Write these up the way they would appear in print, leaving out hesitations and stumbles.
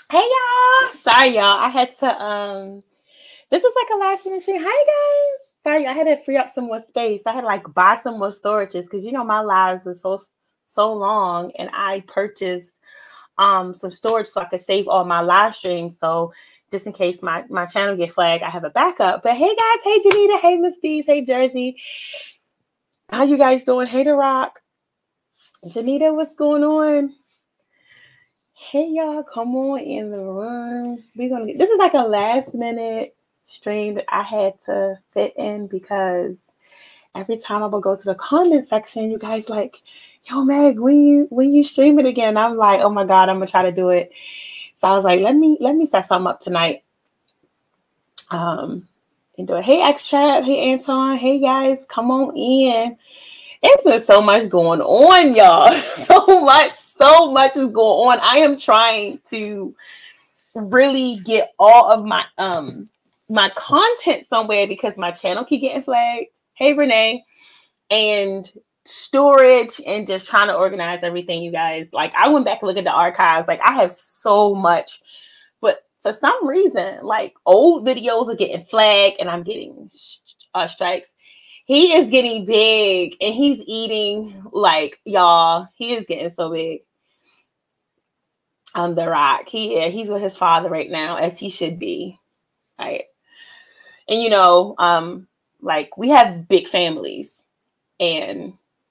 Hey y'all. Sorry y'all. I had to this is like a last minute stream. Hi guys. Sorry, I had to free up some more space. I had to like buy some more storages because you know my lives are so long and I purchased some storage so I could save all my live streams. So just in case my channel get flagged, I have a backup. But hey guys, hey Janita, hey Miss Bees, hey Jersey. How you guys doing? Hey The Rock. Janita, what's going on? Hey y'all, come on in the room. We're gonna get this is like a last minute stream that I had to fit in because every time I would go to the comment section, you guys like, yo Meg, when you stream it again? I'm like, oh my god, I'm gonna try to do it. So I was like, let me set something up tonight. And do it. Hey X Trap, hey Anton, hey guys, come on in. It's been so much going on, y'all. So much is going on. I am trying to really get all of my content somewhere because my channel keep getting flagged. Hey Renee. And storage and just trying to organize everything, you guys. Like I went back and look at the archives. Like I have so much, but for some reason, like old videos are getting flagged and I'm getting strikes. He is getting big and he's eating like y'all. He is getting so big. The Rock. He's with his father right now, as he should be. Right. And you know, like we have big families. And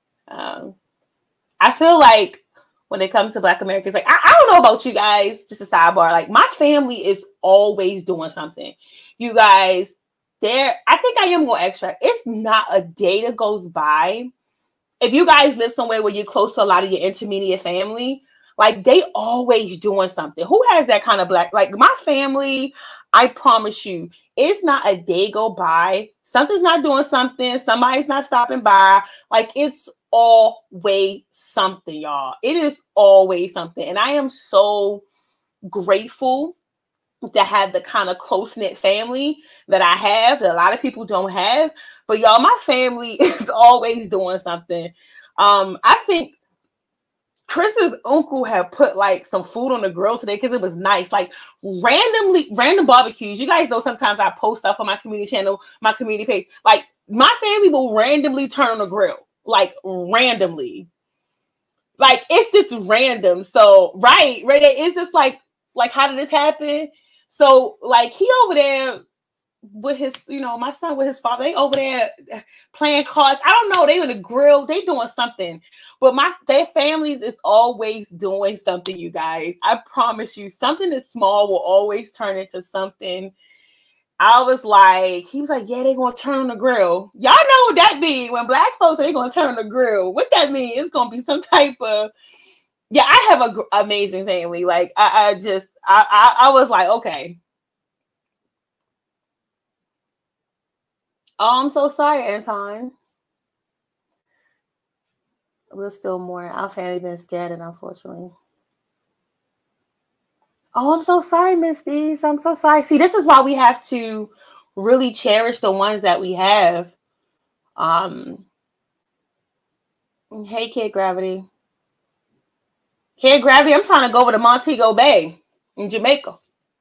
I feel like when it comes to Black Americans, like I don't know about you guys, just a sidebar, like my family is always doing something. You guys, I think I am going extra. It's not a day that goes by. If you guys live somewhere where you're close to a lot of your intermediate family, like they always doing something. Who has that kind of like my family, I promise you, it's not a day go by. Something's not doing something. Somebody's not stopping by. Like it's always something, y'all. It is always something. And I am so grateful to have the kind of close-knit family that I have that a lot of people don't have. But y'all, my family is always doing something. I think Chris's uncle had put like some food on the grill today because it was nice. Like random barbecues. You guys know sometimes I post stuff on my community channel, my community page. Like my family will randomly turn on the grill. Like randomly. Like it's just random. So right, it's just like how did this happen? So like he over there with his, you know, my son with his father, they over there playing cards. I don't know, they in the grill, they doing something. But their families is always doing something, you guys. I promise you, something that's small will always turn into something. I was like, he was like, yeah, they gonna turn on the grill. Y'all know what that means when Black folks say they gonna turn on the grill. What that means? It's gonna be some type of, yeah. I have an amazing family. Like I was like, okay. Oh, I'm so sorry, Anton. We're still mourning. Our family been scattered, unfortunately. Oh, I'm so sorry, Misty. I'm so sorry. See, this is why we have to really cherish the ones that we have. Hey, Kid Gravity. Kid Gravity, I'm trying to go over to Montego Bay in Jamaica.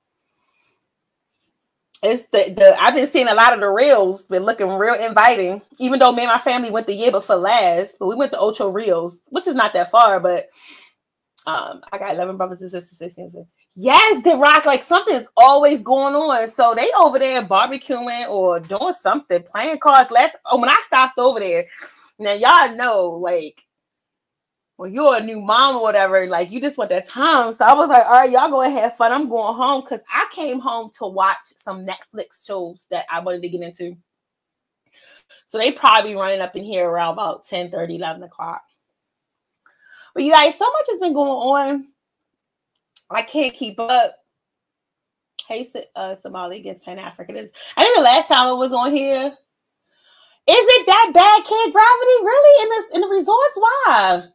It's the I've been seeing a lot of the reels, been looking real inviting. Even though me and my family went the year before last, but we went to Ocho Rios, which is not that far, but I got 11 brothers and sisters, 16. Yes, The Rock, like something's always going on. So they over there barbecuing or doing something, playing cards. When I stopped over there, now y'all know, like, when you're a new mom or whatever, like you just want that time. So I was like, all right, y'all go ahead, have fun. I'm going home because I came home to watch some Netflix shows that I wanted to get into. So they probably running up in here around about 10:30, 11 o'clock. But you guys, so much has been going on. I can't keep up. Hey, Somali against Pan-Africanism. I think the last time I was on here. Is it that bad, Kid Gravity? Really? In the resorts? Why?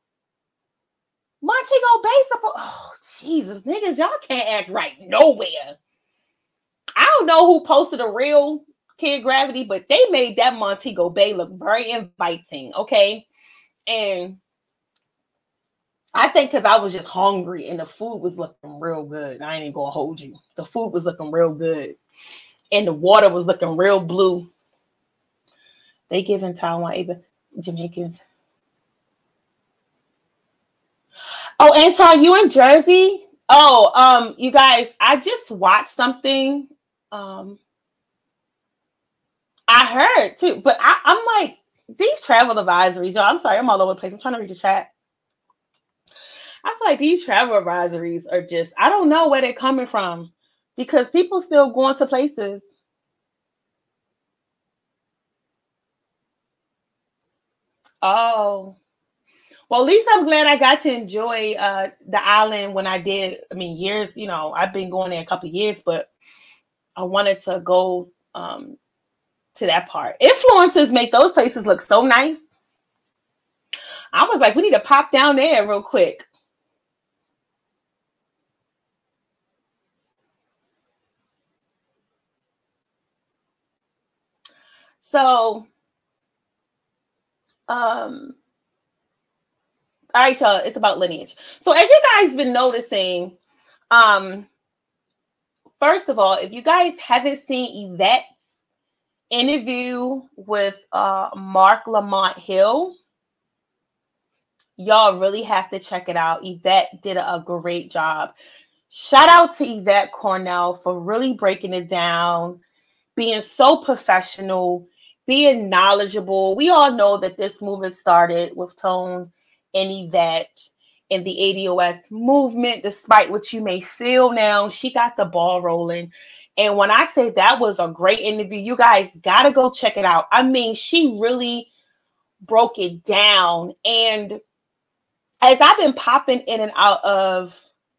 Montego Bay support. Oh, Jesus, niggas, y'all can't act right nowhere. I don't know who posted a real Kid Gravity, but they made that Montego Bay look very inviting, okay? And I think because I was just hungry and the food was looking real good. I ain't even gonna hold you. The food was looking real good. And the water was looking real blue. They give in Taiwan, even Jamaicans. Oh, Anton, you in Jersey? Oh, you guys, I just watched something. I heard too, but I'm like, these travel advisories, y'all. I'm sorry, I'm all over the place. I'm trying to read the chat. I feel like these travel advisories are just, I don't know where they're coming from because people still going to places. Oh, well, at least I'm glad I got to enjoy the island when I did. I mean, years, you know, I've been going there a couple of years, but I wanted to go to that part. Influencers make those places look so nice. I was like, we need to pop down there real quick. So, all right, y'all, it's about lineage. So as you guys been noticing, first of all, if you guys haven't seen Yvette's interview with Marc Lamont Hill, y'all really have to check it out. Yvette did a great job. Shout out to Yvette Cornell for really breaking it down, being so professional, being knowledgeable. We all know that this movement started with Tone and Yvette and the ADOS movement. Despite what you may feel now, she got the ball rolling. And when I say that was a great interview, you guys got to go check it out. I mean, she really broke it down. And as I've been popping in and out of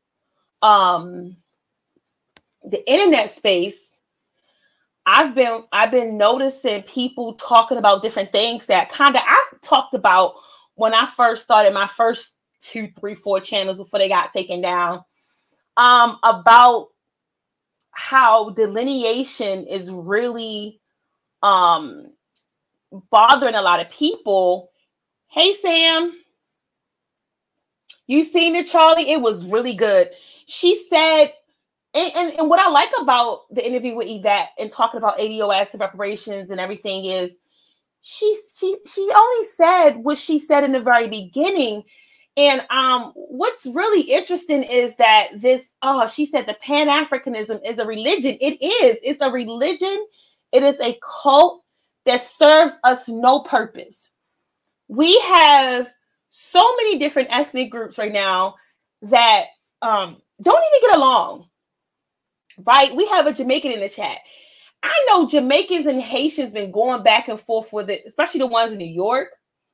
the internet space, I've been noticing people talking about different things that kind of I've talked about when I first started my first 2, 3, 4 channels before they got taken down, about how delineation is really bothering a lot of people. Hey, Sam, you seen it, Charlie? It was really good. She said, and what I like about the interview with Yvette and talking about ADOS and reparations and everything is she only said what she said in the very beginning. And what's really interesting is that she said the Pan-Africanism is a religion. It is. It's a religion. It is a cult that serves us no purpose. We have so many different ethnic groups right now that don't even get along. Right? We have a Jamaican in the chat. I know Jamaicans and Haitians been going back and forth with it, especially the ones in New York.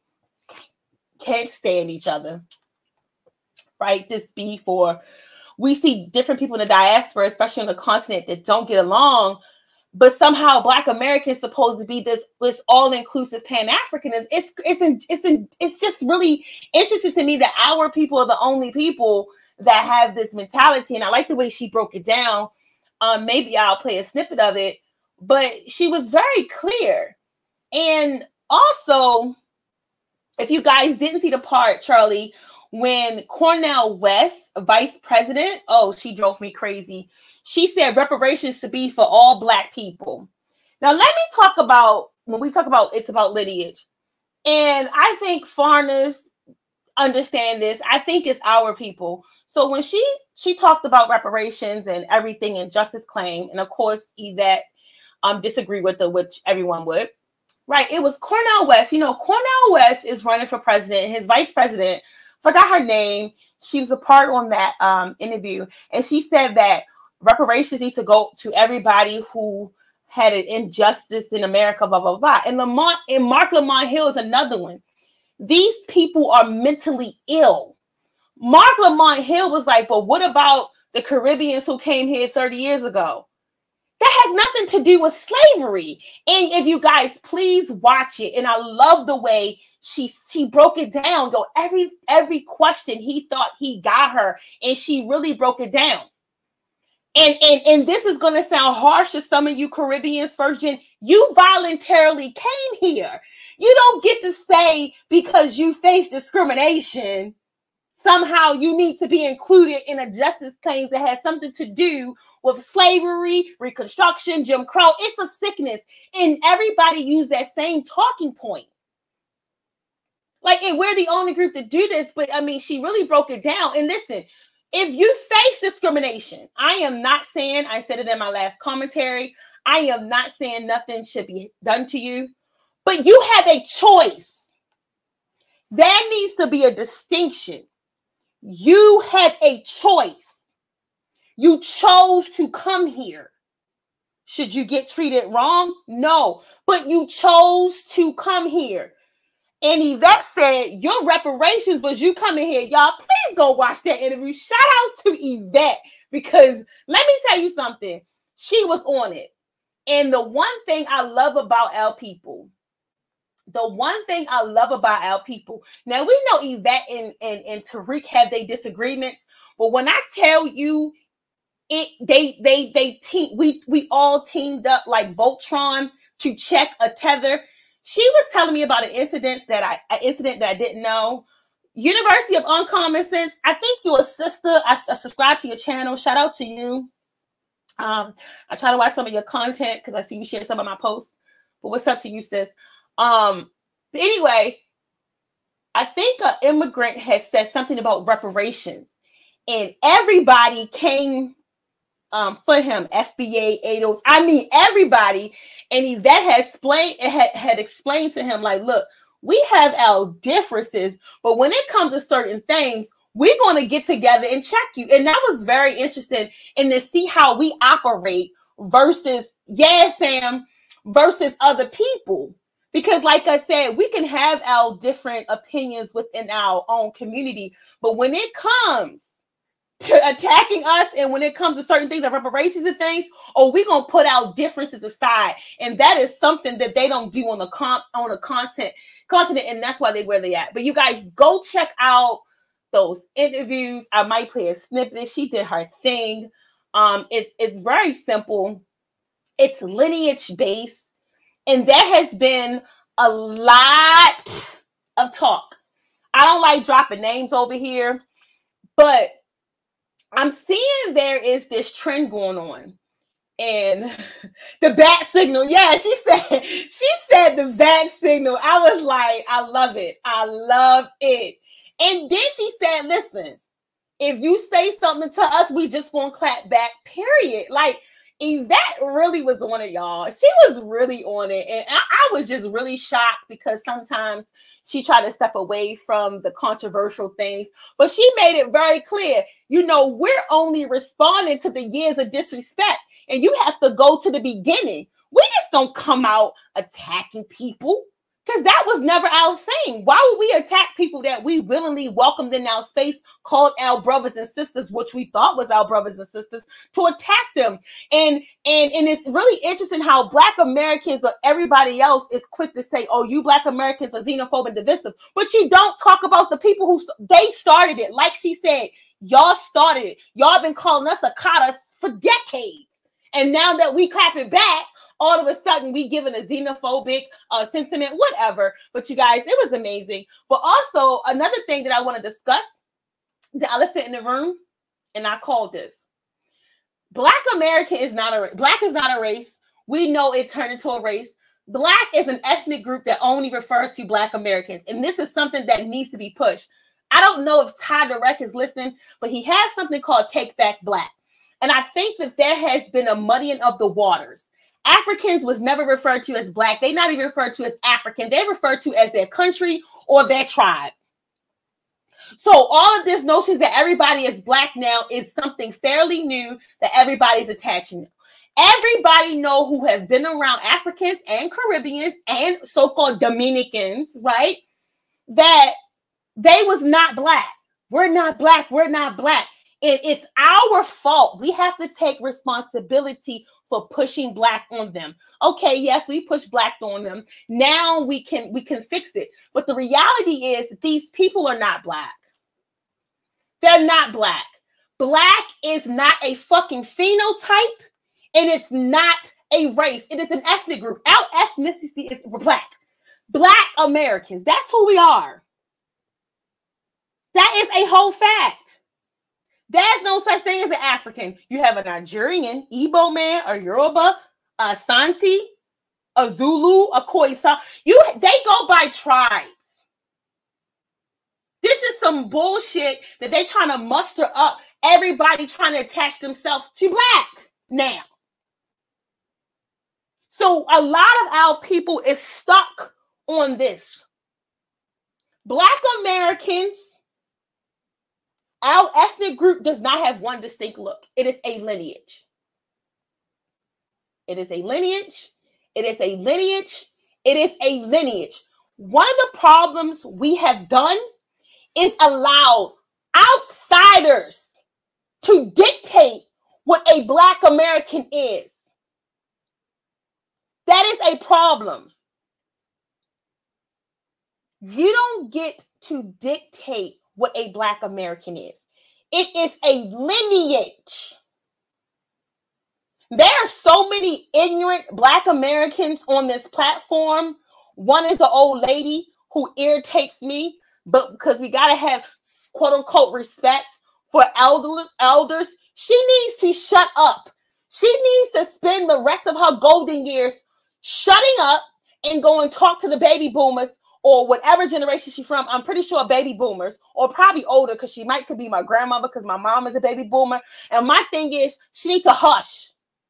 Can't stand each other. Right? This beef, or we see different people in the diaspora, especially on the continent, that don't get along. But somehow Black Americans supposed to be this all-inclusive Pan-Africanism. It's just really interesting to me that our people are the only people that have this mentality. And I like the way she broke it down. Maybe I'll play a snippet of it, but she was very clear. And also, if you guys didn't see the part, Charlie, when Cornel West, vice president, she drove me crazy. She said reparations should be for all Black people. Now, let me talk about, when we talk about it's about lineage. And I think foreigners understand this. I think it's our people. So when she talked about reparations and everything and justice claim, and of course Yvette disagreed with her, which everyone would, right? It was Cornel West. You know, Cornel West is running for president. His vice president, forgot her name. She was a part on that interview, and she said that reparations need to go to everybody who had an injustice in America, blah blah blah. And Marc Lamont Hill is another one. These people are mentally ill. Marc Lamont Hill was like, but what about the Caribbeans who came here 30 years ago? That has nothing to do with slavery. And if you guys please watch it, and I love the way she broke it down. Yo, every question he thought he got her, and she really broke it down. And this is going to sound harsh to some of you Caribbeans, first gen. You voluntarily came here. You don't get to say because you face discrimination, somehow you need to be included in a justice claims that has something to do with slavery, Reconstruction, Jim Crow. It's a sickness. And everybody used that same talking point. Like, we're the only group to do this, but I mean, she really broke it down. And listen, if you face discrimination, I am not saying, I said it in my last commentary, I am not saying nothing should be done to you, but you have a choice. There needs to be a distinction. You had a choice. You chose to come here. Should you get treated wrong? No, but you chose to come here. And Yvette said, your reparations was you coming here. Y'all, please go watch that interview. Shout out to Yvette, because let me tell you something. She was on it. And the one thing I love about our people, now we know Yvette and Tariq have their disagreements, but when I tell you, we all teamed up like Voltron to check a tether. She was telling me about an incident that I didn't know. University of Uncommon Sense. I think you're a sister. I subscribe to your channel. Shout out to you. I try to watch some of your content because I see you share some of my posts. But what's up to you, sis? But anyway, I think an immigrant has said something about reparations, and everybody came for him. FBA, ADOS. I mean, everybody. And Yvette had explained to him, like, look, we have our differences, but when it comes to certain things, we're going to get together and check you. And that was very interesting, and to see how we operate versus, Sam, versus other people. Because like I said, we can have our different opinions within our own community, but when it comes to attacking us, and when it comes to certain things like reparations and things, we're gonna put our differences aside, and that is something that they don't do on the continent, and that's why they're where they at. But you guys go check out those interviews. I might play a snippet. She did her thing. It's very simple. It's lineage based, and there has been a lot of talk. I don't like dropping names over here, but I'm seeing there is this trend going on, and the bat signal. Yeah, she said the bat signal. I was like, I love it. I love it. And then she said, listen, if you say something to us, we just gonna clap back, period. Like, Yvette really was on it, y'all. She was really on it. And I was just really shocked, because sometimes she tried to step away from the controversial things, but she made it very clear, we're only responding to the years of disrespect, and you have to go to the beginning. We just don't come out attacking people, because that was never our thing. Why would we attack people that we willingly welcomed in our space, called our brothers and sisters, which we thought was our brothers and sisters, to attack them? And it's really interesting how Black Americans or everybody else is quick to say, oh, you Black Americans are xenophobic and divisive, but you don't talk about the people who they started it. Like she said, y'all started it. Y'all been calling us a Akata for decades, and now that we clapping back, all of a sudden we giving a xenophobic sentiment, whatever. But you guys, it was amazing. But also another thing that I want to discuss, the elephant in the room, and I called this. Black is not a race. We know it turned into a race. Black is an ethnic group that only refers to Black Americans. And this is something that needs to be pushed. I don't know if Ty Direct is listening, but he has something called Take Back Black. And I think that there has been a muddying of the waters. Africans was never referred to as Black. They're not even referred to as African. They're referred to as their country or their tribe. So all of this notion that everybody is Black now is something fairly new that everybody's attaching. Everybody know who have been around Africans and Caribbeans and so-called Dominicans, right? That they was not Black. We're not Black. We're not Black. And it's our fault. We have to take responsibility for pushing Black on them. Okay, yes, we push Black on them. Now we can fix it. But the reality is that these people are not Black. They're not Black. Black is not a fucking phenotype, and it's not a race. It is an ethnic group. Our ethnicity is Black. Black Americans. That's who we are. That is a whole fact. There's no such thing as an African. You have a Nigerian, Igbo man, a Yoruba, a Santi, a Zulu, a Khoisan. They go by tribes. This is some bullshit that they trying to muster up. Everybody trying to attach themselves to black now. So a lot of our people is stuck on this. Black Americans, our ethnic group does not have one distinct look. It is a lineage. It is a lineage. It is a lineage. It is a lineage. One of the problems we have done is allow outsiders to dictate what a Black American is. That is a problem. You don't get to dictate what a Black American is. It is a lineage. There are so many ignorant Black Americans on this platform. One is an old lady who irritates me, but because we got to have quote unquote respect for elders, she needs to shut up. She needs to spend the rest of her golden years shutting up and go and talk to the baby boomers or whatever generation she's from. I'm pretty sure baby boomers, or probably older, because she could be my grandmother, because my mom is a baby boomer. And my thing is, she needs to hush.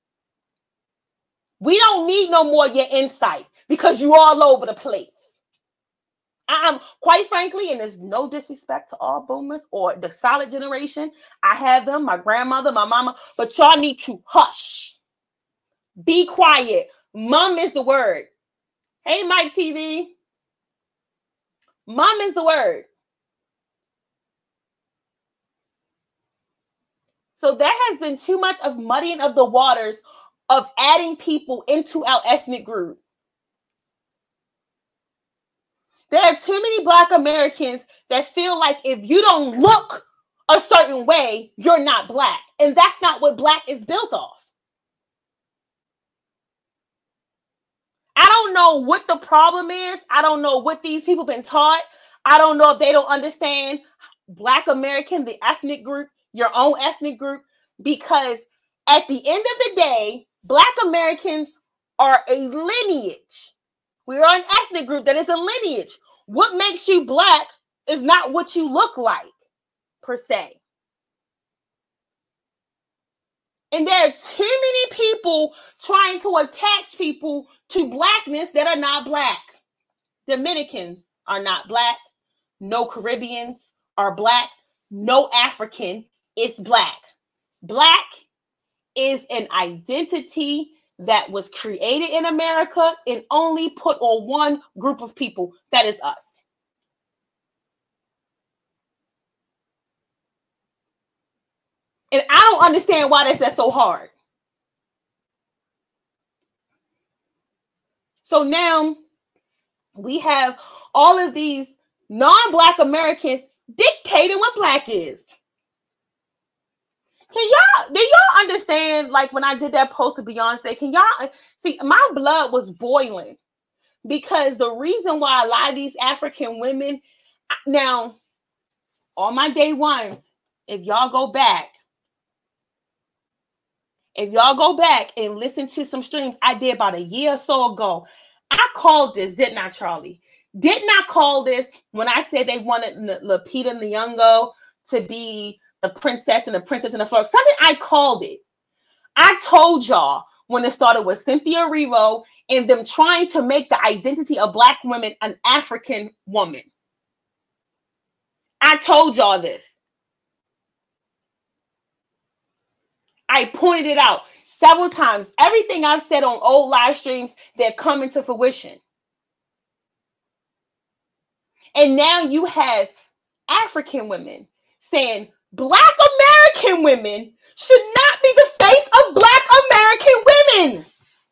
We don't need no more of your insight because you're all over the place. I'm quite frankly, and there's no disrespect to all boomers or the solid generation. I have them, my grandmother, my mama, but y'all need to hush. Be quiet. Mum is the word. Hey, Mike TV. Mum is the word. So there has been too much of muddying of the waters of adding people into our ethnic group. There are too many Black Americans that feel like if you don't look a certain way, you're not Black. And that's not what Black is built off. I don't know what the problem is. I don't know what these people been taught. I don't know if they don't understand Black American, the ethnic group, your own ethnic group, because at the end of the day, Black Americans are a lineage. We are an ethnic group that is a lineage. What makes you Black is not what you look like, per se. And there are too many people trying to attach people to Blackness that are not Black. Dominicans are not Black. No Caribbeans are Black. No African is Black. Black is an identity that was created in America and only put on one group of people. That is us. And I don't understand why that's so hard. So now we have all of these non-Black Americans dictating what Black is. Do y'all understand, like when I did that post with Beyonce, can y'all see my blood was boiling? Because the reason why a lot of these African women, now on my day ones, if y'all go back and listen to some streams I did about a year or so ago, I called this, didn't I, Charlie? Didn't I call this when I said they wanted Lupita Nyong'o to be the princess and the princess and the frog? Something I called it. I told y'all when it started with Cynthia Erivo and them trying to make the identity of Black women an African woman. I told y'all this. I pointed it out several times. Everything I've said on old live streams, they're coming to fruition. And now you have African women saying Black American women should not be the face of Black American women.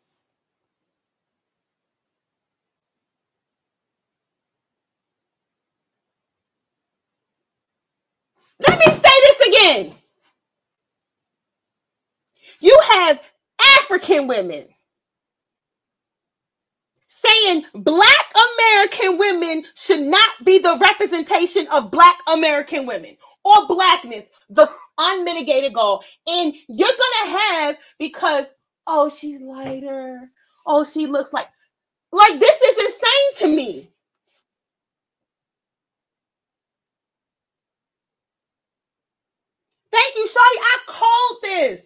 Let me say this again. You have African women saying Black American women should not be the representation of Black American women or Blackness, the unmitigated goal. And you're going to have, because, oh, she's lighter. Oh, she looks like this is insane to me. Thank you, Shawty. I called this.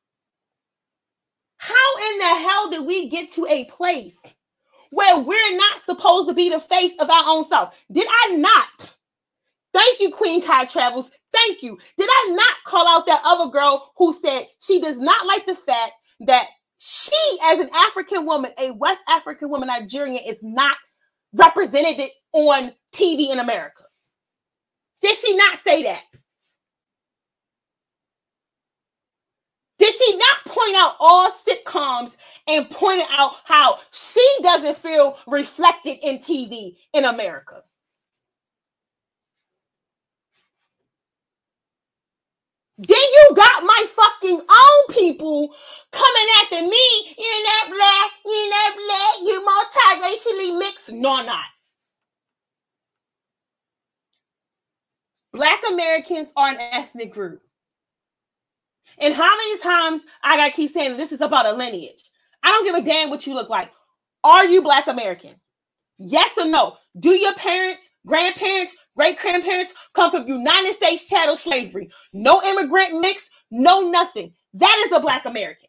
How in the hell did we get to a place where we're not supposed to be the face of our own self? Did I not? Thank you, Queen Kai Travels. Thank you. Did I not call out that other girl who said she does not like the fact that she, as an African woman, a West African woman, Nigerian, is not represented on TV in America? Did she not say that? Did she not point out all sitcoms and point out how she doesn't feel reflected in TV in America? Then you got my fucking own people coming after me. You're not Black, you're not Black, you're multiracially mixed. No, I'm not. Black Americans are an ethnic group. And how many times I gotta keep saying this is about a lineage? I don't give a damn what you look like. Are you Black American? Yes or no? Do your parents, grandparents, great-grandparents come from United States chattel slavery? No immigrant mix, no nothing. That is a Black American.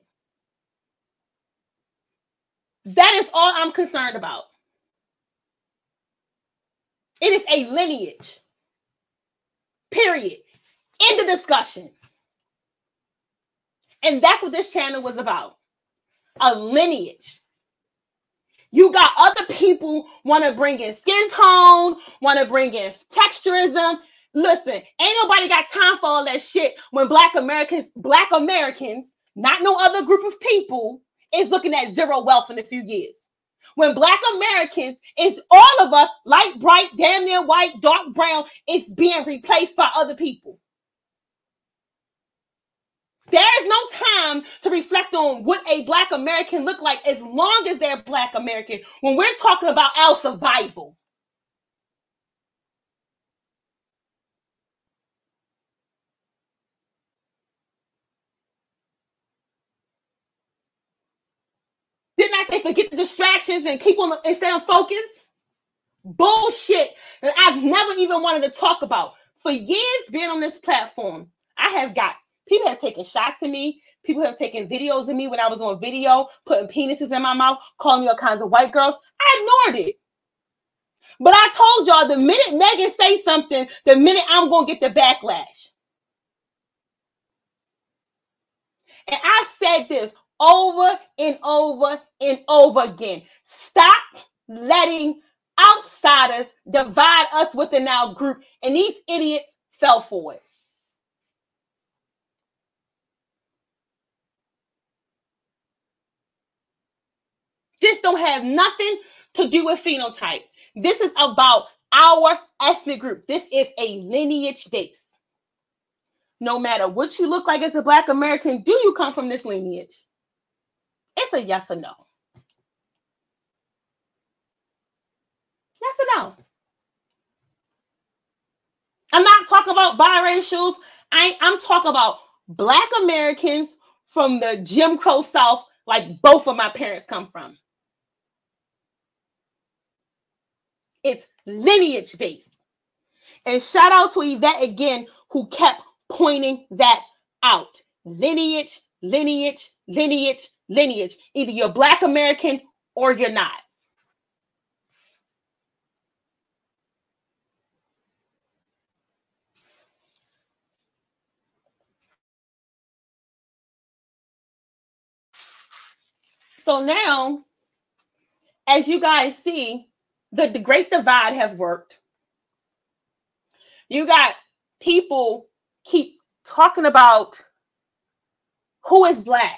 That is all I'm concerned about. It is a lineage. Period. End of discussion. And that's what this channel was about. A lineage. You got other people want to bring in skin tone, want to bring in texturism. Listen, ain't nobody got time for all that shit when Black Americans, not no other group of people, is looking at zero wealth in a few years. When Black Americans, is all of us, light, bright, damn near white, dark brown, is being replaced by other people. There is no time to reflect on what a Black American look like as long as they're Black American when we're talking about our survival. Didn't I say forget the distractions and keep on and stay on focus? Bullshit that I've never even wanted to talk about. For years being on this platform, I have got people have taken shots at me. People have taken videos of me when I was on video, putting penises in my mouth, calling me all kinds of white girls. I ignored it. But I told y'all the minute Megan say something, the minute I'm going to get the backlash. And I said this over and over and over again. Stop letting outsiders divide us within our group. And these idiots fell for it. This don't have nothing to do with phenotype. This is about our ethnic group. This is a lineage base. No matter what you look like as a Black American, do you come from this lineage? It's a yes or no. Yes or no. I'm not talking about biracials. I'm talking about Black Americans from the Jim Crow South, like both of my parents come from. It's lineage based. And shout out to Yvette again, who kept pointing that out. Lineage, lineage, lineage, lineage. Either you're Black American or you're not. So now, as you guys see, the Great Divide have worked. You got people keep talking about who is Black.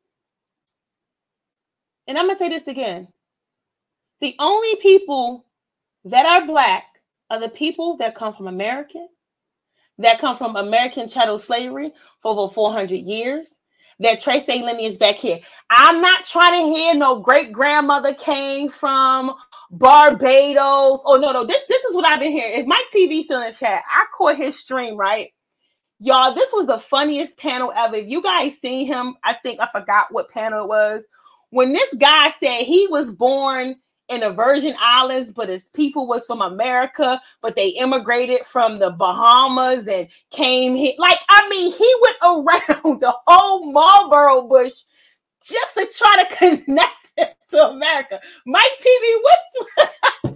And I'm going to say this again. The only people that are Black are the people that come from American chattel slavery for over 400 years. that trace their lineage back here. I'm not trying to hear no great grandmother came from Barbados. Oh no, this is what I've been hearing. If Mike TV still in the chat, I caught his stream, right? Y'all, this was the funniest panel ever. If you guys seen him, I think I forgot what panel it was. When this guy said he was born in the Virgin Islands, but his people was from America, but they immigrated from the Bahamas and came here. Like, I mean, he went around the whole Marlboro bush just to try to connect it to America. Mike TV, what?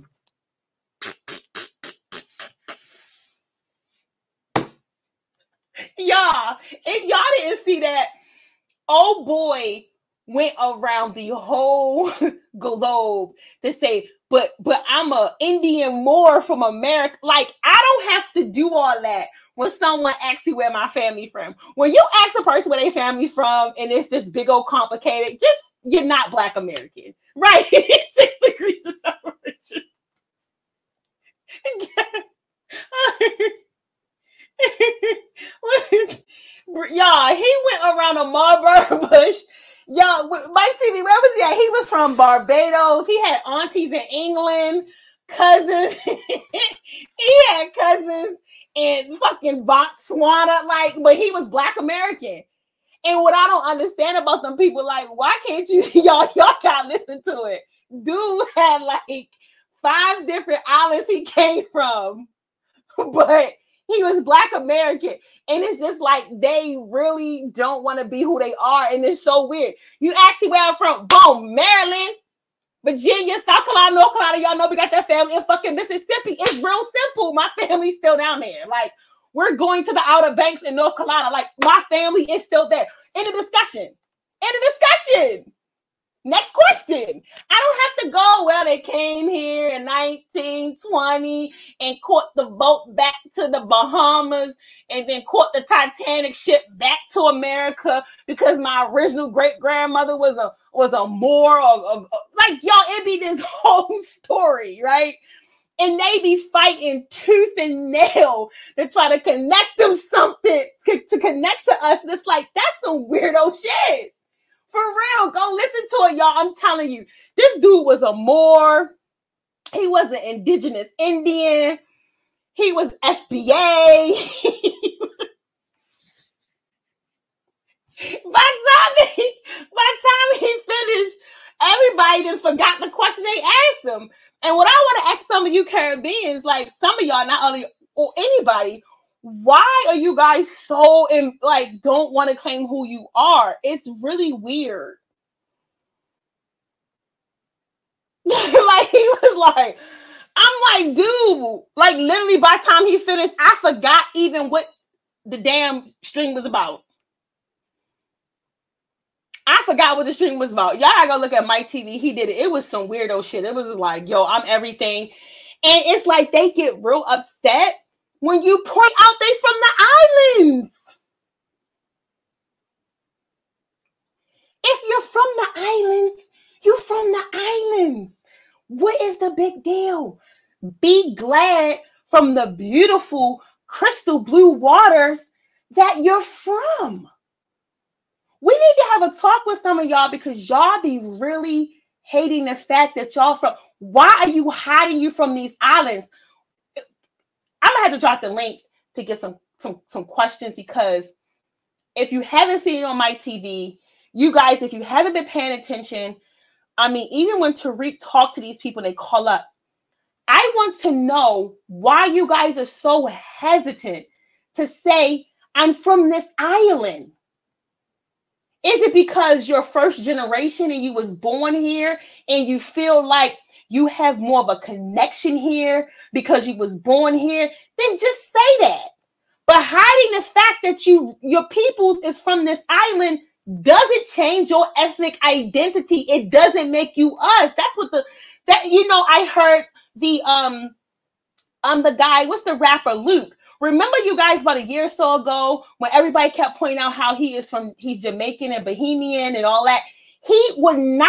Y'all, if y'all didn't see that, oh boy went around the whole globe to say, but I'm a Indian Moor from America. Like, I don't have to do all that when someone asks you where my family from. When you ask a person where they family from and it's this big old complicated, just, you're not Black American, right? 6 degrees of separation. Y'all, he went around a Marlboro bush. Y'all, Mike TV, where was he at? He was from Barbados. He had aunties in England, cousins. He had cousins in fucking Botswana, like, but he was Black American. And what I don't understand about them people, like, why can't you, y'all gotta listen to it. Dude had like 5 different islands he came from, but he was Black American. And it's just like they really don't want to be who they are. And it's so weird. You ask me where I'm from. Boom, Maryland, Virginia, South Carolina, North Carolina. Y'all know we got that family in fucking Mississippi. It's real simple. My family's still down there. Like, we're going to the Outer Banks in North Carolina. Like, my family is still there. In the discussion. Next question. I don't have to go, well, they came here in 1920 and caught the boat back to the Bahamas and then caught the Titanic ship back to America because my original great-grandmother was a Moor. Like, y'all, it'd be this whole story, right? And they be fighting tooth and nail to try to connect them something, to connect to us. And it's like, that's some weirdo shit. For real, go listen to it, y'all. I'm telling you, this dude was a Moor. He was an indigenous Indian. He was FBA. By the time he finished, everybody done forgot the question they asked him. And what I want to ask some of you Caribbeans, like some of y'all, not only, or anybody, why are you guys so don't want to claim who you are? It's really weird. Like, he was like, I'm like, dude, like literally by the time he finished, I forgot even what the damn stream was about. I forgot what the stream was about. Y'all gotta go look at Mike TV. He did it. It was some weirdo shit. It was just like, yo, I'm everything. And it's like they get real upset when you point out they from the islands. If you're from the islands, you're from the islands. What is the big deal? Be glad from the beautiful crystal blue waters that you're from. We need to have a talk with some of y'all because y'all be really hating the fact that y'all from. Why are you hiding you from these islands? I'm gonna have to drop the link to get some questions, because if you haven't seen it on my TV, you guys, if you haven't been paying attention, I mean, even when Tariq talked to these people, they call up. I want to know why you guys are so hesitant to say, I'm from this island. Is it because you're first generation and you was born here and you feel like you have more of a connection here because you was born here? Then just say that. But hiding the fact that your peoples is from this island doesn't change your ethnic identity. It doesn't make you us. That's what I heard the guy, what's the rapper, Luke. Remember you guys about a year or so ago when everybody kept pointing out how he's Jamaican and Bahamian and all that. He did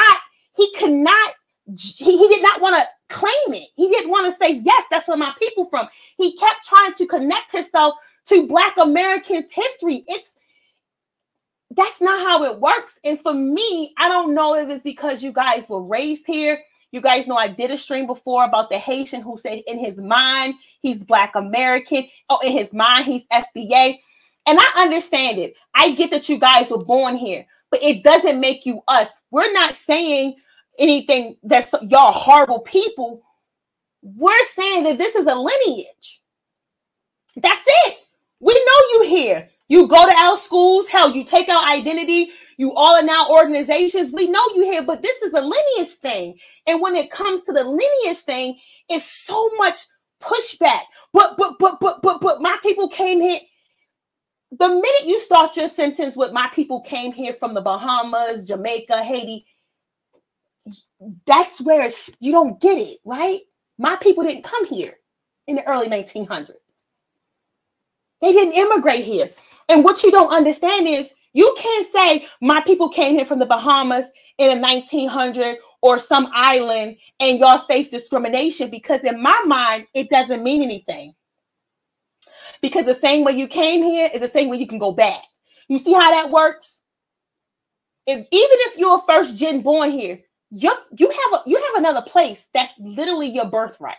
not want to claim it. He didn't want to say, yes, that's where my people from. He kept trying to connect himself to Black Americans' history. That's not how it works. And for me, I don't know if it's because you guys were raised here. You guys know I did a stream before about the Haitian who said in his mind, he's Black American. Oh, in his mind, he's FBA. And I understand it. I get that you guys were born here, but it doesn't make you us. We're not saying anything that's y'all horrible people. We're saying that this is a lineage. That's it. We know you here. You go to our schools. Hell, you take our identity. You all are now organizations. We know you here, but this is a lineage thing. And when it comes to the lineage thing, it's so much pushback. But my people came here. The minute you start your sentence with my people came here from the Bahamas, Jamaica, Haiti, that's where you don't get it, right? My people didn't come here in the early 1900s. They didn't immigrate here. And what you don't understand is you can't say my people came here from the Bahamas in a 1900 or some island and y'all face discrimination, because in my mind, it doesn't mean anything. Because the same way you came here is the same way you can go back. You see how that works? Even if you're a first gen born here, you have another place that's literally your birthright.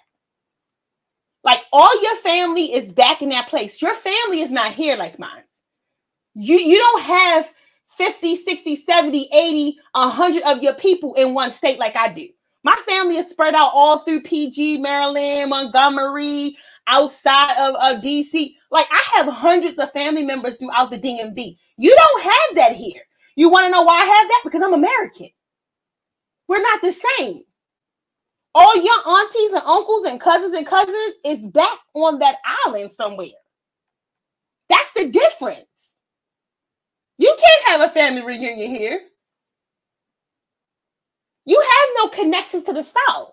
Like all your family is back in that place. Your family is not here like mine. You don't have 50, 60, 70, 80, 100 of your people in one state like I do. My family is spread out all through PG, Maryland, Montgomery, outside of DC. Like I have hundreds of family members throughout the DMV. You don't have that here. You want to know why I have that? Because I'm American. We're not the same. All your aunties and uncles and cousins is back on that island somewhere. That's the difference. You can't have a family reunion here. You have no connections to the South.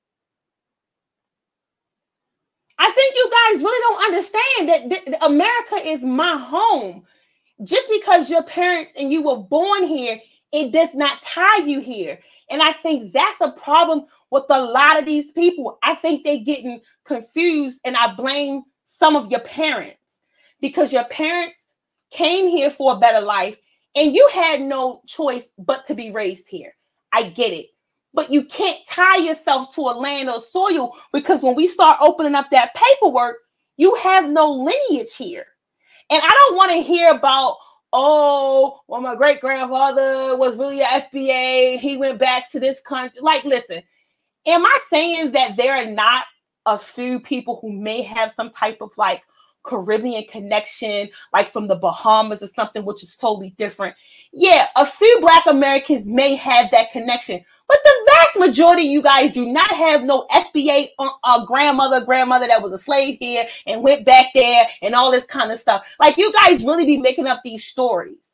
I think you guys really don't understand that America is my home. Just because your parents and you were born here, it does not tie you here. And I think that's the problem with a lot of these people. I think they're getting confused, and I blame some of your parents because your parents came here for a better life and you had no choice but to be raised here. I get it. But you can't tie yourself to a land or soil, because when we start opening up that paperwork, you have no lineage here. And I don't want to hear about, oh, well, my great-grandfather was really an FBA. He went back to this country. Like, listen, am I saying that there are not a few people who may have some type of like Caribbean connection, like from the Bahamas or something, which is totally different? Yeah, a few Black Americans may have that connection, but the vast majority of you guys do not have no FBA grandmother that was a slave here and went back there and all this kind of stuff. Like, you guys really be making up these stories.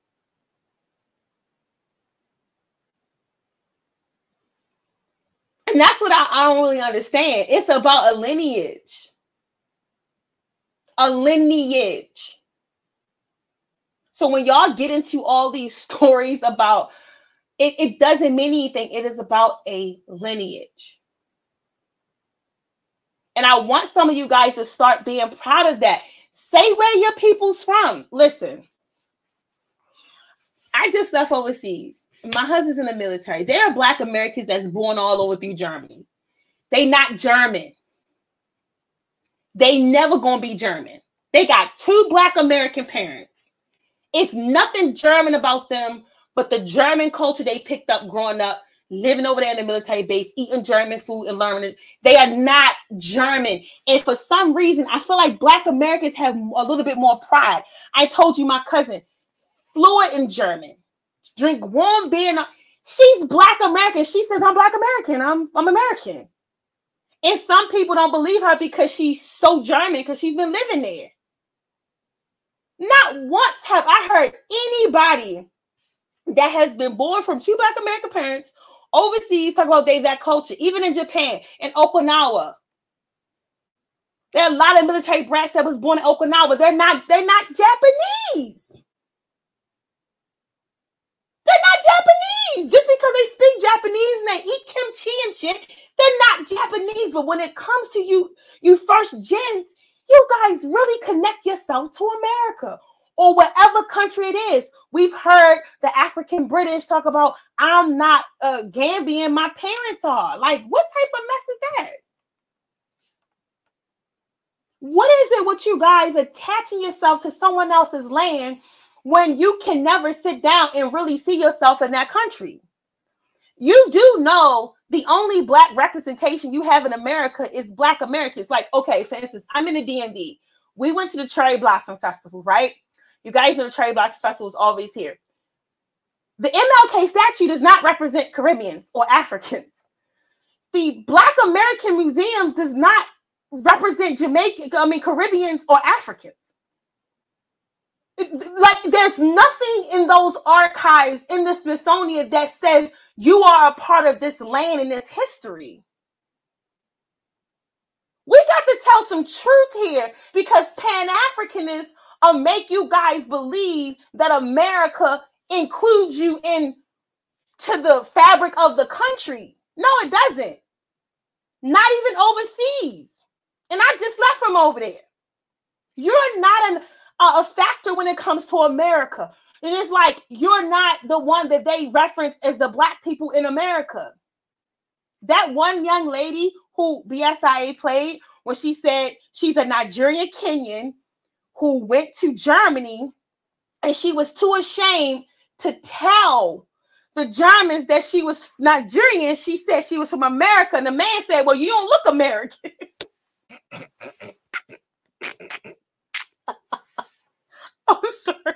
And that's what I don't really understand. It's about a lineage. A lineage. So when y'all get into all these stories about it doesn't mean anything. It is about a lineage. And I want some of you guys to start being proud of that. Say where your people's from. Listen, I just left overseas. My husband's in the military. There are Black Americans that's born all over through Germany. They not German. They never gonna be German. They got 2 Black American parents. It's nothing German about them but the German culture they picked up growing up, living over there in the military base, eating German food and learning it. They are not German. And for some reason, I feel like Black Americans have a little bit more pride. I told you my cousin, fluent in German, drink warm beer. She's Black American. She says, I'm Black American. I'm American. And some people don't believe her because she's so German, because she's been living there. Not once have I heard anybody that has been born from 2 Black American parents overseas talk about that culture. Even in Japan and Okinawa, there are a lot of military brats that was born in Okinawa. They're not Japanese. They're not Japanese. Just because they speak Japanese and they eat kimchi and shit, they're not Japanese. But when it comes to you first gens, you guys really connect yourself to America. or whatever country it is. We've heard the African British talk about, I'm not Gambian, my parents are. Like, what type of mess is that? What is it with you guys attaching yourself to someone else's land when you can never sit down and really see yourself in that country? You do know the only Black representation you have in America is Black Americans. Like, okay, for instance, I'm in the DMV. We went to the Cherry Blossom Festival, right? You guys know the Cherry Blossom Festival is always here. The MLK statue does not represent Caribbeans or Africans. The Black American Museum does not represent Caribbeans or Africans. Like, there's nothing in those archives in the Smithsonian that says you are a part of this land and this history. We got to tell some truth here, because Pan-Africanists make you guys believe that America includes you into the fabric of the country. No, it doesn't. Not even overseas. And I just left from over there. You're not a factor when it comes to America. And it's like, you're not the one that they reference as the Black people in America. That one young lady who BSIA played, when she said she's a Nigerian Kenyan who went to Germany, and she was too ashamed to tell the Germans that she was Nigerian. She said she was from America. And the man said, well, you don't look American. I'm sorry.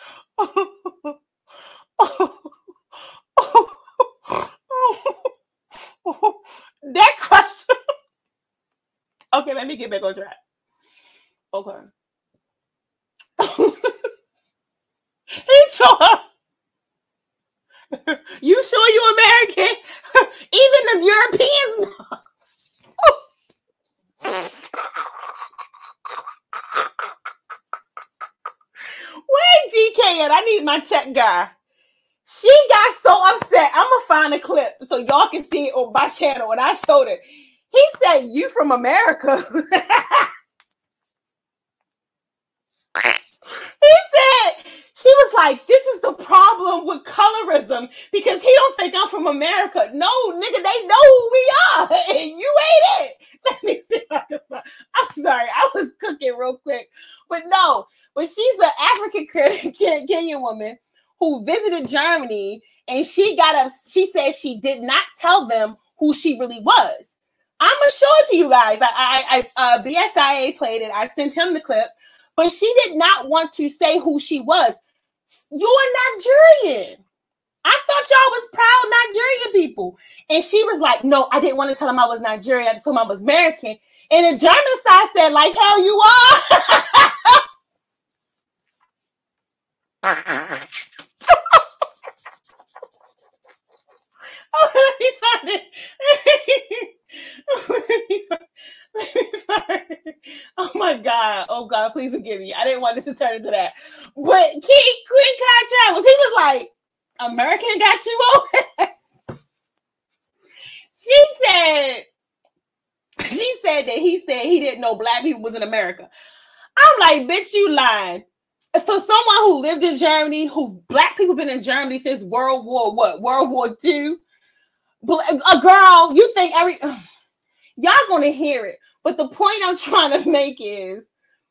That question. Okay, let me get back on track. Okay. He told her, you sure you American? Even the Europeans know. Where GK at? I need my tech guy. She got so upset. I'm gonna find a clip so y'all can see it on my channel. And I showed it. He said, you from America. He said, she was like, this is the problem with colorism, because he don't think I'm from America. No, nigga, they know who we are. And you ain't it. Let me see if I can find. I'm sorry, I was cooking real quick. But no, but she's an African Kenyan woman who visited Germany, and she got up. She said she did not tell them who she really was. I'm gonna show it to you guys. BSIA played it. I sent him the clip, but she did not want to say who she was. You're Nigerian. I thought y'all was proud Nigerian people. And she was like, no, I didn't want to tell him I was Nigerian. I just told him I was American. And the German side said, like, hell you are. Oh, let me find it. Oh my God. Oh God, please forgive me. I didn't want this to turn into that. But Queen Kai Travels, he was like, American got you over. She said that he said he didn't know Black people was in America. I'm like, bitch, you lying. For someone who lived in Germany, who Black people been in Germany since World War II. A girl, you think y'all gonna hear it. But the point I'm trying to make is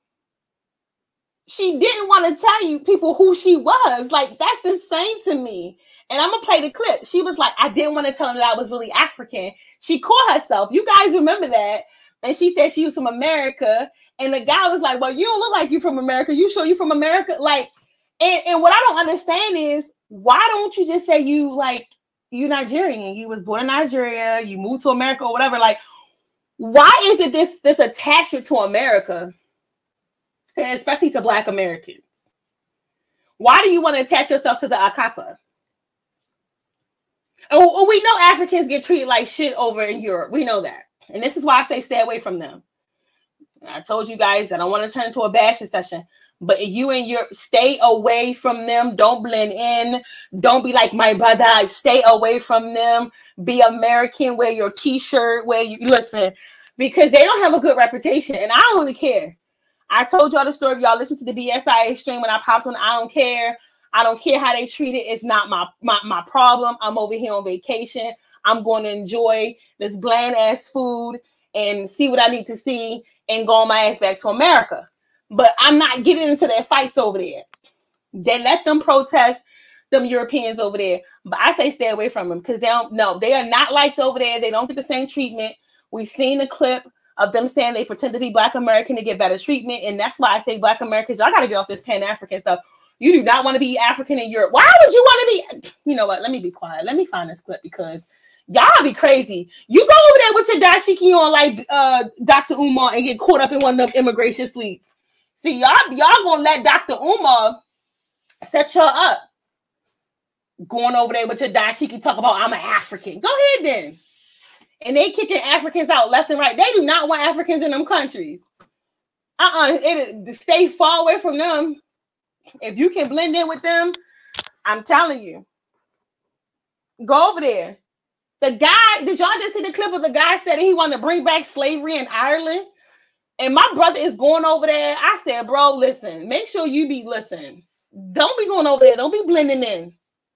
she didn't want to tell you people who she was. Like, that's insane to me. And I'm gonna play the clip. She was like, I didn't want to tell them that I was really African. She called herself. You guys remember that? And she said she was from America. And the guy was like, well, you don't look like you from America. You sure you from America? Like, and what I don't understand is, why don't you just say you Nigerian? You was born in Nigeria, you moved to America or whatever. Like, why is it this attachment to America, and especially to Black Americans? Why do you want to attach yourself to the Akata? And we know Africans get treated like shit over in Europe. We know that. And this is why I say stay away from them. I told you guys that I don't want to turn into a bashing session, but you and your stay away from them. Don't blend in. Don't be like my brother. Stay away from them. Be American. Wear your t-shirt. Listen, because they don't have a good reputation, and I don't really care. I told y'all the story. Y'all listen to the BSIA stream when I popped on. I don't care. I don't care how they treat it. It's not my problem. I'm over here on vacation. I'm going to enjoy this bland ass food and see what I need to see and go on my ass back to America. But I'm not getting into their fights over there. They let them protest, them Europeans over there. But I say stay away from them because they are not liked over there. They don't get the same treatment. We've seen the clip of them saying they pretend to be Black American to get better treatment. And that's why I say Black Americans, y'all got to get off this Pan-African stuff. You do not want to be African in Europe. Why would you want to be? You know what? Let me be quiet. Let me find this clip because y'all be crazy. You go over there with your dashiki on like Dr. Umar and get caught up in one of them immigration suites. See, y'all gonna let Dr. Umar set y'all up. Going over there with your dashiki talk about I'm an African. Go ahead then. And they kicking Africans out left and right. They do not want Africans in them countries. Stay far away from them. If you can blend in with them, I'm telling you. Go over there. The guy, did y'all just see the clip of the guy said he wanted to bring back slavery in Ireland? And my brother is going over there. I said, bro, listen, make sure you listen. Don't be going over there. Don't be blending in.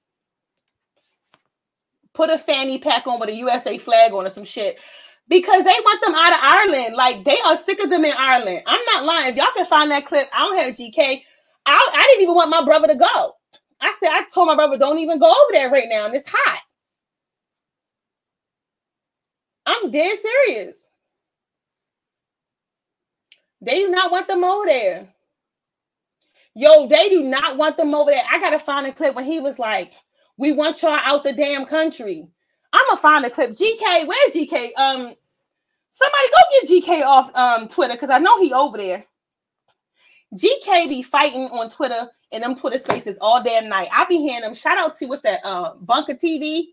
Put a fanny pack on with a USA flag on or some shit. Because they want them out of Ireland. Like, they are sick of them in Ireland. I'm not lying. If y'all can find that clip, I don't have GK. I didn't even want my brother to go. I told my brother, don't even go over there right now. And it's hot. I'm dead serious. They do not want them over there. Yo, they do not want them over there. I got to find a clip when he was like, we want y'all out the damn country. I'm going to find a clip. GK, where's GK? Somebody go get GK off Twitter because I know he over there. GK be fighting on Twitter and them Twitter spaces all damn night. I be hearing them. Shout out to, what's that, Bunker TV.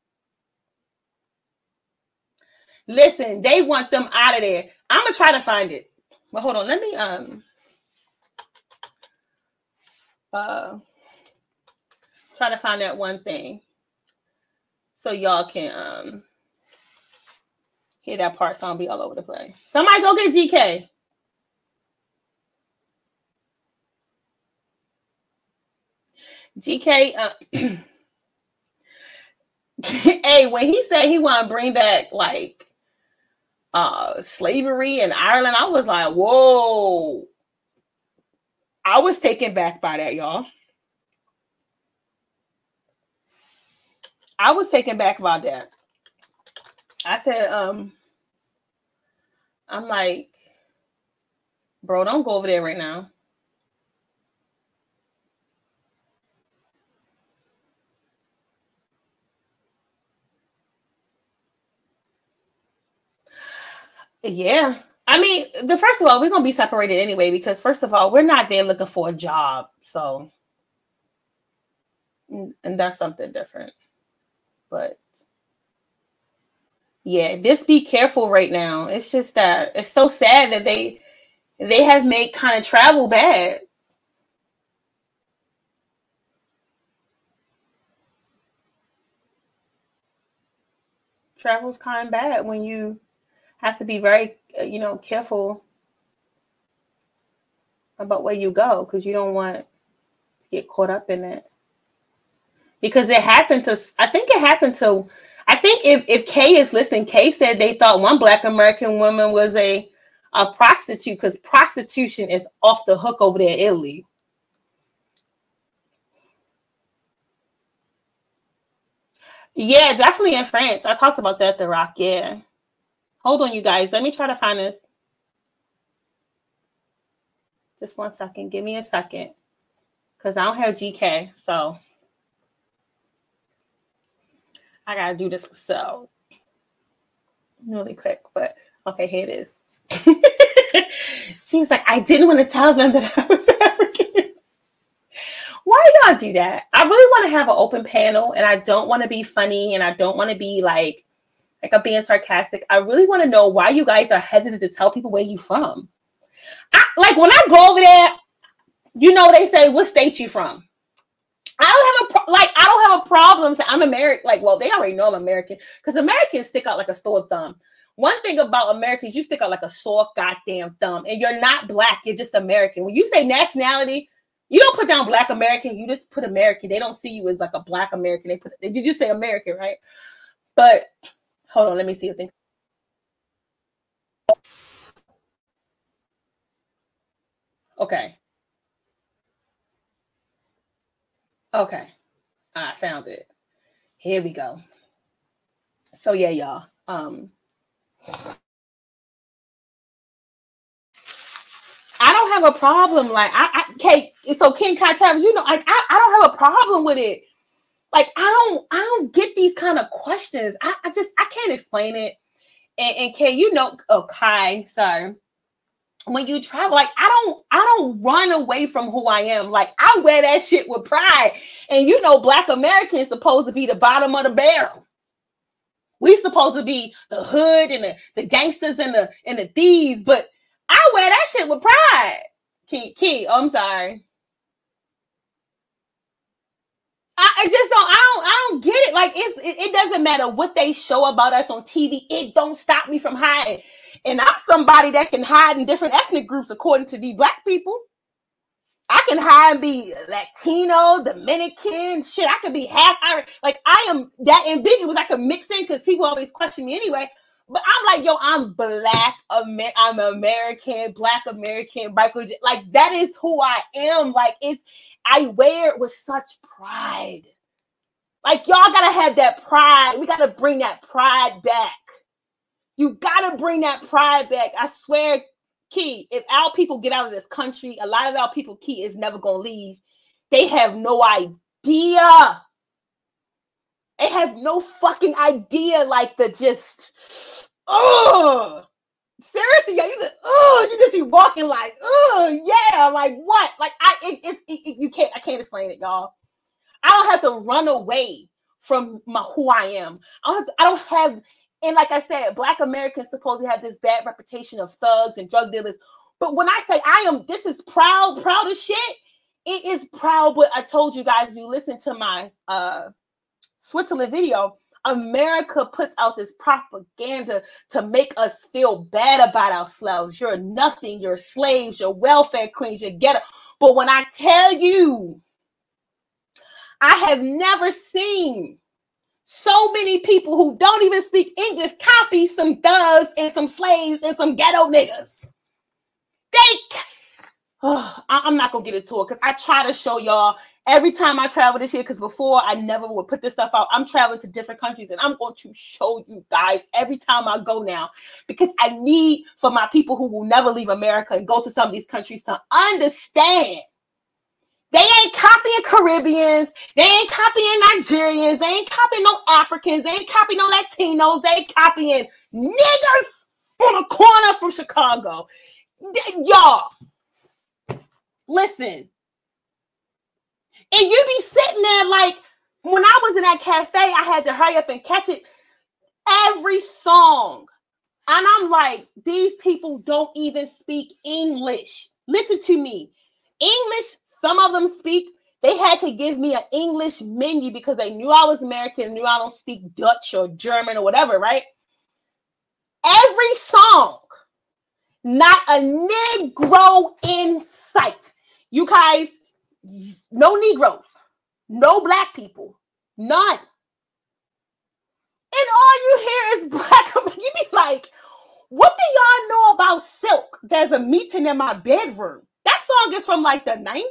Listen, they want them out of there. I'm going to try to find it. But hold on, let me try to find that one thing so y'all can hear that part so I'll be all over the place. Somebody go get GK. GK, hey, when he said he want to bring back like slavery in Ireland, I was like, whoa. I was taken back by that, y'all. I was taken back about that. I said, I'm like, bro, don't go over there right now. Yeah. I mean, first of all, we're going to be separated anyway, because first of all, we're not there looking for a job. So, and that's something different. But yeah, just be careful right now. It's just that it's so sad that they have made kind of travel bad. Travel's kind of bad when you have to be very, careful about where you go because you don't want to get caught up in it. Because it happened to, I think if Kay is listening, Kay said they thought one Black American woman was a prostitute because prostitution is off the hook over there in Italy. Yeah, definitely in France. I talked about that, The Rock. Yeah. Hold on, you guys. Let me try to find this. Just 1 second. Give me a second. Because I don't have GK. So I got to do this so really quick. But okay, here it is. She was like, I didn't want to tell them that I was African. Why do y'all do that? I really want to have an open panel, and I don't want to be funny, and I don't want to be like I'm being sarcastic. I really want to know why you guys are hesitant to tell people where you from. When I go over there, they say, what state you from? I don't have a problem saying I'm American. Like, well, they already know I'm American because Americans stick out like a sore thumb. One thing about Americans, you stick out like a sore goddamn thumb, and you're not black, you're just American. When you say nationality, you don't put down black American, you just put American. They don't see you as like a black American. Did you say American, right? But hold on, let me see if things. Okay. Okay. I found it. Here we go. So yeah, y'all. I don't have a problem. Like okay, so King Kai Travis, you know, like I don't have a problem with it. Like I don't get these kind of questions. I can't explain it. And Kay, you know, oh Kai, sorry. When you travel, like I don't run away from who I am. Like I wear that shit with pride. And you know, Black American is supposed to be the bottom of the barrel. We supposed to be the hood and the gangsters and the thieves, but I wear that shit with pride. Key, I'm sorry. I just don't. I don't get it. Like it doesn't matter what they show about us on TV. It don't stop me from hiding. And I'm somebody that can hide in different ethnic groups according to these black people. I can hide and be Latino, Dominican, shit. I could be half Irish. Like I am that ambiguous. I could mix in because people always question me anyway. But I'm like, yo, I'm black. I'm American, Black American, Michael. Like that is who I am. Like I wear it with such pride. Like y'all gotta have that pride. We gotta bring that pride back. You gotta bring that pride back. I swear, Key, if our people get out of this country, a lot of our people, Key, is never gonna leave. They have no idea. They have no fucking idea. Like the just, seriously, yo, you just be walking like, yeah, like what? Like you can't. I can't explain it, y'all. I don't have to run away from who I am. I don't have. And like I said, Black Americans supposedly have this bad reputation of thugs and drug dealers. But when I say this is proud as shit. It is proud. But I told you guys, you listen to my Switzerland video. America puts out this propaganda to make us feel bad about ourselves. You're nothing. You're slaves. You're welfare queens. You're ghetto. But when I tell you, I have never seen so many people who don't even speak English copy some thugs and some slaves and some ghetto niggas. I'm not going to get into it because I try to show y'all every time I travel this year, because before I never would put this stuff out. I'm traveling to different countries and I'm going to show you guys every time I go now, because I need for my people who will never leave America and go to some of these countries to understand. They ain't copying Caribbeans. They ain't copying Nigerians. They ain't copying no Africans. They ain't copying no Latinos. They ain't copying niggas on a corner from Chicago. Y'all, listen. And you be sitting there like, when I was in that cafe, I had to hurry up and catch it. Every song. And I'm like, these people don't even speak English. Listen to me. English, some of them speak. They had to give me an English menu because they knew I was American, knew I don't speak Dutch or German or whatever, right? Every song, not a Negro in sight. You guys, no Negroes, no Black people, none. And all you hear is Black. You be like, what do y'all know about Silk? There's a meeting in my bedroom. That song is from like the 90s.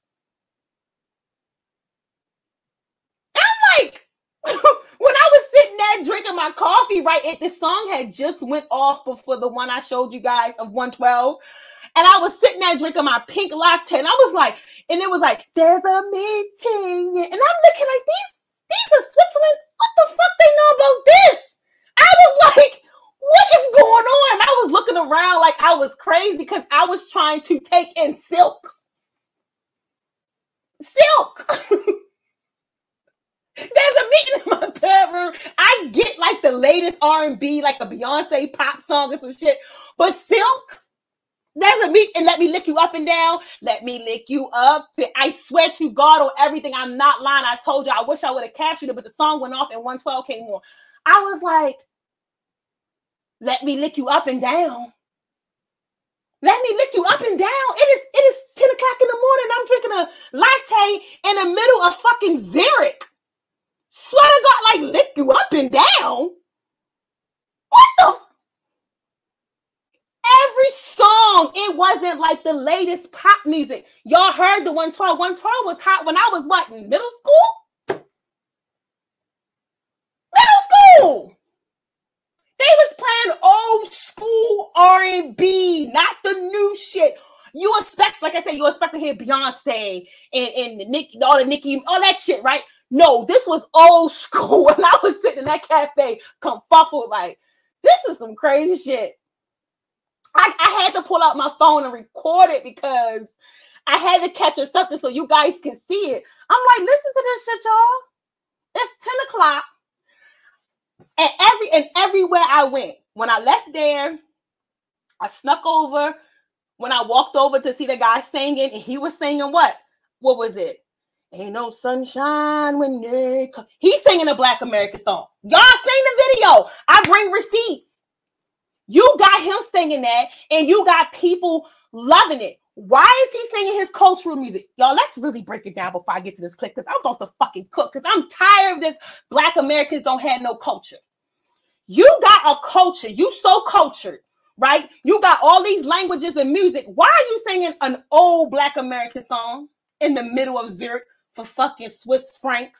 I'm like, when I was sitting there drinking my coffee, right, this song had just went off before the one I showed you guys of 112. And I was sitting there drinking my pink latte. And I was like, and it was like, there's a meeting. And I'm looking like, these are Switzerland. What the fuck they know about this? I was like, what is going on? And I was looking around like I was crazy because I was trying to take in Silk. There's a meeting in my bedroom. I get like the latest R&B, like a Beyonce pop song or some shit. But Silk, there's a meeting. Let me lick you up and down. Let me lick you up. I swear to God on everything, I'm not lying. I told you, I wish I would have captured it, but the song went off and 112 came on. I was like, Let me lick you up and down. Let me lick you up and down. It is 10 o'clock in the morning. I'm drinking a latte in the middle of fucking Zurich. Swear to God, like lick you up and down. What the? Every song, it wasn't like the latest pop music. Y'all heard the 112. 112 was hot when I was what, in middle school? Middle school. They was playing old school R&B, not the new shit. You expect, like I said, you expect to hear Beyonce and Nicki, all that shit, right? No, this was old school. And I was sitting in that cafe, confuffled, like, this is some crazy shit. I had to pull out my phone and record it because I had to catch or something so you guys can see it. I'm like, listen to this shit, y'all. It's 10 o'clock. And everywhere I went, when I left there, I snuck over. When I walked over to see the guy singing, and he was singing what? What was it? Ain't no sunshine when they come. He's singing a Black American song. Y'all seen the video. I bring receipts. You got him singing that, and you got people loving it. Why is he singing his cultural music? Y'all, let's really break it down before I get to this clip, because I'm supposed to fucking cook, because I'm tired of this Black Americans don't have no culture. You got a culture. You so cultured, right? You got all these languages and music. Why are you singing an old Black American song in the middle of Zurich for fucking Swiss francs?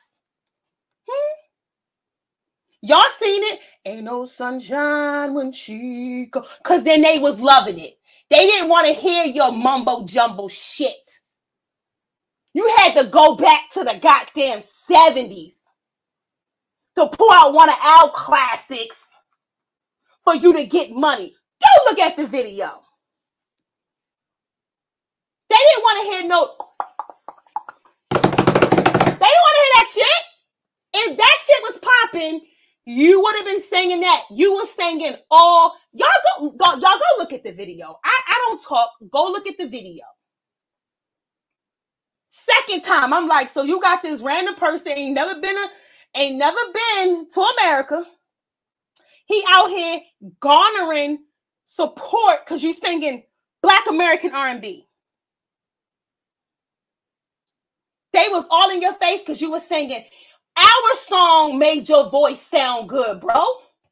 Y'all seen it? Ain't no sunshine when she go. Because then they was loving it. They didn't want to hear your mumbo jumbo shit. You had to go back to the goddamn 70s to pull out one of our classics for you to get money. Go look at the video. They didn't want to hear no. They didn't want to hear that shit. If that shit was popping, you would have been singing that. You were singing all. Y'all go look at the video. I don't talk. Go look at the video. Second time, I'm like, so you got this random person ain't never been to America. He out here garnering support because you singing Black American R&B. They was all in your face because you were singing. Our song made your voice sound good, bro.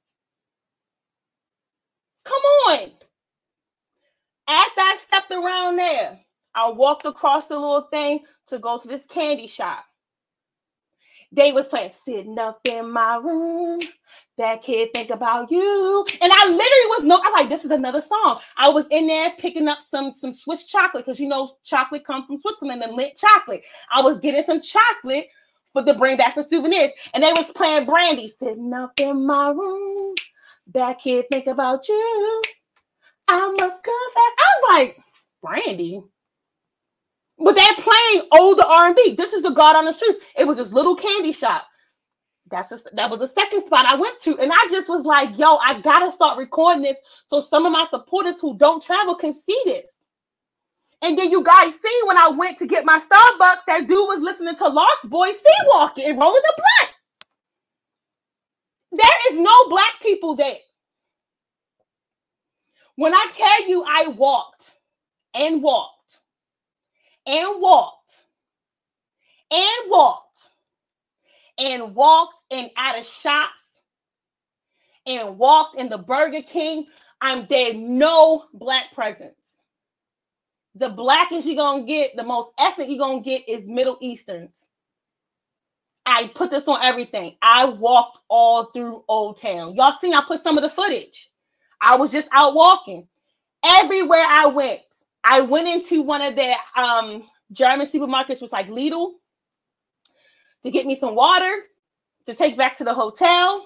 Come on. After I stepped around there, I walked across the little thing to go to this candy shop. They was playing Sitting Up in My Room, That Kid Think About You. And I literally I was like, this is another song. I was in there picking up some Swiss chocolate because, you know, chocolate comes from Switzerland and Lindt chocolate. I was getting some chocolate to bring back for souvenirs. And they was playing Brandy. Sitting up in my room, That Kid Think About You. I must confess. I was like, Brandy? But they're playing older R&B. This is the God on the Street. It was this little candy shop. That was the second spot I went to. And I just was like, yo, I got to start recording this so some of my supporters who don't travel can see this. And then you guys see when I went to get my Starbucks, that dude was listening to Lost Boys Seawalking and rolling the blunt. There is no Black people there. When I tell you I walked and walked and walked and walked and walked and out of shops and walked in the Burger King, there's no Black presence. The Blackest you're going to get, the most ethnic you're going to get is Middle Easterns. I put this on everything. I walked all through Old Town. Y'all seen I put some of the footage. I was just out walking. Everywhere I went into one of their German supermarkets, was like Lidl, to get me some water to take back to the hotel.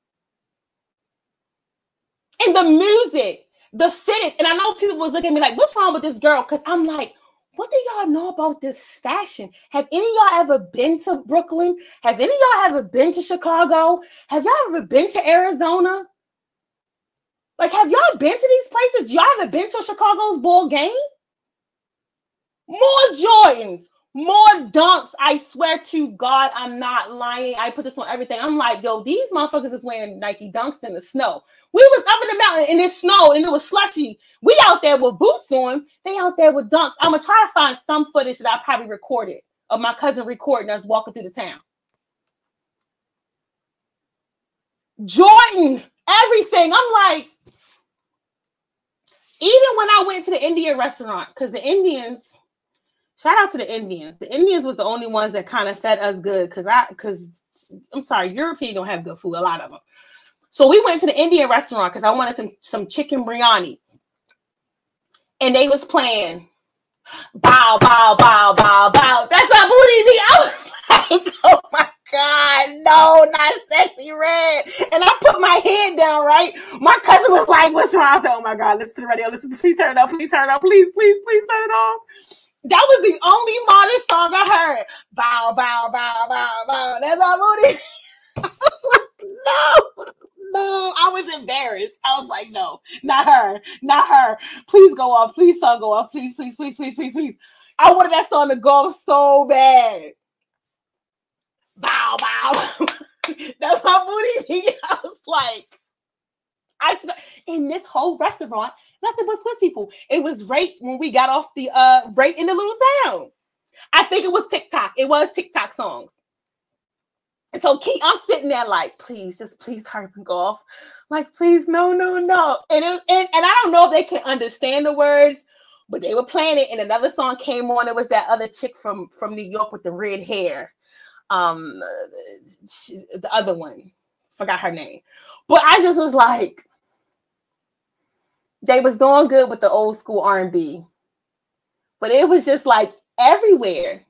And the music, the fitteds. And I know people was looking at me like, what's wrong with this girl? Because I'm like, what do y'all know about this stashing? Have any of y'all ever been to Brooklyn? Have any of y'all ever been to Chicago? Have y'all ever been to Arizona? Like, have y'all been to these places? Y'all ever been to Chicago's Bull game? More Jordans, More dunks. I swear to God, I'm not lying. I put this on everything. I'm like, yo, these motherfuckers is wearing Nike dunks in the snow. We was up in the mountain in this snow and it was slushy. We out there with boots on. They out there with dunks. I'm gonna try to find some footage that I probably recorded of my cousin recording us walking through the town. Jordan, everything. I'm like, even when I went to the Indian restaurant, because the Indians, shout out to the Indians. The Indians was the only ones that kind of fed us good because I'm sorry, Europeans don't have good food, a lot of them. So we went to the Indian restaurant because I wanted some chicken biryani. And they was playing bow, bow, bow, bow, bow. That's my booty beat. I was like, oh my God, no, not Sexy Red. And I put my head down, right? My cousin was like, what's wrong? I said, oh my God, listen to the radio. Listen, please turn it up. Please turn it up. Please, please, please turn it off. That was the only modern song I heard. Bow, bow, bow, bow, bow. That's my booty. No, I was embarrassed. I was like, no, not her, not her. Please go off. Please, song, go off. Please, please, please, please, please, please. I wanted that song to go off so bad. Bow, bow. That's my booty. I was like, in this whole restaurant, nothing but Swiss people. It was right when we got off the right in the little town. I think it was TikTok. It was TikTok songs. And so I'm sitting there like, please, just please hurry and go off. Like, please, no, no, no. And I don't know if they can understand the words, but they were playing it. And another song came on. It was that other chick from New York with the red hair. The other one, forgot her name. But I just was like, they was doing good with the old school R&B, but it was just like everywhere.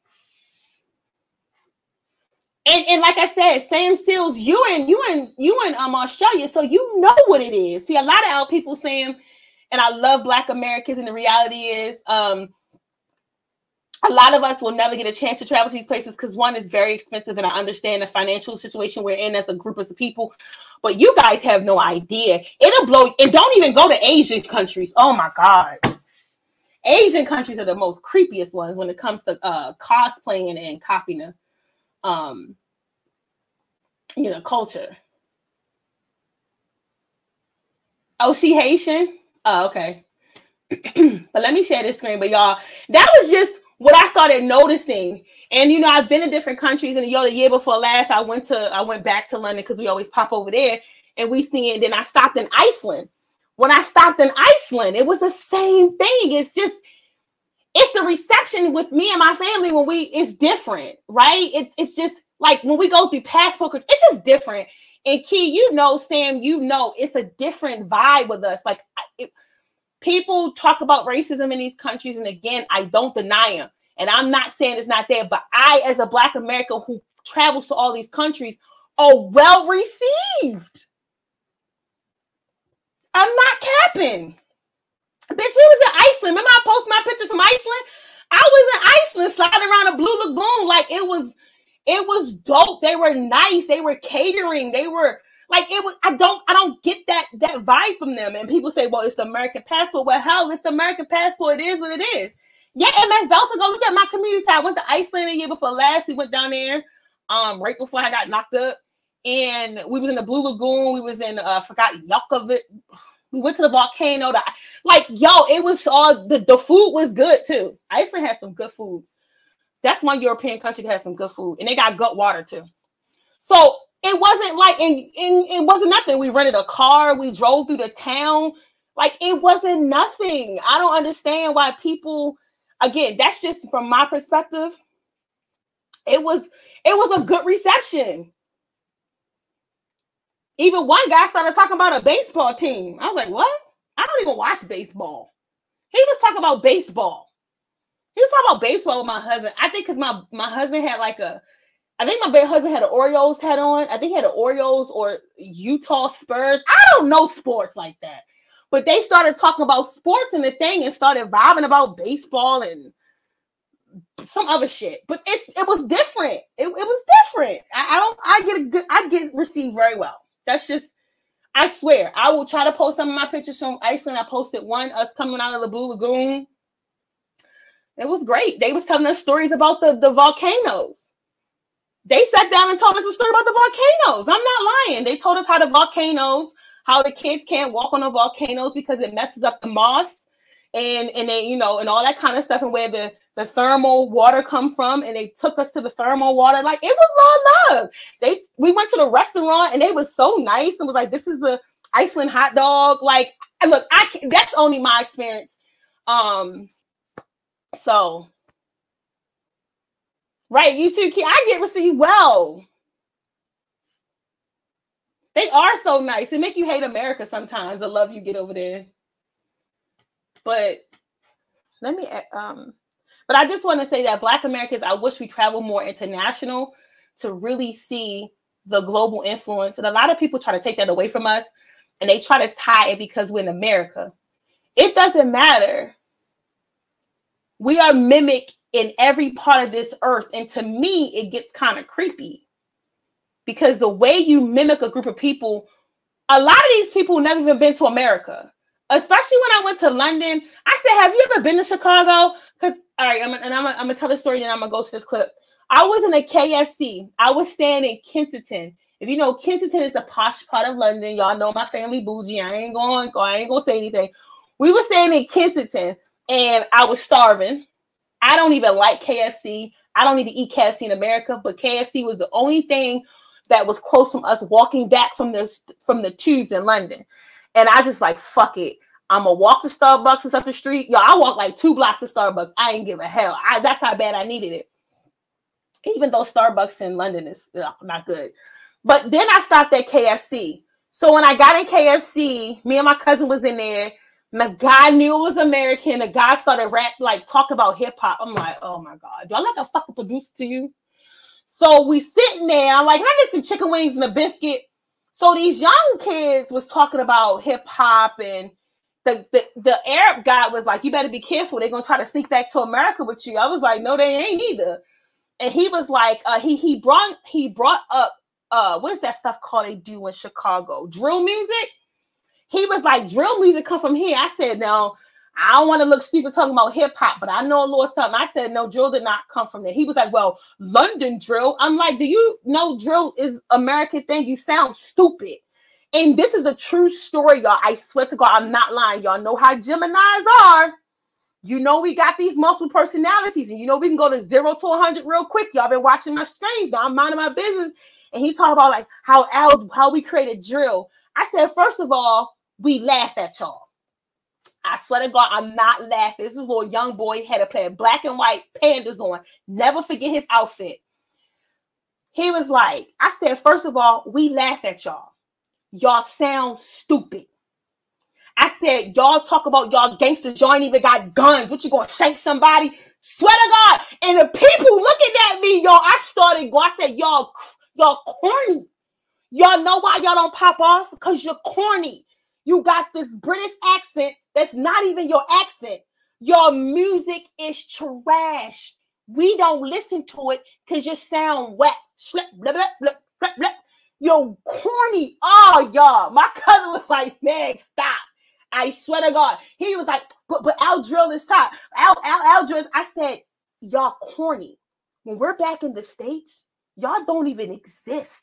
And like I said, Sam Stills, you in Australia, so you know what it is. See, a lot of our people saying, and I love Black Americans, and the reality is, a lot of us will never get a chance to travel to these places because one is very expensive, and I understand the financial situation we're in as a group of people. But you guys have no idea. It'll blow. And don't even go to Asian countries. Oh my God. Asian countries are the most creepiest ones when it comes to cosplaying and copying culture. Oh, she Haitian? Oh, okay. But let me share this screen. But y'all, that was just what I started noticing. And I've been in different countries, and the year before last, I went back to London because we always pop over there, and we see it. Then I stopped in Iceland. When I stopped in Iceland, it was the same thing. It's the reception with me and my family when it's different, right? It's just like when we go through passport, it's just different. And Key, Sam, it's a different vibe with us. Like people talk about racism in these countries, and again, I don't deny them. And I'm not saying it's not there, but I, as a Black American who travels to all these countries, are well received. I'm not capping. Bitch, we was in Iceland. Remember I posted my picture from Iceland? I was in Iceland sliding around a Blue Lagoon. Like it was dope. They were nice. They were catering. They were like, it was, I don't get that vibe from them. And people say, well, it's the American passport. Well, hell, it's the American passport. It is what it is. Yeah, MS Delta, go look at my community side. I went to Iceland the year before last. We went down there right before I got knocked up. And we was in the Blue Lagoon. We was in, forgot Yuckovit. We went to the volcano. It was all, the food was good too. Iceland had some good food. That's one European country that has some good food. And they got gut water too. So it wasn't like, it wasn't nothing. We rented a car. We drove through the town. Like it wasn't nothing. I don't understand why people, again, that's just from my perspective. It was a good reception. Even one guy started talking about a baseball team. I was like, what? I don't even watch baseball. He was talking about baseball. He was talking about baseball with my husband. I think because my husband had I think my husband had an Orioles hat on. I think he had an Orioles or Utah Spurs. I don't know sports like that. But they started talking about sports and the thing and started vibing about baseball and some other shit. But it was different. It was different. I get received very well. That's just, I swear, I will try to post some of my pictures from Iceland. I posted one, us coming out of the Blue Lagoon. It was great. They was telling us stories about the volcanoes. They sat down and told us a story about the volcanoes. I'm not lying. They told us how the kids can't walk on the volcanoes because it messes up the moss and they, you know, and all that kind of stuff, and where the thermal water come from. And they took us to the thermal water. Like, it was all love. We went to the restaurant and they was so nice and was like, this is a Iceland hot dog. Like, look, that's only my experience. So, right, you too, Key. I get received well. They are so nice. It make you hate America sometimes, the love you get over there. But let me, but I just want to say that Black Americans, I wish we travel more international to really see the global influence. And a lot of people try to take that away from us, and they try to tie it because we're in America. It doesn't matter. We are mimicked in every part of this earth. And to me, it gets kind of creepy because the way you mimic a group of people, a lot of these people never even been to America, especially when I went to London. I said, have you ever been to Chicago? Because, all right, I'm going to tell the story, then I'm going to go to this clip. I was in a KFC. I was staying in Kensington. If you know, Kensington is the posh part of London. Y'all know my family bougie. I ain't going to say anything. We were staying in Kensington. And I was starving. I don't even like KFC. I don't even eat KFC in America, but KFC was the only thing that was close from us walking back from the tubes in London. And I just like, fuck it. I'm going to walk to Starbucks and up the street. Yo, I walked like 2 blocks to Starbucks. I ain't give a hell. That's how bad I needed it. Even though Starbucks in London is not good. But then I stopped at KFC. So when I got in KFC, me and my cousin was in there. And the guy knew it was American. The guy started talking about hip hop. I'm like, oh my God, do I like a fucking producer to you? So we sitting there. I'm like, can I get some chicken wings and a biscuit? So these young kids was talking about hip hop, and the Arab guy was like, you better be careful. They're gonna try to sneak back to America with you. I was like, no, they ain't either. And he was like, he brought up what is that stuff called they do in Chicago? Drill music. He was like, drill music come from here. I said, no, I don't want to look stupid talking about hip hop, but I know a little something. I said, no, drill did not come from there. He was like, well, London drill. I'm like, do you know drill is American thing? You sound stupid. And this is a true story, y'all. I swear to God, I'm not lying. Y'all know how Geminis are. You know we got these multiple personalities, and you know we can go to 0 to 100 real quick. Y'all been watching my streams. Now I'm minding my business. And he talked about like how we created drill. I said, first of all, we laugh at y'all. I swear to God, I'm not laughing. This is a little young boy, had a pair of black and white pandas on. Never forget his outfit. He was like, I said, first of all, we laugh at y'all. Y'all sound stupid. I said, y'all talk about y'all gangsters. Y'all ain't even got guns. What, you gonna shank somebody? Swear to God. And the people looking at me, y'all, I started going. I said, y'all corny. Y'all know why y'all don't pop off? Because you're corny. You got this British accent that's not even your accent. Your music is trash. We don't listen to it because you sound wet. Blah, blah, blah, blah, blah. You're corny. Oh, y'all. My cousin was like, man, stop. I swear to God. He was like, but Al Drill is top. Al Drill. I said, y'all corny. When we're back in the States, y'all don't even exist.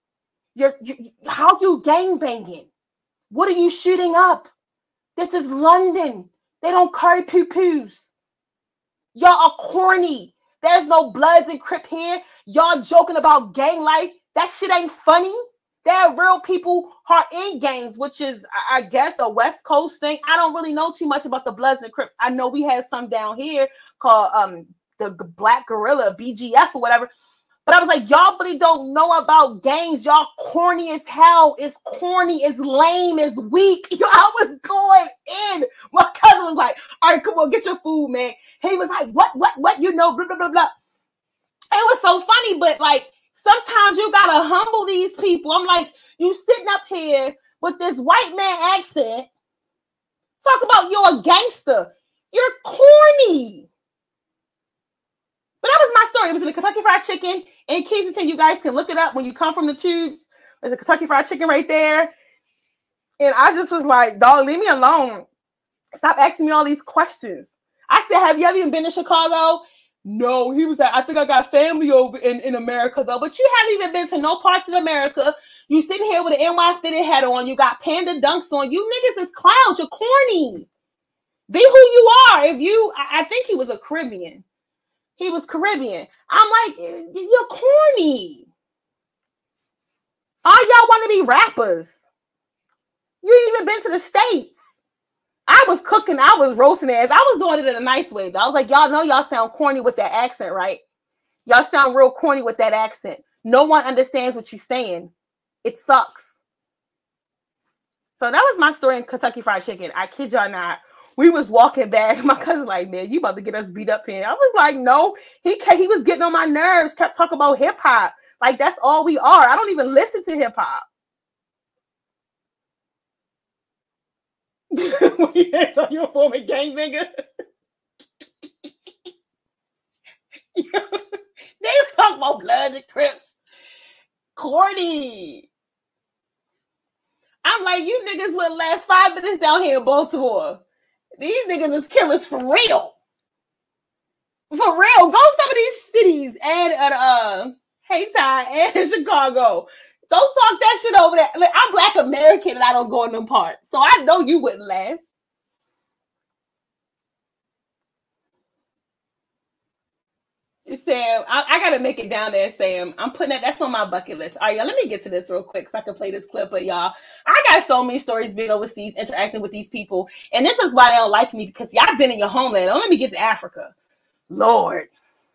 How you gangbanging? What are you shooting up? This is London. They don't carry poo-poos. Y'all are corny. There's no Bloods and Crip here. Y'all joking about gang life. That shit ain't funny. There are real people who are in gangs, which is, I guess, a West Coast thing. I don't really know too much about the Bloods and Crips. I know we had some down here called the Black Gorilla, BGF or whatever. But I was like, y'all really don't know about gangs. Y'all corny as hell. It's corny, it's lame, it's weak. Yo, I was going in. My cousin was like, all right, come on, get your food, man. He was like, what, you know, blah, blah, blah, blah. It was so funny, but like, sometimes you gotta humble these people. I'm like, you sitting up here with this white man accent, talk about you're a gangster. You're corny. But that was my story. It was in the Kentucky Fried Chicken in Kensington. You guys can look it up when you come from the tubes. There's a Kentucky Fried Chicken right there. And I just was like, dog, leave me alone. Stop asking me all these questions. I said, have you ever even been to Chicago? No. He was like, I think I got family over in America, though. But you haven't even been to no parts of America. You sitting here with an NY fitted hat on. You got panda dunks on. You niggas is clowns. You're corny. Be who you are. I think he was a Caribbean. He was Caribbean. I'm like, you're corny. All y'all want to be rappers. You ain't even been to the States. I was cooking. I was roasting ass. I was doing it in a nice way. I was like, y'all know y'all sound corny with that accent, right? Y'all sound real corny with that accent. No one understands what you're saying. It sucks. So that was my story in Kentucky Fried Chicken. I kid y'all not. We was walking back. My cousin like, man, you about to get us beat up here. I was like, no. He was getting on my nerves. Kept talking about hip hop. Like, that's all we are. I don't even listen to hip hop. When you hands on your former gangbanger. They was talking about Bloods and Crips. Corny. I'm like, you niggas wouldn't last 5 minutes down here in Baltimore. These niggas is killers for real. For real. Go to some of these cities and Hey Ty and Chicago. Go talk that shit over there. Like, I'm Black American and I don't go in them parts. So I know you wouldn't last. Sam, I gotta make it down there, Sam. I'm putting that's on my bucket list. All right, y'all, let me get to this real quick so I can play this clip of y'all. I got so many stories being overseas, interacting with these people. And this is why they don't like me, because y'all been in your homeland. Don't let me get to Africa. Lord,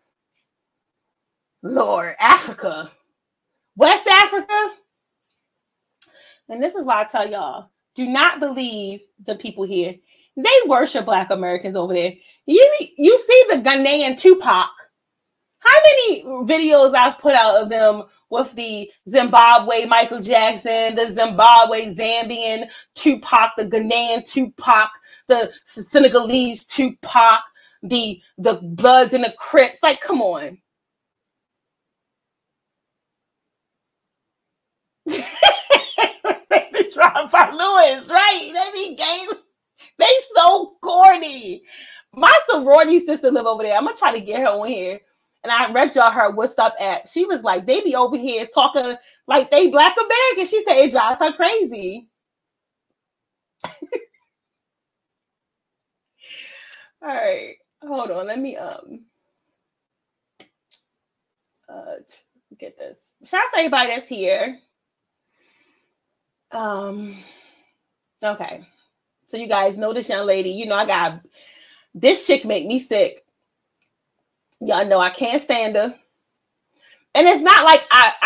Africa. West Africa. And this is why I tell y'all, do not believe the people here. They worship Black Americans over there. You see the Ghanaian Tupac. How many videos I've put out of them with the Zimbabwe Michael Jackson, the Zimbabwe Zambian Tupac, the Ghanaian Tupac, the Senegalese Tupac, the Bloods and the Crips. Like, come on. They drive by Lewis, right? They so corny. My sorority sister live over there. I'm gonna try to get her on here. And I read y'all her What's Up app. She was like, they be over here talking like they Black American. She said it drives her crazy. All right, hold on. Let me get this. Shout out to everybody that's here. Okay. So you guys know this young lady. You know, I got this chick make me sick. Y'all know I can't stand her. And it's not like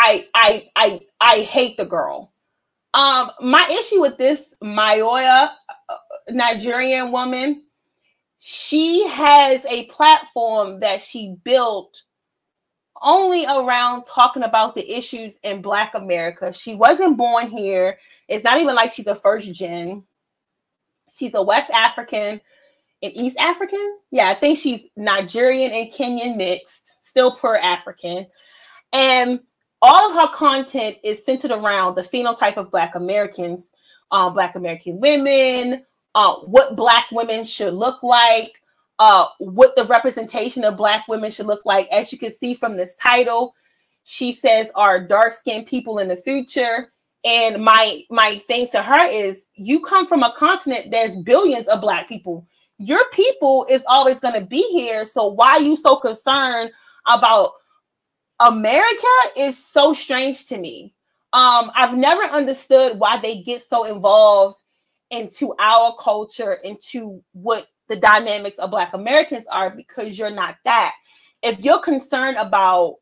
I hate the girl. My issue with this Mayowa Nigerian woman, she has a platform that she built only around talking about the issues in Black America. She wasn't born here. It's not even like she's a first gen. She's a West African and East African. Yeah, I think she's Nigerian and Kenyan mixed, still pure African. And all of her content is centered around the phenotype of Black Americans, Black American women, what Black women should look like, what the representation of Black women should look like. As you can see from this title, she says, are dark-skinned people in the future? And my thing to her is, you come from a continent there's billions of Black people. Your people is always going to be here. So why are you so concerned about America? Is so strange to me. I've never understood why they get so involved into our culture, into what the dynamics of Black Americans are, because you're not that. If you're concerned about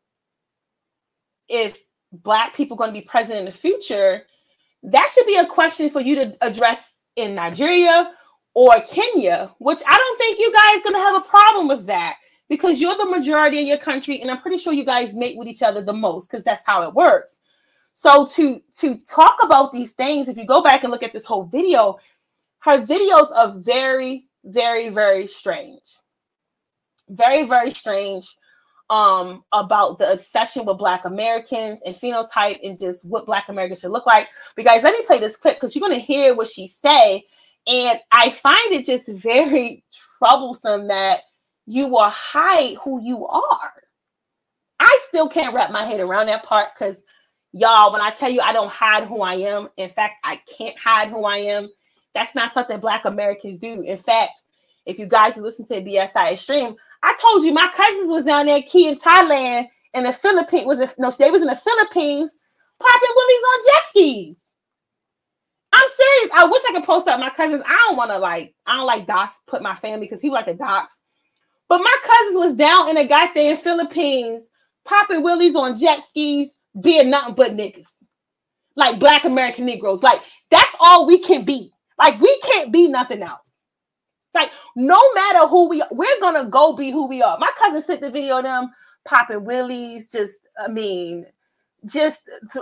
if Black people are going to be present in the future, that should be a question for you to address in Nigeria or Kenya, which I don't think you guys are going to have a problem with that, because you're the majority in your country, and I'm pretty sure you guys mate with each other the most, because that's how it works. So to talk about these things, if you go back and look at this whole video, her videos are very, very, very strange. Very, very strange about the obsession with Black Americans and phenotype and just what Black Americans should look like. But guys, let me play this clip because you're going to hear what she say. And I find it just very troublesome that you will hide who you are. I still can't wrap my head around that part because, y'all, when I tell you I don't hide who I am, in fact, I can't hide who I am. That's not something Black Americans do. In fact, if you guys listen to BSI Extreme, I told you my cousins was down there, key in Thailand, and the Philippines they was in the Philippines popping willies on jet skis. I'm serious. I wish I could post up my cousins. I don't like dox, put my family because people like to dox. But my cousins was down in the goddamn Philippines popping willies on jet skis, being nothing but niggas. Like Black American Negroes. Like, that's all we can be. Like, we can't be nothing else. Like, no matter who we are, we're gonna go be who we are. My cousin sent the video of them popping willies, just that's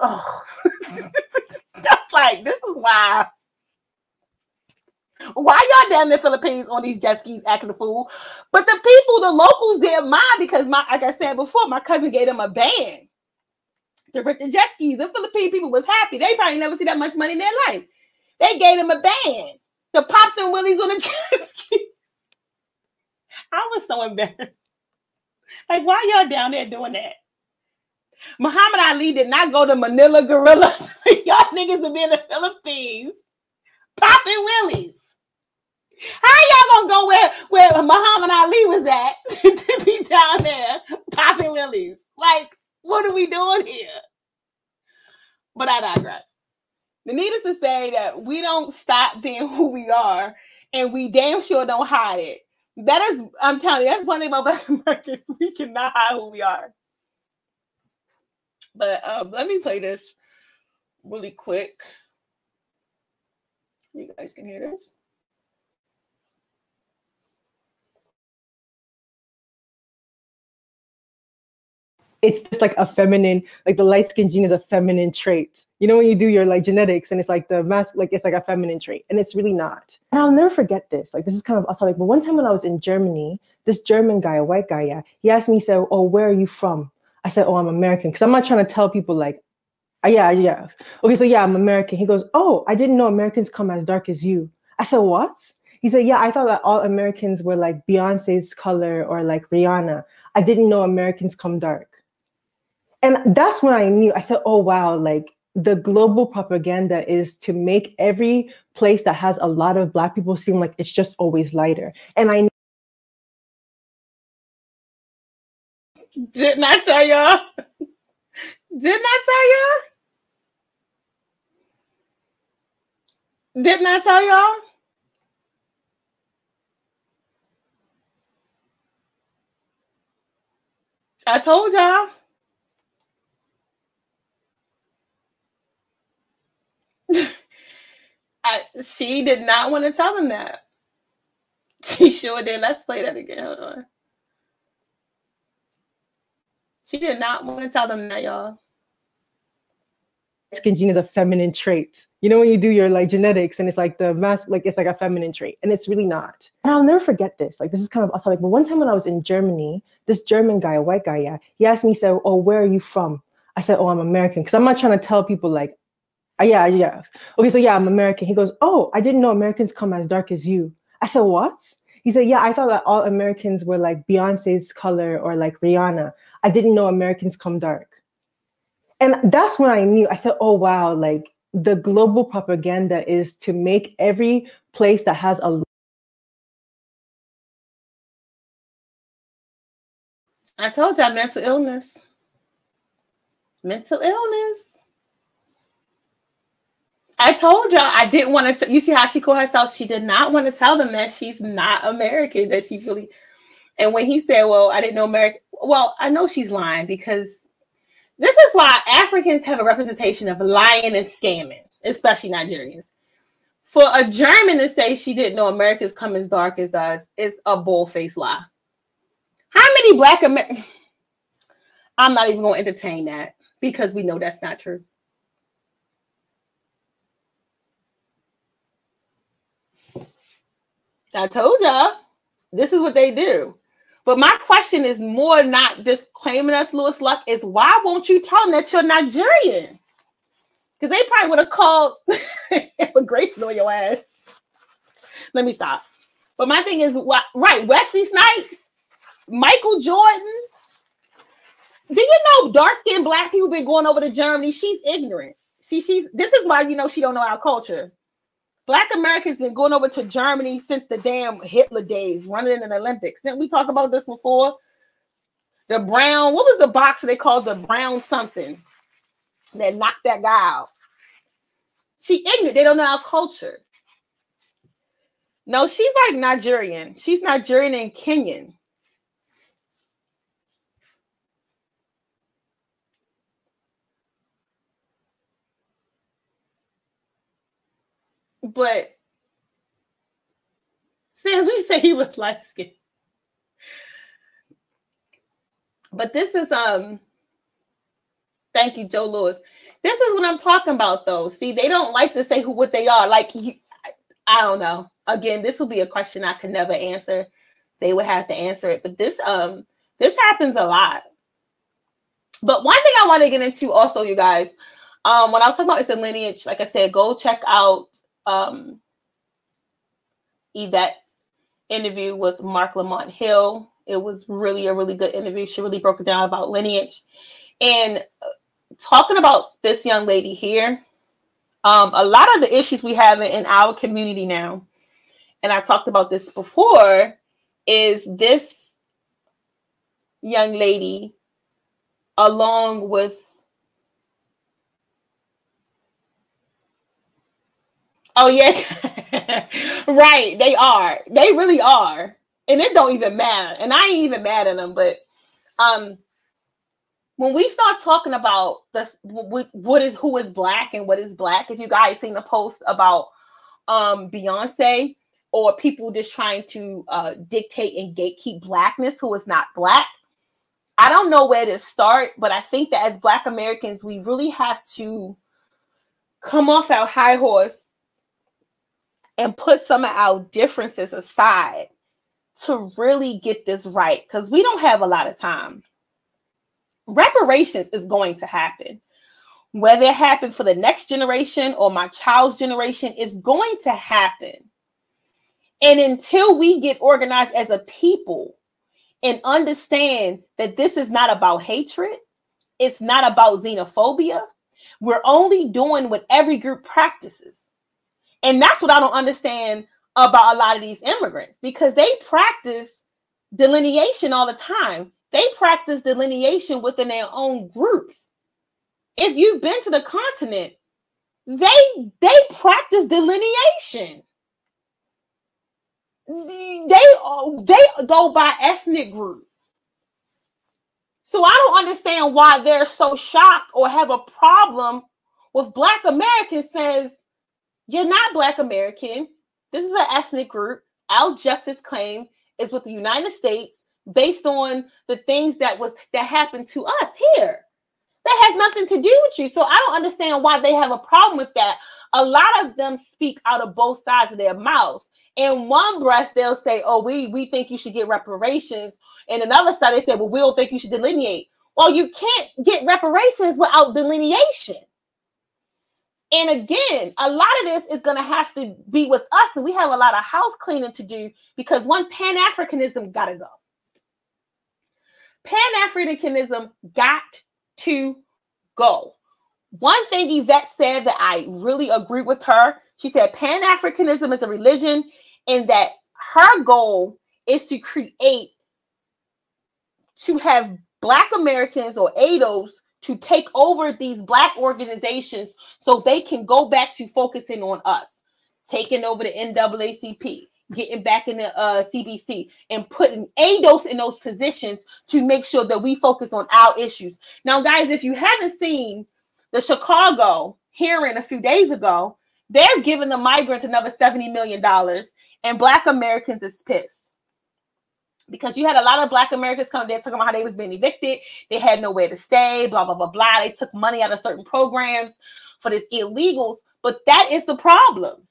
like, this is why y'all down in the Philippines on these jet skis acting a fool. But the people, the locals didn't mind because like I said before, my cousin gave them a band to rent the jet skis. The Philippine people was happy. They probably never see that much money in their life. They gave them a band to pop them willies on the jet skis. I was so embarrassed. Like, why y'all down there doing that? Muhammad Ali did not go to Manila Gorillas. Y'all niggas to be in the Philippines popping willies. How y'all gonna go where Muhammad Ali was at to be down there popping willies? Like, what are we doing here? But I digress. But needless to say that we don't stop being who we are, and we damn sure don't hide it. That is, I'm telling you, that's one thing about Black Americans. We cannot hide who we are. But let me play this really quick. You guys can hear this. It's just like a feminine, like the light skin gene is a feminine trait. You know, when you do your like genetics and it's like the mask, like it's like a feminine trait, and it's really not. And I'll never forget this. Like, this is kind of off-topic, but one time when I was in Germany, this German guy, a white guy, yeah, he asked me, he said, "Oh, where are you from?" I said, "Oh, I'm American," because I'm not trying to tell people like, yeah. Okay, so yeah, I'm American. He goes, "Oh, I didn't know Americans come as dark as you." I said, "What?" He said, "Yeah, I thought that all Americans were like Beyonce's color or like Rihanna. I didn't know Americans come dark." And that's when I knew. I said, "Oh, wow, like the global propaganda is to make every place that has a lot of Black people seem like it's just always lighter." And I didn't I tell y'all? Didn't I tell y'all? Didn't I tell y'all? I told y'all. She did not want to tell them that. She sure did. Let's play that again. Hold on. She did not want to tell them that, y'all. Skin gene is a feminine trait. You know, when you do your like genetics and it's like the mask, like it's like a feminine trait, and it's really not. And I'll never forget this. Like, this is kind of off-topic, but one time when I was in Germany, this German guy, a white guy, yeah, he asked me, he said, "Oh, where are you from?" I said, "Oh, I'm American," because I'm not trying to tell people like, yeah. Okay, so yeah, I'm American. He goes, "Oh, I didn't know Americans come as dark as you." I said, "What?" He said, "Yeah, I thought that all Americans were like Beyonce's color or like Rihanna. I didn't know Americans come dark." And that's when I knew. I said, "Oh, wow, like the global propaganda is to make every place that has a..." I told y'all mental illness. Mental illness. I told y'all I didn't want to. You see how she called herself? She did not want to tell them that she's not American, that she's really. And when he said, "Well, I didn't know American," well, I know she's lying, because this is why Africans have a representation of lying and scamming, especially Nigerians. For a German to say she didn't know Americans come as dark as us is a bull-faced lie. How many Black Americans? I'm not even going to entertain that, because we know that's not true. I told y'all, this is what they do. But my question is more not just claiming us Louis Luck, is why won't you tell them that you're Nigerian? Because they probably would have called immigration on your ass. Let me stop. But my thing is, right, Wesley Snipes, Michael Jordan. Do you know dark-skinned black people been going over to Germany? She's ignorant. This is why she don't know our culture. Black Americans been going over to Germany since the damn Hitler days, running in the Olympics. Didn't we talk about this before? The brown, what was the boxer they called the brown something that knocked that guy out? She ignorant. They don't know our culture. No, she's like Nigerian. She's Nigerian and Kenyan. But Sam, we say he was light skinned. But this is thank you, Joe Lewis. This is what I'm talking about, though. See, they don't like to say what they are. Like, I don't know. Again, this will be a question I could never answer. They would have to answer it. But this happens a lot. But one thing I want to get into also, you guys, when I was talking about it's a lineage, like I said, go check out Yvette's interview with Mark Lamont Hill. It was really a really good interview. She really broke it down about lineage. And talking about this young lady here, a lot of the issues we have in our community now, and I talked about this before, is this young lady along with oh yeah right, they really are, and it don't even matter, and I ain't even mad at them. But when we start talking about who is black and what is black, if you guys seen the post about Beyonce or people just trying to dictate and gatekeep blackness who is not black, I don't know where to start. But I think that as Black Americans, we really have to come off our high horse and put some of our differences aside to really get this right, because we don't have a lot of time. Reparations is going to happen. Whether it happens for the next generation or my child's generation, is going to happen. And until we get organized as a people and understand that this is not about hatred, it's not about xenophobia, we're only doing what every group practices. And that's what I don't understand about a lot of these immigrants, because they practice delineation all the time. They practice delineation within their own groups. If you've been to the continent, they practice delineation. They go by ethnic group. So I don't understand why they're so shocked or have a problem with Black Americans says, you're not Black American. This is an ethnic group. Our justice claim is with the United States based on the things that happened to us here. That has nothing to do with you. So I don't understand why they have a problem with that. A lot of them speak out of both sides of their mouths. In one breath, they'll say, oh, we think you should get reparations. And another side, they say, well, we don't think you should delineate. Well, you can't get reparations without delineation. And again, a lot of this is going to have to be with us. And we have a lot of house cleaning to do, because one, Pan-Africanism got to go. Pan-Africanism got to go. One thing Yvette said that I really agree with her. She said Pan-Africanism is a religion, and that her goal is to have Black Americans or ADOS to take over these Black organizations so they can go back to focusing on us, taking over the NAACP, getting back in the CBC, and putting ADOS in those positions to make sure that we focus on our issues. Now, guys, if you haven't seen the Chicago hearing a few days ago, they're giving the migrants another $70 million, and Black Americans is pissed. Because you had a lot of Black Americans come there talking about how they was being evicted. They had nowhere to stay, blah, blah, blah, blah. They took money out of certain programs for this illegals. But that is the problem.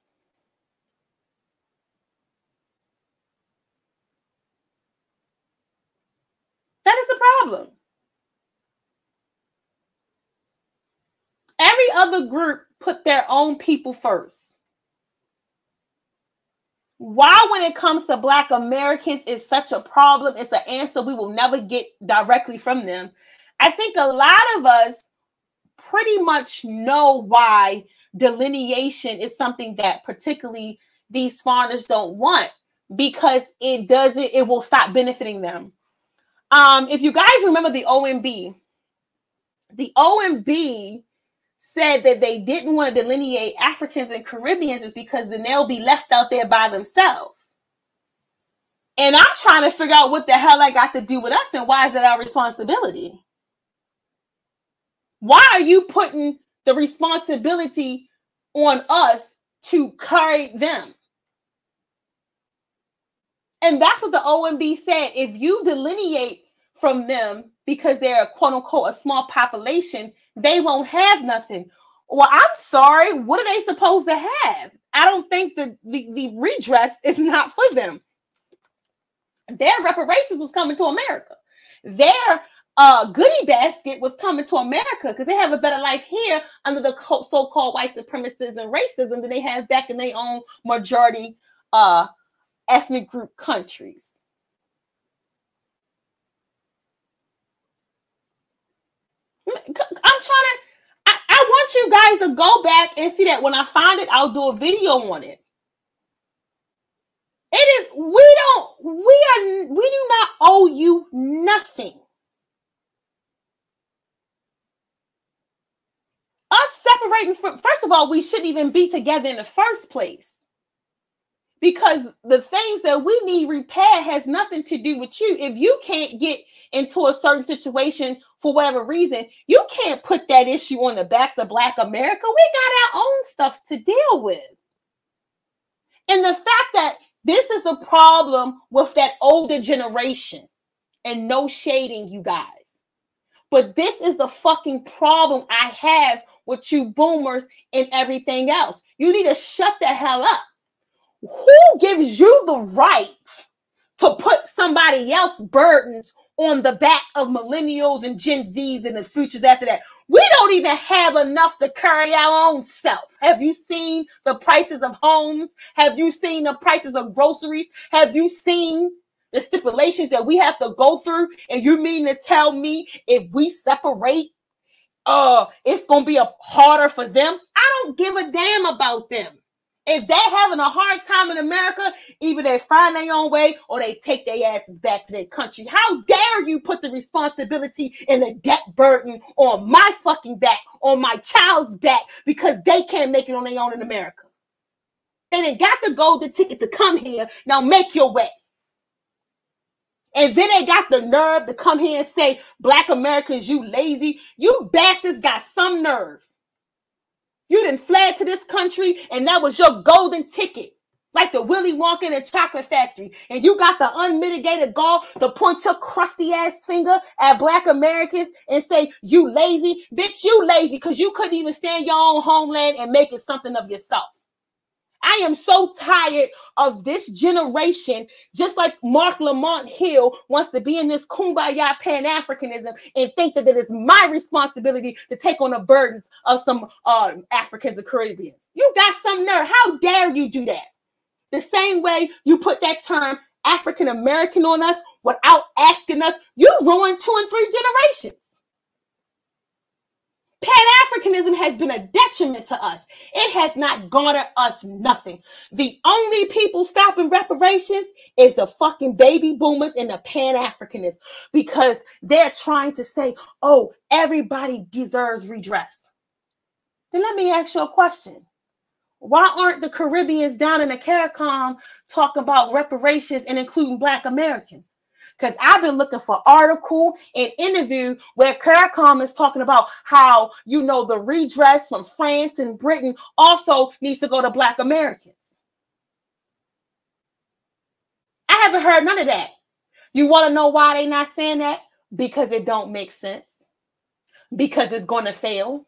That is the problem. Every other group put their own people first. why when it comes to Black Americans is such a problem, it's an answer we will never get directly from them. I think a lot of us pretty much know why delineation is something that particularly these foreigners don't want, because it will stop benefiting them. If you guys remember the OMB said that they didn't want to delineate Africans and Caribbeans is because then they'll be left out there by themselves. And I'm trying to figure out what the hell I got to do with us and why is it our responsibility? Why are you putting the responsibility on us to carry them? And that's what the OMB said. If you delineate from them because they're quote unquote a small population, they won't have nothing. Well, I'm sorry. What are they supposed to have? I don't think the redress is not for them. Their reparations was coming to America. Their goodie basket was coming to America because they have a better life here under the so-called white supremacists and racism than they have back in their own majority ethnic group countries. I want you guys to go back and see that. When I find it, I'll do a video on it. We do not owe you nothing. Us separating from, first of all, we shouldn't even be together in the first place. Because the things that we need repair has nothing to do with you. If you can't get into a certain situation for whatever reason, you can't put that issue on the backs of Black America. We got our own stuff to deal with. And the fact that this is the problem with that older generation, and no shading, you guys, but this is the fucking problem I have with you boomers and everything else. You need to shut the hell up. Who gives you the right to put somebody else's burdens on the back of millennials and Gen Zs and the futures after that? We don't even have enough to carry our own self. Have you seen the prices of homes? Have you seen the prices of groceries? Have you seen the stipulations that we have to go through? And you mean to tell me if we separate, it's going to be harder for them? I don't give a damn about them. If they're having a hard time in America, either they find their own way or they take their asses back to their country. How dare you put the responsibility and the debt burden on my fucking back, on my child's back, because they can't make it on their own in America. They done got the golden ticket to come here. Now make your way. And then they got the nerve to come here and say, Black Americans, you lazy. You bastards got some nerve. You done fled to this country and that was your golden ticket. Like the Willy Wonka in the chocolate factory. And you got the unmitigated gall to point your crusty ass finger at Black Americans and say, you lazy. Bitch, you lazy because you couldn't even stand your own homeland and make it something of yourself. I am so tired of this generation, just like Mark Lamont Hill wants to be in this kumbaya Pan-Africanism and think that it is my responsibility to take on the burdens of some Africans and Caribbeans. You got some nerve. How dare you do that? The same way you put that term African American on us without asking us, you ruined 2 and 3 generations. Pan-Africanism has been a detriment to us. It has not garnered us nothing. The only people stopping reparations is the fucking baby boomers and the Pan-Africanists, because they're trying to say, oh, everybody deserves redress. Then let me ask you a question. Why aren't the Caribbeans down in the CARICOM talking about reparations and including Black Americans? Because I've been looking for article and interview where CARICOM is talking about how, you know, the redress from France and Britain also needs to go to Black Americans. I haven't heard none of that. You want to know why they're not saying that? Because it don't make sense. Because it's going to fail.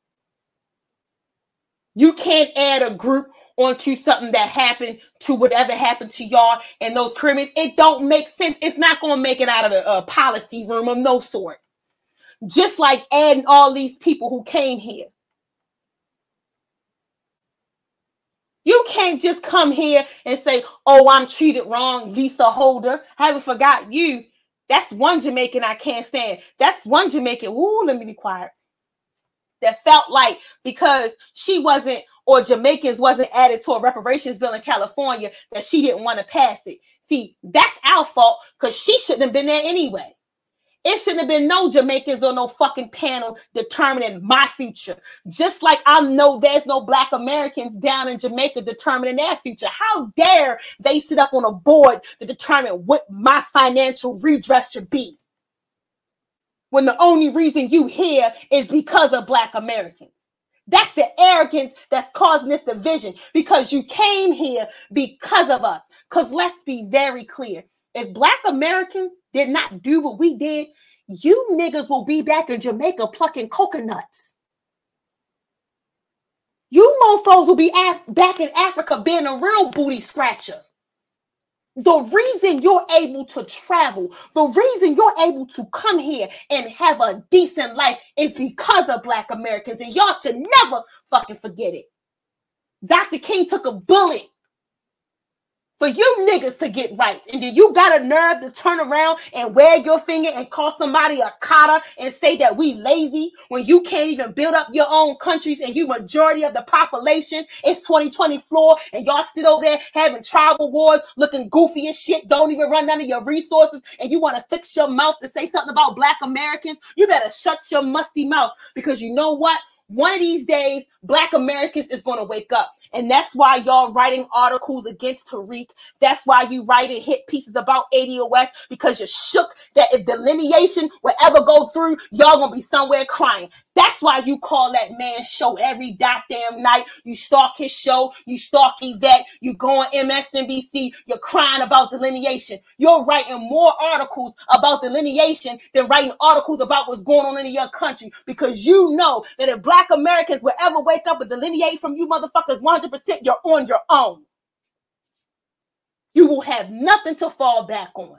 You can't add a group onto something that happened to whatever happened to y'all and those Caribbeans. It don't make sense. It's not going to make it out of the policy room of no sort. Just like adding all these people who came here. You can't just come here and say, oh, I'm treated wrong, Lisa Holder. I haven't forgot you. That's one Jamaican I can't stand. That's one Jamaican. Ooh, let me be quiet. That felt like because she wasn't, or Jamaicans wasn't added to a reparations bill in California, that she didn't want to pass it. See, that's our fault because she shouldn't have been there anyway. It shouldn't have been no Jamaicans or no fucking panel determining my future. Just like I know there's no Black Americans down in Jamaica determining their future. How dare they sit up on a board to determine what my financial redress should be, when the only reason you here is because of Black Americans? That's the arrogance that's causing this division, because you came here because of us. Because let's be very clear. If Black Americans did not do what we did, you niggas will be back in Jamaica plucking coconuts. You mofos will be back in Africa being a real booty scratcher. The reason you're able to travel, the reason you're able to come here and have a decent life is because of Black Americans, and y'all should never fucking forget it. Dr. King took a bullet for you niggas to get right, and then you got a nerve to turn around and wag your finger and call somebody a cotter and say that we lazy when you can't even build up your own countries and you majority of the population. It's 2024 and y'all still over there having tribal wars, looking goofy as shit, don't even run none of your resources, and you want to fix your mouth to say something about Black Americans. You better shut your musty mouth, because you know what? One of these days, Black Americans is going to wake up. And that's why y'all writing articles against Tariq. That's why you writing hit pieces about ADOS, because you're shook that if delineation will ever go through, y'all going to be somewhere crying. That's why you call that man's show every goddamn night. You stalk his show. You stalk Yvette. You go on MSNBC. You're crying about delineation. You're writing more articles about delineation than writing articles about what's going on in your country, because you know that if Black Americans will ever wake up and delineate from you motherfuckers 100%, you're on your own. You will have nothing to fall back on.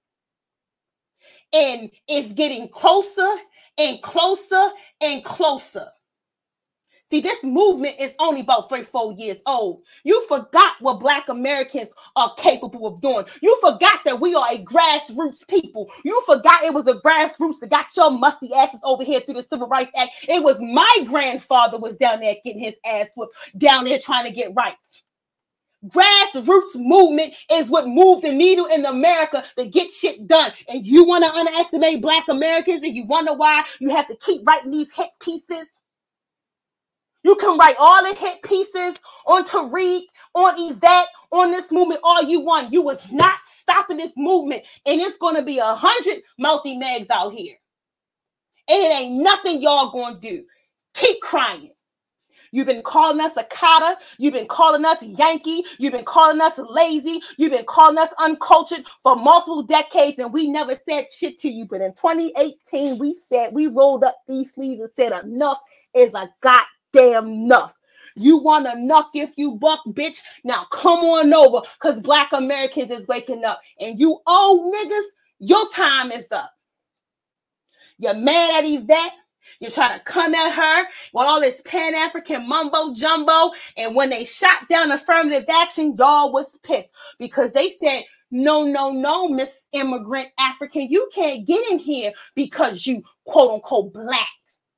And it's getting closer and closer and closer. See, this movement is only about 3-4 years old. You forgot what Black Americans are capable of doing. You forgot that we are a grassroots people. You forgot it was a grassroots that got your musty asses over here through the Civil Rights Act. It was my grandfather was down there getting his ass whooped, down there trying to get rights. Grassroots movement is what moved the needle in America to get shit done. And you want to underestimate Black Americans, and you wonder why you have to keep writing these hit pieces? You can write all the hit pieces on Tariq, on Yvette, on this movement all you want. You was not stopping this movement, and it's going to be 100 mouthy mags out here. And it ain't nothing y'all going to do. Keep crying. You've been calling us a cotter. You've been calling us Yankee. You've been calling us lazy. You've been calling us uncultured for multiple decades, and we never said shit to you. But in 2018, we rolled up these sleeves and said enough is a goddamn enough. You want to knock if you buck, bitch? Now come on over, because Black Americans is waking up. And you old niggas, your time is up. You're mad at Yvette. You're trying to come at her with all this Pan-African mumbo jumbo. And when they shot down affirmative action, y'all was pissed because they said, no, no, no, Miss Immigrant African, you can't get in here because you quote unquote Black.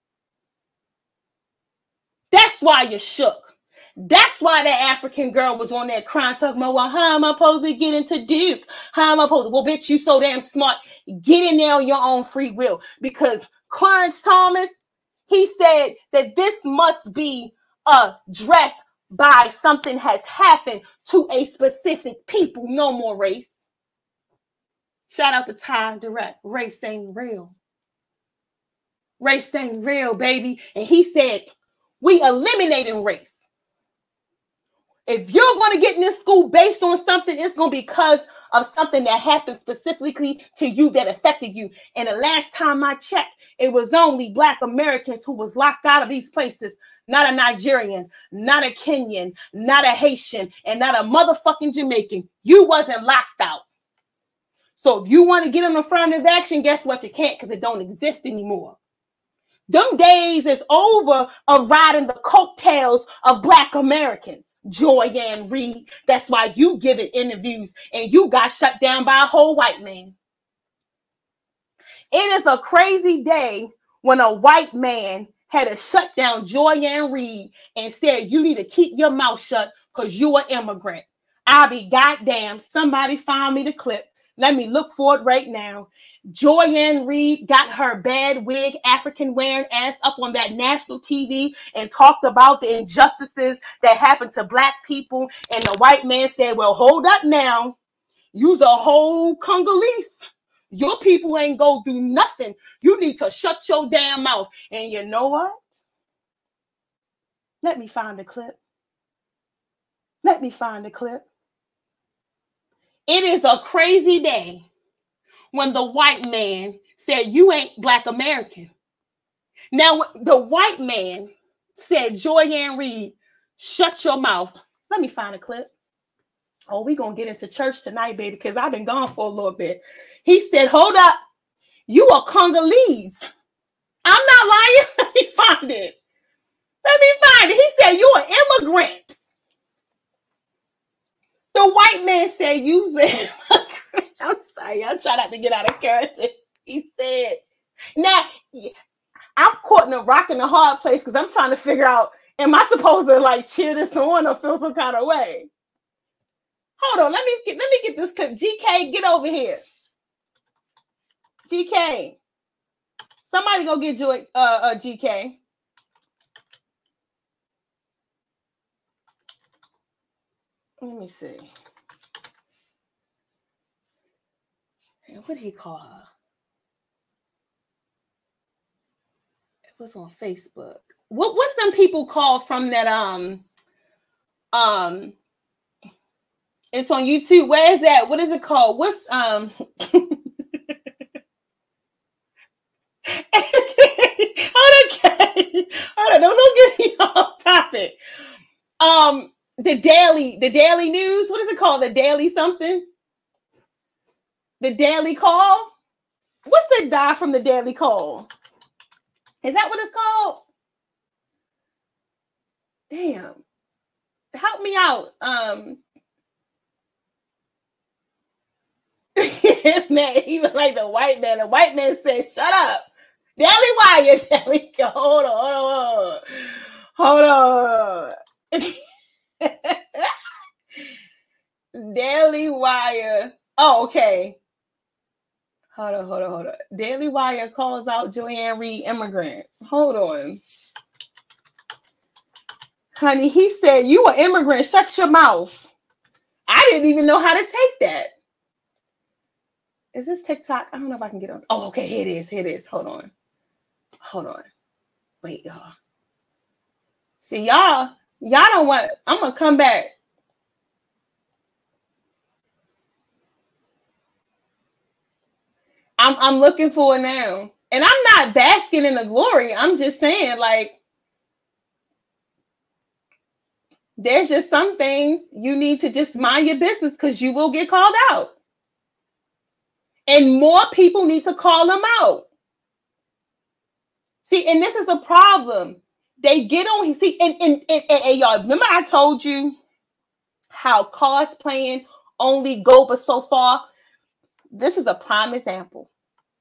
That's why you're shook. That's why that African girl was on there crying, talking about, well, how am I supposed to get into Duke? How am I supposed to? Well, bitch, you so damn smart. Get in there on your own free will. Because Clarence Thomas, he said that this must be addressed by something has happened to a specific people. No more race. Shout out to Ty Direct. Race ain't real. Race ain't real, baby. And he said, we eliminating race. If you're going to get in this school based on something, it's going to be because of something that happened specifically to you that affected you. And the last time I checked, it was only Black Americans who was locked out of these places. Not a Nigerian, not a Kenyan, not a Haitian, and not a motherfucking Jamaican. You wasn't locked out. So if you want to get an affirmative action, guess what? You can't, because it don't exist anymore. Them days is over of riding the coattails of Black Americans. Joy-Ann Reid. That's why you giving interviews and you got shut down by a whole white man. It is a crazy day when a white man had to shut down Joy-Ann Reid and said, you need to keep your mouth shut because you an immigrant. I'll be goddamn. Somebody find me the clip. Let me look for it right now. Joy-Ann Reid got her bad wig, African wearing ass up on that national TV and talked about the injustices that happened to black people. And the white man said, well, hold up now. You's a whole Congolese. Your people ain't go do nothing. You need to shut your damn mouth. And you know what? Let me find the clip. Let me find the clip. It is a crazy day when the white man said, you ain't Black American. Now, the white man said, Joy-Ann Reid, shut your mouth. Let me find a clip. Oh, we're going to get into church tonight, baby, because I've been gone for a little bit. He said, hold up. You are Congolese. I'm not lying. Let me find it. Let me find it. He said, you an immigrant. The white man said, you said, I'm sorry, I'm trying not to get out of character. He said, now, I'm caught in a rock and a hard place because I'm trying to figure out, am I supposed to like cheer this on or feel some kind of way? Hold on, let me get this clip. GK, get over here. GK. Somebody go get Joy, GK. Let me see. What did he call her? It was on Facebook. What's them people called from that it's on YouTube. Where is that? What is it called? What's okay. Hold on, don't get me off topic. The Daily News. What is it called? The Daily something? The Daily Call? What's the guy from the Daily Call? Is that what it's called? Damn. Help me out. Man, even like the white man. The white man said, shut up. Daily Wire. Daily Call. Hold on. Daily Wire. Oh, okay. Hold on. Daily Wire calls out Joy-Ann Reid immigrant. Hold on. Honey, he said, you an immigrant. Shut your mouth. I didn't even know how to take that. Is this TikTok? I don't know if I can get on. Oh, okay. Here it is. Hold on. Wait, y'all. See, y'all don't want. I'm going to come back. I'm looking for it now. And I'm not basking in the glory. I'm just saying, like, there's just some things you need to just mind your business because you will get called out. And more people need to call them out. See, and this is a problem. They get on, see, and y'all, remember I told you how cosplaying only go but so far? This is a prime example.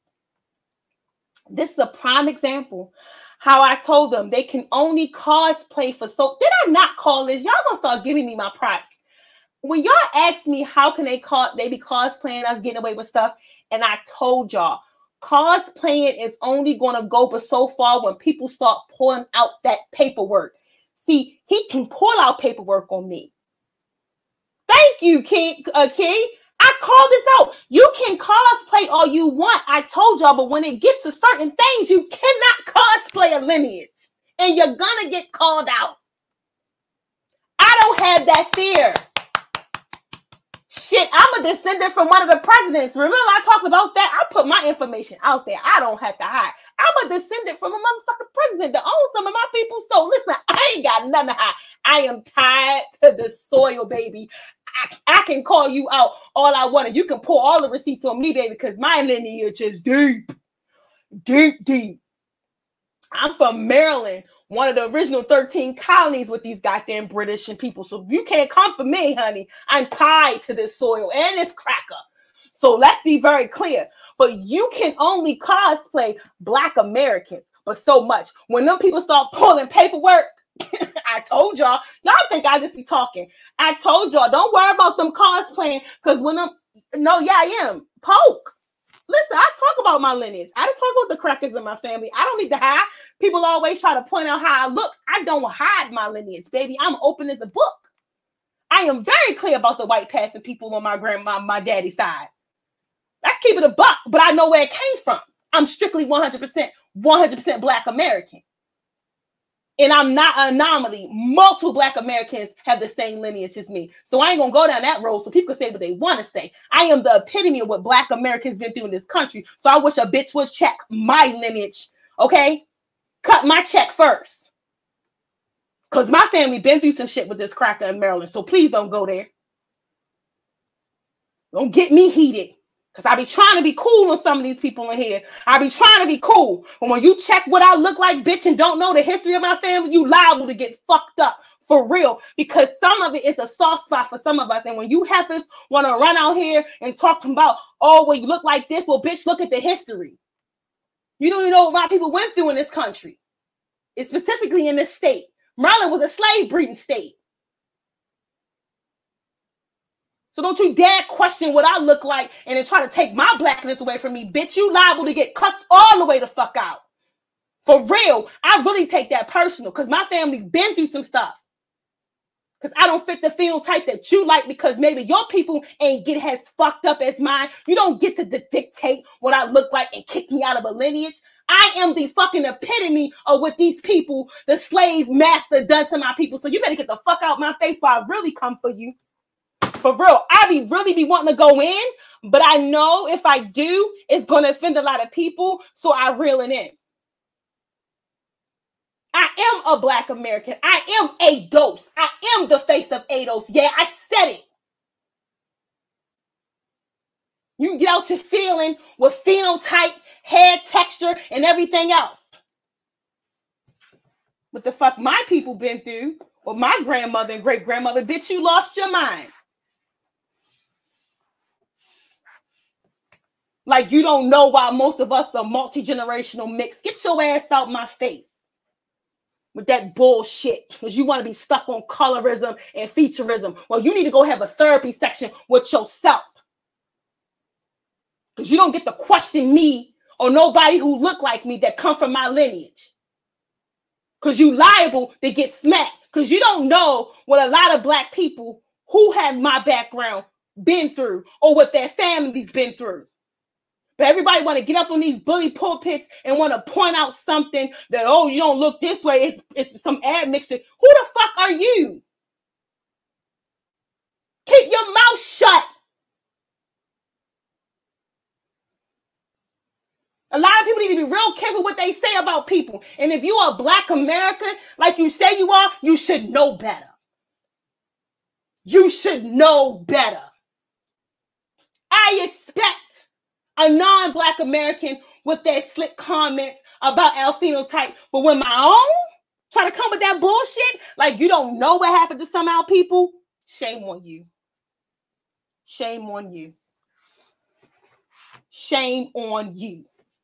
This is a prime example. How I told them they can only cosplay for so. Did I not call this? Y'all gonna start giving me my props. When y'all asked me how can they be cosplaying us getting away with stuff, and I told y'all cosplaying is only gonna go but so far when people start pulling out that paperwork. See, he can pull out paperwork on me. Thank you, King. I called this out. You can cosplay all you want. I told y'all, but when it gets to certain things, you cannot cosplay a lineage. And you're gonna get called out. I don't have that fear. Shit, I'm a descendant from one of the presidents. Remember I talked about that? I put my information out there. I don't have to hide. I'm a descendant from a motherfucking president that owns some of my people. So listen, I ain't got nothing to hide. I am tied to the soil, baby. I can call you out all I want. And you can pull all the receipts on me, baby, because my lineage is deep. Deep. I'm from Maryland, one of the original 13 colonies with these goddamn British and people. So you can't come for me, honey. I'm tied to this soil and this cracker. So let's be very clear. But you can only cosplay Black Americans, but so much. When them people start pulling paperwork, I told y'all think I just be talking. I told y'all, don't worry about them cosplaying, because when I'm, no, yeah, I am. Poke. Listen, I talk about my lineage. I just talk about the crackers in my family. I don't need to hide. People always try to point out how I look. I don't hide my lineage, baby. I'm open as a book. I am very clear about the white passing people on my daddy's side. Let's keep it a buck, but I know where it came from. I'm strictly 100% Black American. And I'm not an anomaly. Multiple Black Americans have the same lineage as me. So I ain't going to go down that road so people can say what they want to say. I am the epitome of what Black Americans been through in this country. So I wish a bitch would check my lineage, okay? Cut my check first. Because my family been through some shit with this cracker in Maryland. So please don't go there. Don't get me heated. Because I be trying to be cool on some of these people in here. I be trying to be cool. But when you check what I look like, bitch, and don't know the history of my family, you liable to get fucked up for real. Because some of it is a soft spot for some of us. And when you heifers want to run out here and talk about, oh, well, you look like this. Well, bitch, look at the history. You don't even know what my people went through in this country. It's specifically in this state. Maryland was a slave breeding state. So don't you dare question what I look like and then try to take my blackness away from me. Bitch, you liable to get cussed all the way the fuck out. For real, I really take that personal because my family been through some stuff. Because I don't fit the phenotype that you like because maybe your people ain't get as fucked up as mine. You don't get to dictate what I look like and kick me out of a lineage. I am the fucking epitome of what these people, the slave master, done to my people. So you better get the fuck out my face before I really come for you. For real, I really be wanting to go in, but I know if I do, it's going to offend a lot of people, so I reel it in. I am a Black American. I am ADOS. I am the face of ADOS. Yeah, I said it. You can get out your feeling with phenotype, hair texture, and everything else. What the fuck my people been through, or my grandmother and great-grandmother, bitch, you lost your mind. Like you don't know why most of us are multi-generational mix. Get your ass out my face with that bullshit because you want to be stuck on colorism and featureism. Well, you need to go have a therapy section with yourself because you don't get to question me or nobody who look like me that come from my lineage because you liable to get smacked because you don't know what a lot of Black people who have my background been through or what their families been through. But everybody want to get up on these bully pulpits and want to point out something that, oh, you don't look this way. It's some admixture. Who the fuck are you? Keep your mouth shut. A lot of people need to be real careful what they say about people. And if you are a Black American, like you say you are, you should know better. You should know better. I expect a non-Black American with their slick comments about our phenotype. But when my own try to come with that bullshit, like you don't know what happened to some of our people, shame on you. Shame on you. Shame on you.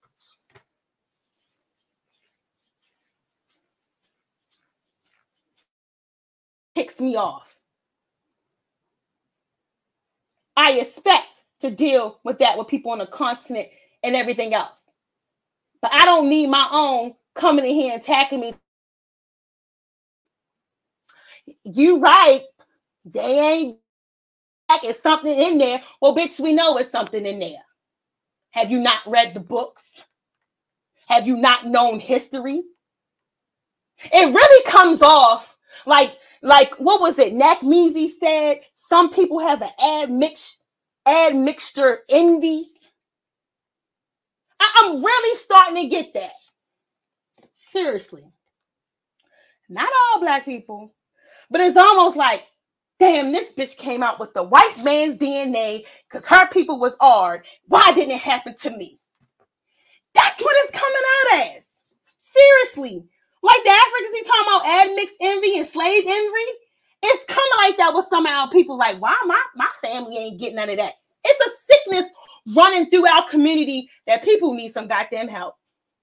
Ticks me off. I expect to deal with that with people on the continent and everything else. But I don't need my own coming in here and attacking me. You right. They ain't back. It's something in there. Well, bitch, we know it's something in there. Have you not read the books? Have you not known history? It really comes off like what was it? Nakmeezy said some people have an admixture envy. I'm really starting to get that. Seriously. Not all Black people, but it's almost like, damn, this bitch came out with the white man's DNA because her people was odd. Why didn't it happen to me? That's what it's coming out as. Seriously. Like the Americans be talking about admixed envy and slave envy. It's kind of like that with some of our people. Like, why my family ain't getting none of that? It's a sickness running through our community that people need some goddamn help.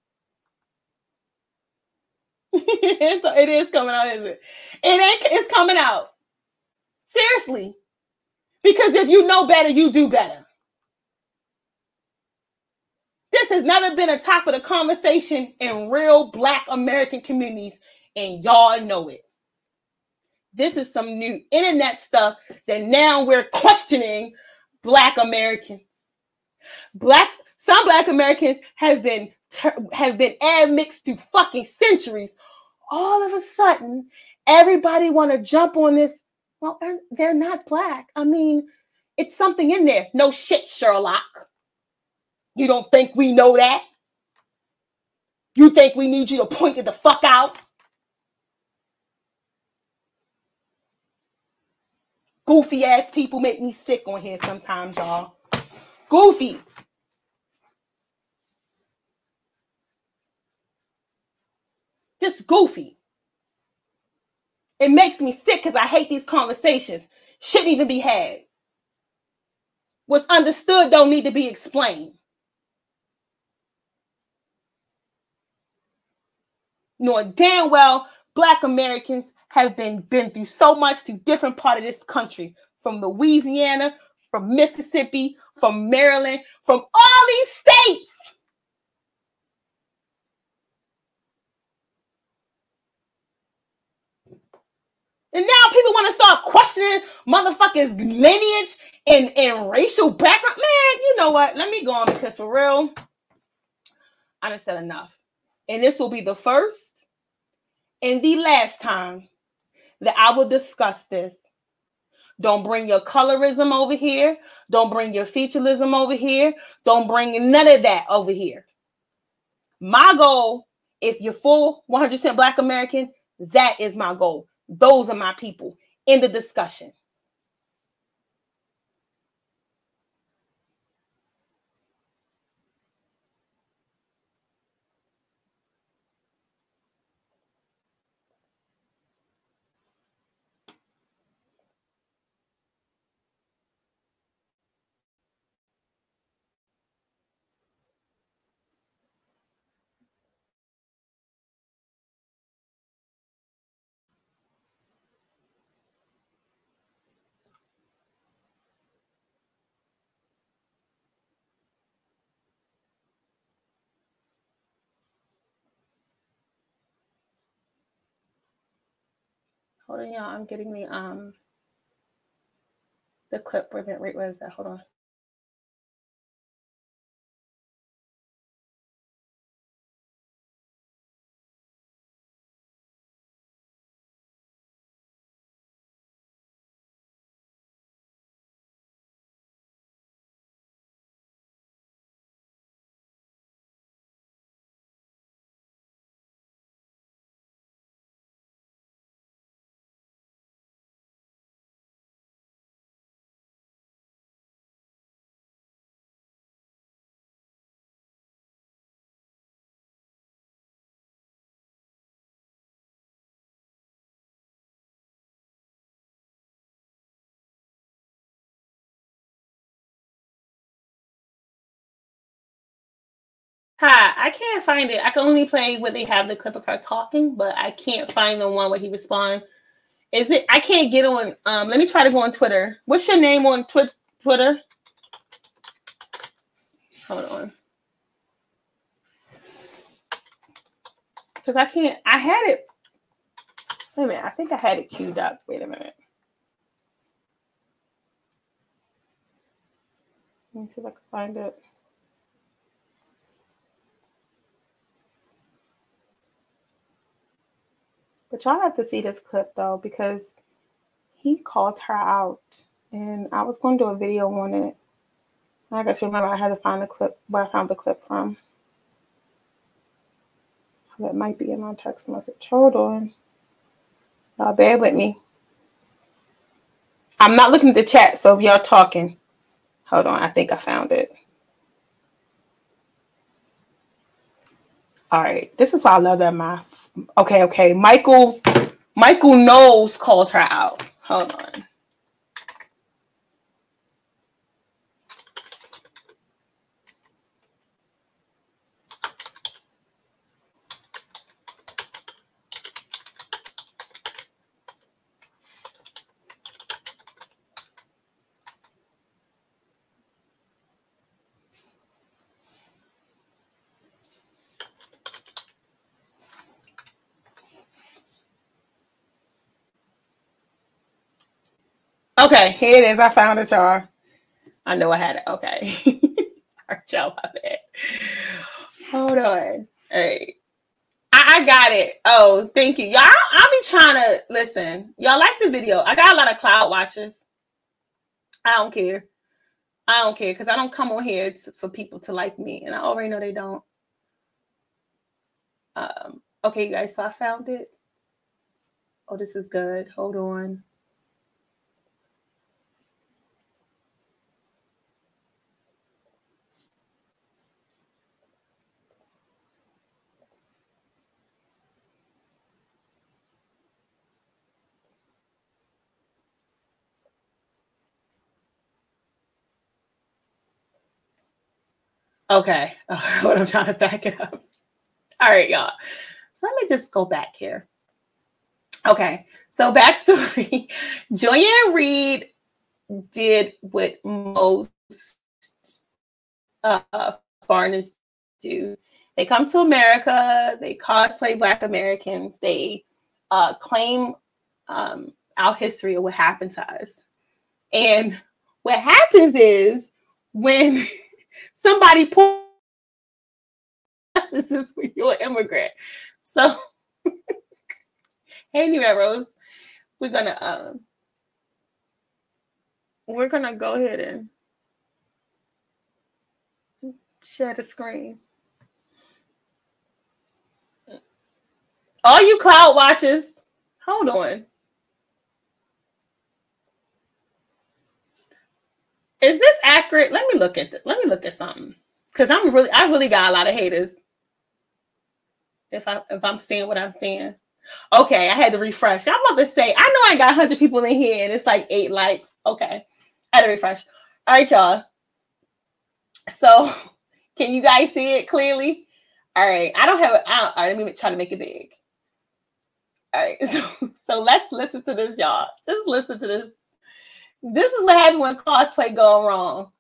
So it is coming out, isn't it? It's coming out. Seriously. Because if you know better, you do better. This has never been a top of the conversation in real Black American communities, and y'all know it. This is some new internet stuff that now we're questioning Black Americans. Some Black Americans have been admixed through fucking centuries. All of a sudden, everybody want to jump on this. Well, they're not Black. I mean, it's something in there. No shit, Sherlock. You don't think we know that? You think we need you to point it the fuck out? Goofy ass people make me sick on here sometimes, y'all. Goofy. Just goofy. It makes me sick because I hate these conversations. Shouldn't even be had. What's understood don't need to be explained. Knowing damn well Black Americans have been through so much to different part of this country, from Louisiana, from Mississippi, from Maryland, from all these states. And now people want to start questioning motherfuckers' lineage and racial background. Man, you know what? Let me go on, because for real, I done said enough. And this will be the first and the last time that I will discuss this. Don't bring your colorism over here. Don't bring your featureism over here. Don't bring none of that over here. My goal, if you're full 100% Black American, that is my goal. Those are my people in the discussion. Hold on, y'all. I'm getting the clip. Wait, where is that? Hold on. Hi, I can't find it. I can only play where they have the clip of her talking, but I can't find the one where he responds. Is it? I can't get on. Let me try to go on Twitter. What's your name on Twitter? Hold on. Because I can't. I had it. Wait a minute. I think I had it queued up. Wait a minute. Let me see if I can find it. But y'all have to see this clip, though, because he called her out. And I was going to do a video on it. I got to remember I had to find the clip where I found the clip from. That might be in my text message. Hold on. Y'all bear with me. I'm not looking at the chat, so if y'all talking. Hold on. I think I found it. All right. This is why I love that my Okay. Michael Knowles called her out. Hold on. Okay, here it is. I found it, y'all. I know I had it. Okay. All right, y'all, my bad. Hold on. All right. I got it. Oh, thank you. Y'all, I'll be trying to listen. Y'all like the video. I got a lot of cloud watchers. I don't care. Because I don't come on here for people to like me. And I already know they don't. Okay, you guys, so I found it. Oh, this is good. Hold on. Okay. What I'm trying to back it up. All right, y'all. So let me just go back here. Okay. So backstory. Joy-Ann Reid did what most foreigners do. They come to America. They cosplay Black Americans. They claim our history of what happened to us. And what happens is when somebody pulls justice when you're an immigrant. So, hey, New Arrows, we're gonna go ahead and share the screen. All you cloud watchers, hold on. Is this accurate? Let me look at something. Because I really got a lot of haters. If I'm seeing what I'm seeing. Okay, I had to refresh. I'm about to say, I know I got 100 people in here and it's like 8 likes. Okay, I had to refresh. All right, y'all. So, can you guys see it clearly? All right, all right, let me try to make it big. All right, so let's listen to this, y'all. Just listen to this. This is what happens when cosplay go wrong.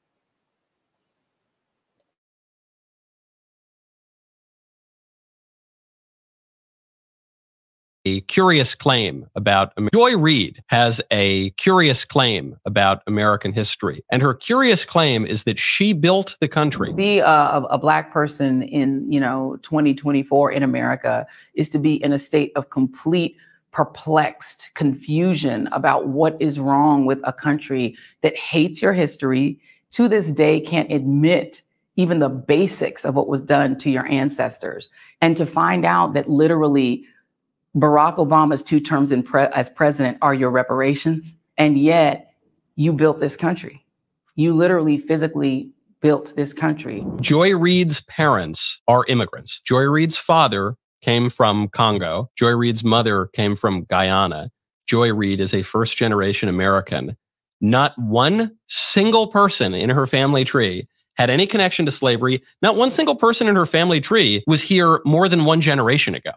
A curious claim about Joy Reid has a curious claim about American history, and her curious claim is that she built the country. To be a Black person in 2024 in America is to be in a state of complete perplexed confusion about what is wrong with a country that hates your history, to this day can't admit even the basics of what was done to your ancestors, and to find out that literally Barack Obama's 2 terms as president are your reparations, and yet you built this country. You literally physically built this country. Joy Reid's parents are immigrants. Joy Reid's father came from Congo. Joy Reid's mother came from Guyana. Joy Reid is a first-generation American. Not one single person in her family tree had any connection to slavery. Not one single person in her family tree was here more than 1 generation ago.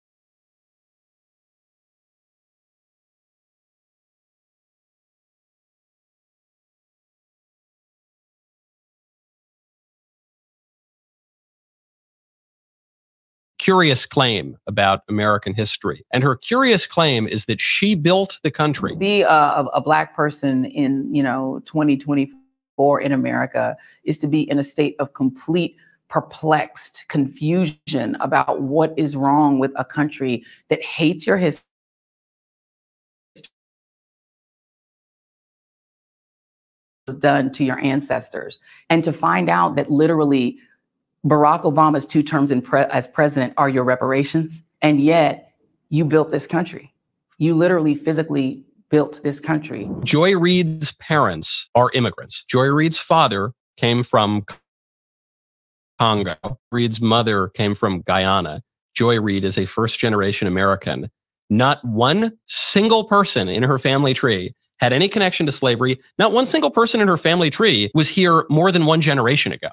Curious claim about American history. And her curious claim is that she built the country. To be a Black person in 2024 in America is to be in a state of complete perplexed confusion about what is wrong with a country that hates your history, was done to your ancestors, and to find out that literally Barack Obama's 2 terms as president are your reparations, and yet you built this country. You literally physically built this country. Joy Reid's parents are immigrants. Joy Reid's father came from Congo. Reid's mother came from Guyana. Joy Reid is a first-generation American. Not one single person in her family tree had any connection to slavery. Not one single person in her family tree was here more than one generation ago.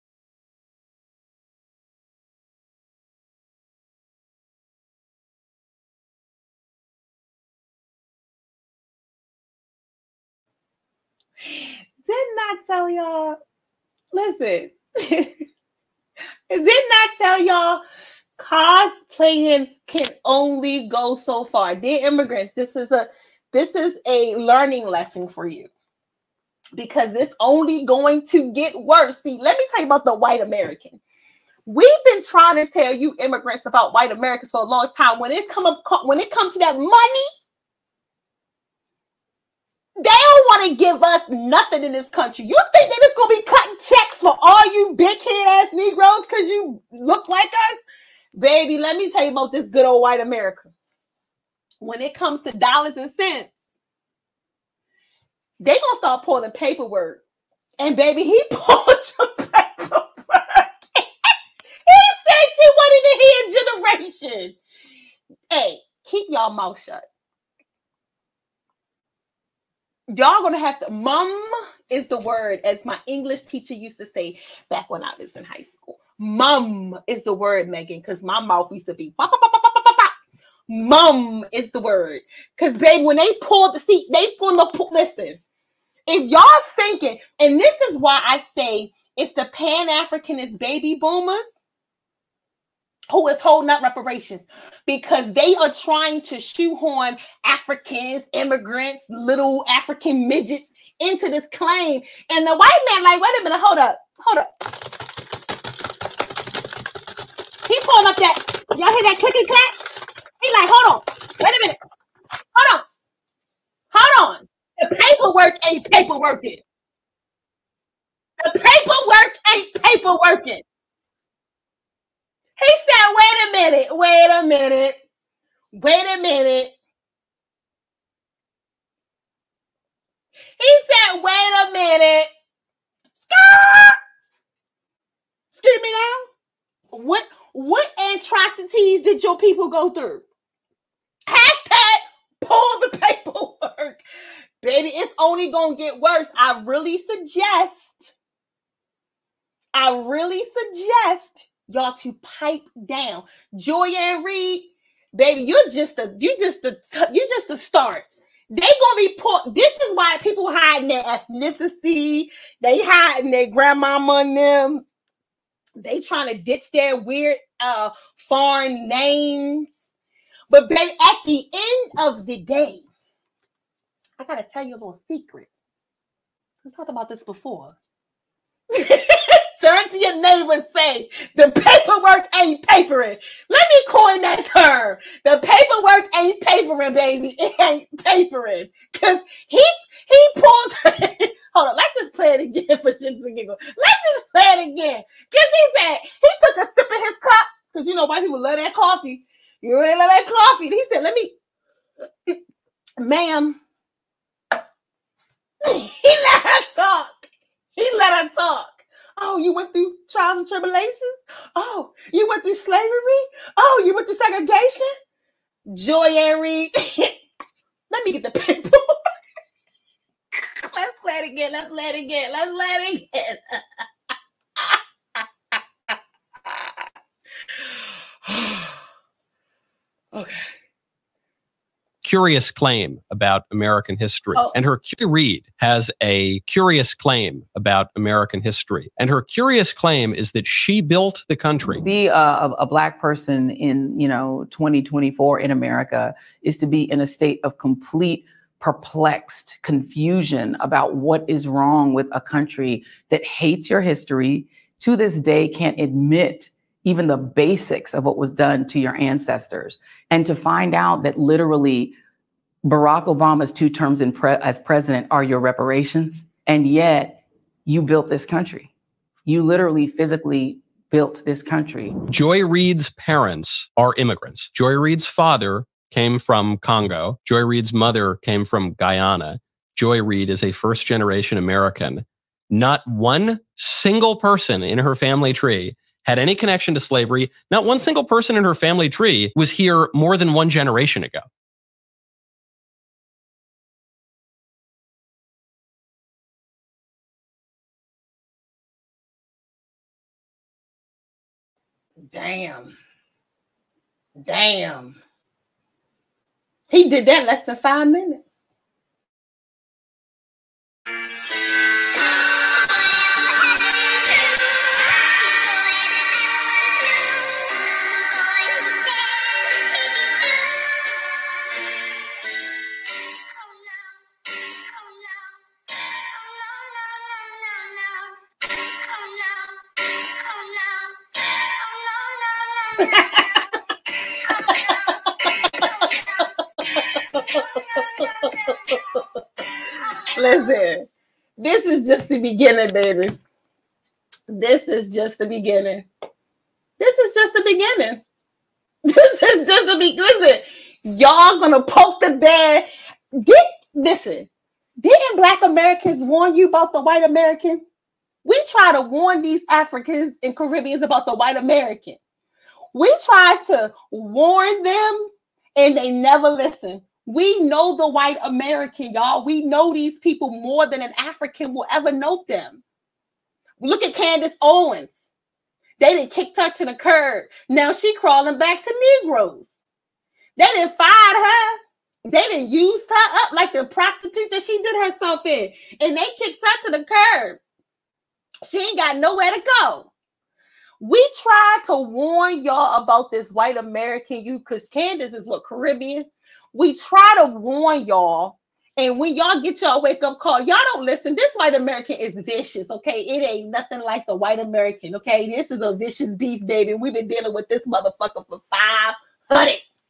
Did not tell y'all. Listen, did not tell y'all cosplaying can only go so far. Dear immigrants, this is a learning lesson for you, because it's only going to get worse. See, let me tell you about the white American. We've been trying to tell you immigrants about white Americans for a long time. When it comes to that money, they don't want to give us nothing in this country. You think they're just going to be cutting checks for all you big head ass Negroes because you look like us? Baby, let me tell you about this good old white America. When it comes to dollars and cents, they going to start pulling paperwork. And baby, he pulled your paperwork. He said she wasn't even here a generation. Hey, keep y'all mouth shut. Y'all gonna have to, mum is the word, as my English teacher used to say back when I was in high school. Mum is the word, Megan, because my mouth used to be pop, pop, pop, pop, pop, pop, pop. Mum is the word. Because baby, when they pull the seat, they gonna pull, listen, if y'all thinking, and this is why I say it's the Pan-Africanist baby boomers who is holding up reparations, because they are trying to shoehorn Africans, immigrants, little African midgets into this claim. And the white man like, wait a minute, hold up. He pulling up that, y'all hear that click and clack? He like, hold on, wait a minute. Hold on. The paperwork ain't paperworking. The paperwork ain't paperworking. He said, wait a minute. He said, wait a minute. Excuse me now. What atrocities did your people go through? Hashtag pull the paperwork. Baby, it's only going to get worse. I really suggest y'all to pipe down. Joy Ann Reid, baby, you're just the start. They gonna be this is why people hiding their ethnicity, they hiding their grandmama and them. They trying to ditch their weird foreign names. But baby, at the end of the day, I gotta tell you a little secret. I talked about this before. Turn to your neighbor and say, the paperwork ain't papering. Let me coin that term. The paperwork ain't papering, baby. It ain't papering. Because he pulled... Hold on, let's just play it again for shits and giggles. Let's just play it again. Because he said, he took a sip of his cup. Because you know white people love that coffee. You really love that coffee. He said, let me... Ma'am. He let her talk. Oh, you went through trials and tribulations? Oh, you went through slavery? Oh, you went through segregation? Joy Ann Reid. Let me get the paper. Let's play it again. Okay. Curious claim about American history. And her Joy Reid has a curious claim about American history. And her curious claim is that she built the country. Be a Black person in 2024 in America is to be in a state of complete perplexed confusion about what is wrong with a country that hates your history, to this day can't admit even the basics of what was done to your ancestors. And to find out that literally Barack Obama's 2 terms as president are your reparations, and yet you built this country. You literally physically built this country. Joy Reid's parents are immigrants. Joy Reid's father came from Congo. Joy Reid's mother came from Guyana. Joy Reid is a first-generation American. Not one single person in her family tree had any connection to slavery. Not one single person in her family tree was here more than one generation ago. Damn. Damn. He did that less than 5 minutes. Listen, this is just the beginning, baby. This is just the beginning. This is just the beginning. This is just the beginning. Listen, y'all gonna poke the bear. Listen, didn't Black Americans warn you about the white American? We try to warn these Africans and Caribbeans about the white American. We try to warn them and they never listen. We know the white American, y'all. We know these people more than an African will ever know them. Look at Candace Owens. They didn't kick her to the curb. Now she crawling back to Negroes. They didn't fire her. They didn't use her up like the prostitute that she did herself in. And they kicked her to the curb. She ain't got nowhere to go. We try to warn y'all about this white American youth because Candace is what, Caribbean? We try to warn y'all. And when y'all get y'all wake-up call, y'all don't listen. This white American is vicious, okay? It ain't nothing like the white American, okay? This is a vicious beast, baby. We've been dealing with this motherfucker for 500.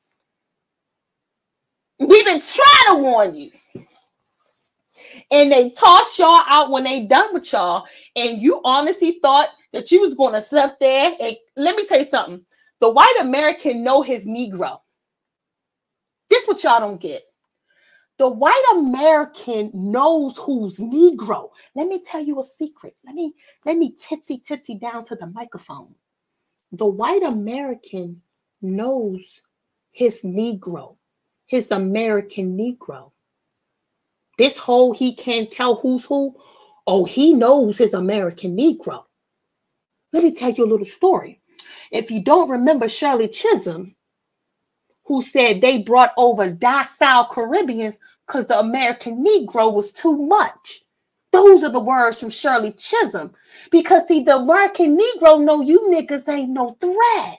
We've been trying to warn you. And they toss y'all out when they done with y'all. And you honestly thought that you was going to sit up there. And let me tell you something. The white American know his Negro. This what y'all don't get. The white American knows who's Negro. Let me tell you a secret. Let me titsy down to the microphone. The white American knows his Negro, his American Negro. This whole he can't tell who's who. Oh, he knows his American Negro. Let me tell you a little story. If you don't remember Shirley Chisholm, who said they brought over docile Caribbeans because the American Negro was too much. Those are the words from Shirley Chisholm. Because see, the American Negro know you niggas ain't no threat.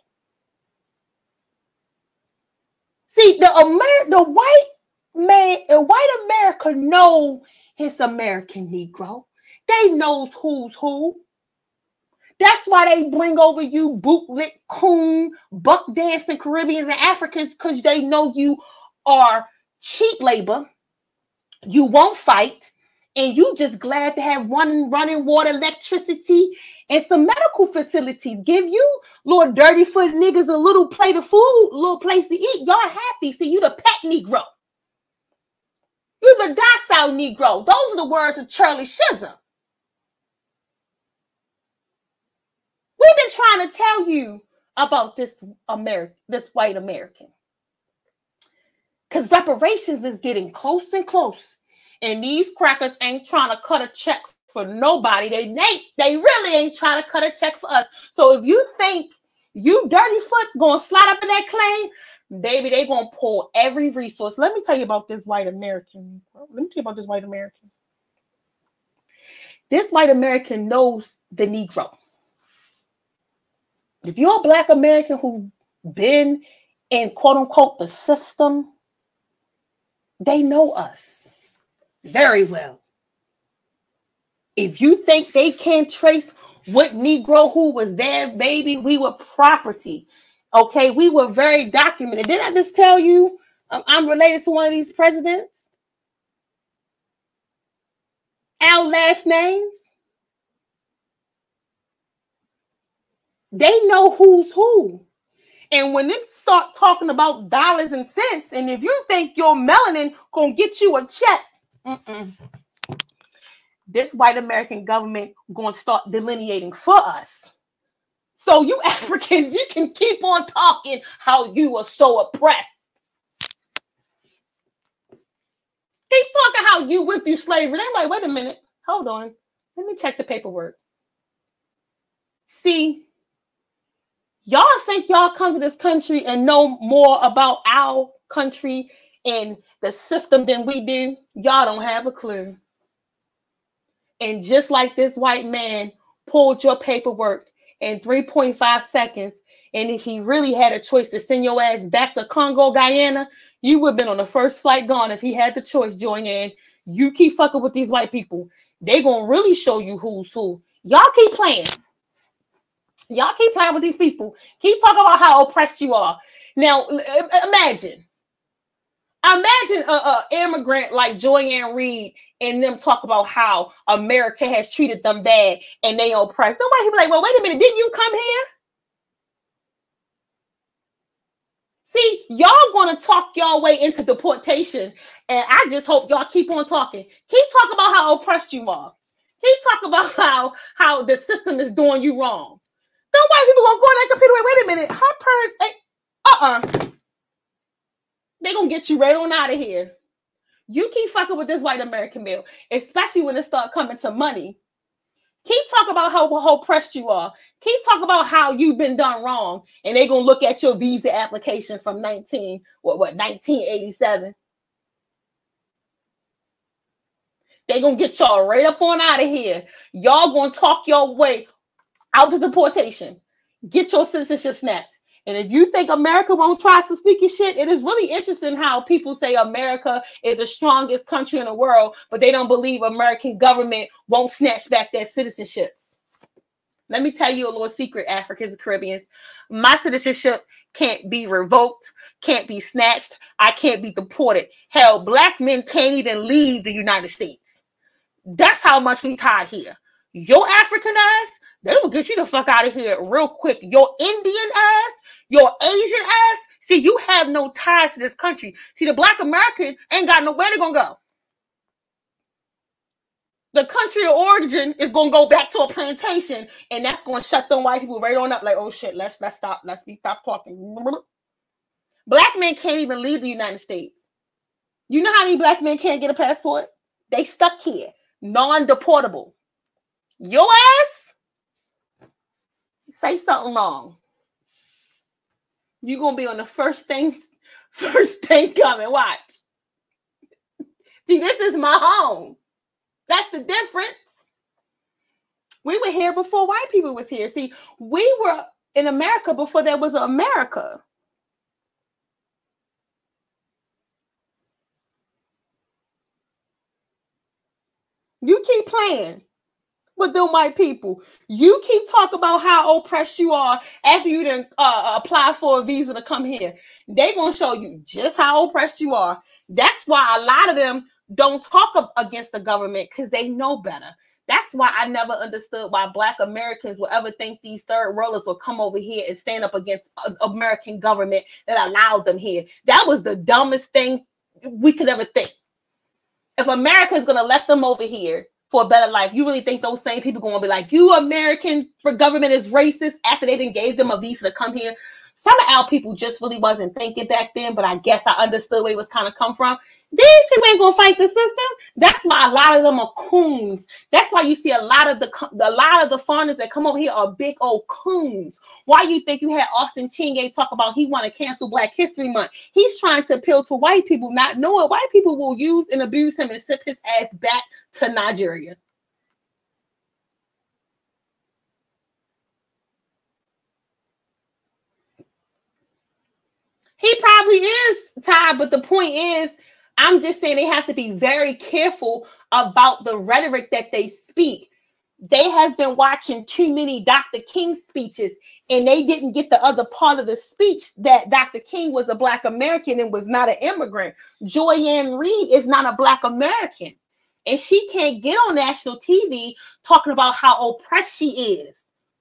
See, the white America know his American Negro. They knows who's who. That's why they bring over you bootlick, coon, buck dancing Caribbeans and Africans, because they know you are cheap labor. You won't fight, and you just glad to have running water, electricity, and some medical facilities. Give you little dirty foot niggas a little plate of food, little place to eat. Y'all happy. See, you the pet Negro. You the docile Negro. Those are the words of Shirley Chisholm. We've been trying to tell you about this white American. Because reparations is getting close and close. And these crackers ain't trying to cut a check for nobody. They really ain't trying to cut a check for us. So if you think you dirty foot's going to slide up in that claim, baby, they going to pull every resource. Let me tell you about this white American. This white American knows the Negro. If you're a Black American who's been in, quote unquote, the system, they know us very well. If you think they can't trace what Negro who was there, baby, we were property. Okay, we were very documented. Didn't I just tell you I'm related to one of these presidents? Our last names. They know who's who. And when they start talking about dollars and cents, and if you think your melanin gonna get you a check, this white American government gonna start delineating for us So you Africans, you can keep on talking how you are so oppressed. Keep talking how you went through slavery. I'm like, wait a minute. Hold on. Let me check the paperwork. See, y'all think y'all come to this country and know more about our country and the system than we do? Y'all don't have a clue. And just like this white man pulled your paperwork in 3.5 seconds, and if he really had a choice to send your ass back to Congo, Guyana, you would have been on the first flight gone if he had the choice, Joanne. You keep fucking with these white people, they gonna really show you who's who. Y'all keep playing. Y'all keep playing with these people. Keep talking about how oppressed you are. Now, imagine an immigrant like Joy-Ann Reid and them talk about how America has treated them bad and they oppressed. Nobody be like, well, wait a minute, didn't you come here? See, y'all want to talk y'all way into deportation, and I just hope y'all keep on talking. Keep talking about how oppressed you are. Keep talking about how the system is doing you wrong. Don't white people gonna go on that computer. Wait a minute, her parents, they gonna get you right on out of here. You keep fucking with this white American male, especially when it start coming to money. Keep talking about how oppressed you are. Keep talking about how you've been done wrong, and they gonna look at your visa application from 1987. They gonna get y'all right up on out of here. Y'all gonna talk your way out of deportation. Get your citizenship snatched. And if you think America won't try some sneaky shit, it is really interesting how people say America is the strongest country in the world, but they don't believe American government won't snatch back that citizenship. Let me tell you a little secret, Africans and Caribbeans. My citizenship can't be revoked, can't be snatched. I can't be deported. Hell, black men can't even leave the United States. That's how much we tied here. Your African ass, they will get you the fuck out of here real quick. Your Indian ass, your Asian ass, see, you have no ties to this country. See, the black American ain't got nowhere they're gonna go. The country of origin is gonna go back to a plantation, and that's gonna shut them white people right on up. Like, oh shit, let's stop talking. Black men can't even leave the United States. You know how many black men can't get a passport? They stuck here, non-deportable. Your ass, say something wrong, you're gonna be on the first thing coming. Watch. See, this is my home. That's the difference. We were here before white people was here. See, we were in America before there was America. You keep playing with them white people. You keep talking about how oppressed you are after you didn't apply for a visa to come here. They gonna show you just how oppressed you are. That's why a lot of them don't talk against the government, because they know better. That's why I never understood why black Americans would ever think these third worlders will come over here and stand up against American government that allowed them here. That was the dumbest thing we could ever think. If America is going to let them over here for a better life, you really think those same people going to be like, you American for government is racist after they didn't gave them a visa to come here? Some of our people just really wasn't thinking back then, but I guess I understood where it was kind of come from. These people ain't gonna fight the system. That's why a lot of them are coons. That's why you see a lot of the foreigners that come over here are big old coons. Why you think you had Austin Chinge talk about he want to cancel Black History Month? He's trying to appeal to white people, not knowing white people will use and abuse him and sip his ass back to Nigeria. He probably is, Ty, but the point is, I'm just saying they have to be very careful about the rhetoric that they speak. They have been watching too many Dr. King speeches, and they didn't get the other part of the speech that Dr. King was a Black American and was not an immigrant. Joy-Ann Reid is not a Black American, and she can't get on national TV talking about how oppressed she is.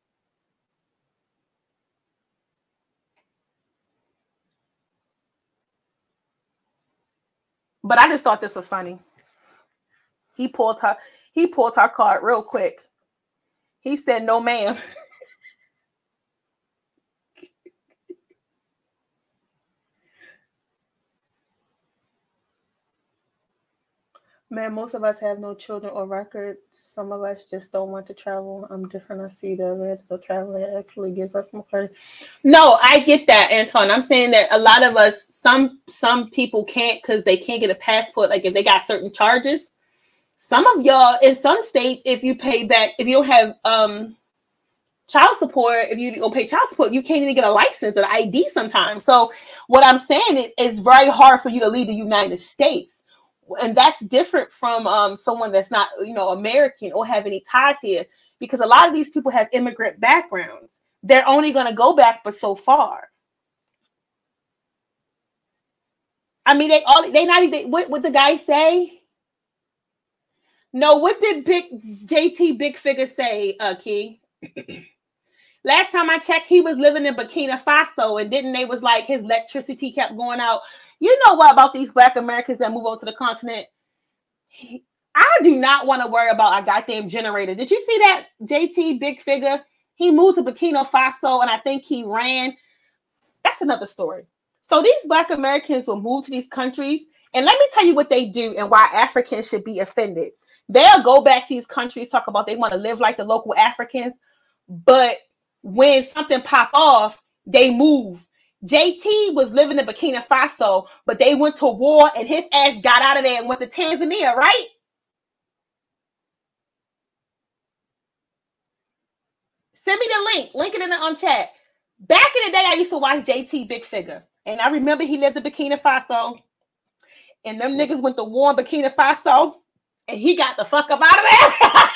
But I just thought this was funny. He pulled her card real quick. He said, "No, ma'am." Man, most of us have no children or records. Some of us just don't want to travel. I'm different. I see the advantage of traveling. It actually gives us more clarity. No, I get that, Anton. I'm saying that a lot of us, some people can't because they can't get a passport. Like if they got certain charges. Some of y'all in some states, if you pay back, if you don't have child support, if you don't pay child support, you can't even get a license, an ID sometimes. So what I'm saying is it's very hard for you to leave the United States. And that's different from someone that's not, American or have any ties here, because a lot of these people have immigrant backgrounds. They're only going to go back but so far. I mean, what the guy say? No, what did JT Big Figure say, Key? Last time I checked, he was living in Burkina Faso, and didn't they was like his electricity kept going out. You know what about these Black Americans that move over to the continent? I do not want to worry about a goddamn generator. Did you see that JT Big Figure? He moved to Burkina Faso, and I think he ran. That's another story. So these Black Americans will move to these countries, and let me tell you what they do and why Africans should be offended. They'll go back to these countries, talk about they want to live like the local Africans, but when something pop off, they move. JT was living in Burkina Faso, but they went to war and his ass got out of there and went to Tanzania, right? Send me the link it in the chat. Back in the day, I used to watch JT Big Figure, and I remember he lived in Burkina Faso, and them niggas went to war in Burkina Faso, and he got the fuck up out of there.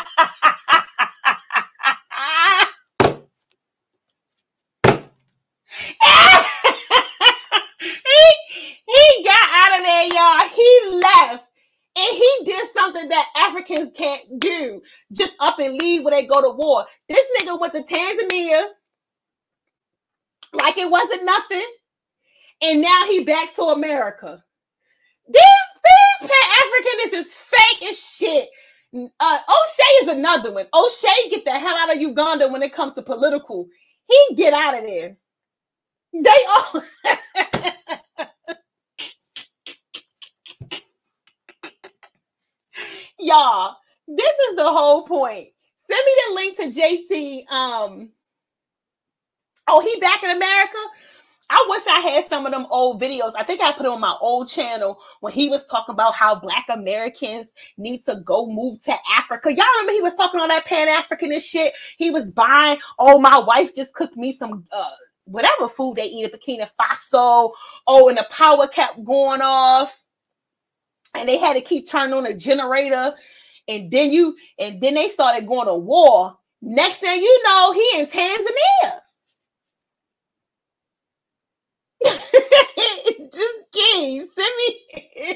he got out of there, y'all. He left. And he did something that Africans can't do. Just up and leave when they go to war. This nigga went to Tanzania like it wasn't nothing. And now he back to America. This Pan-Africanism is fake as shit. O'Shea is another one. O'Shea get the hell out of Uganda when it comes to political. He get out of there. They all... Y'all, this is the whole point. Send me the link to JT. Oh, he back in America? I wish I had some of them old videos. I think I put it on my old channel when he was talking about how Black Americans need to go move to Africa. Y'all remember he was talking on that Pan-Africanist shit? He was buying, my wife just cooked me some whatever food they eat in Burkina Faso. And the power kept going off. And they had to keep turning on a generator. And then they started going to war. Next thing you know, he in Tanzania. Just kidding. Send me.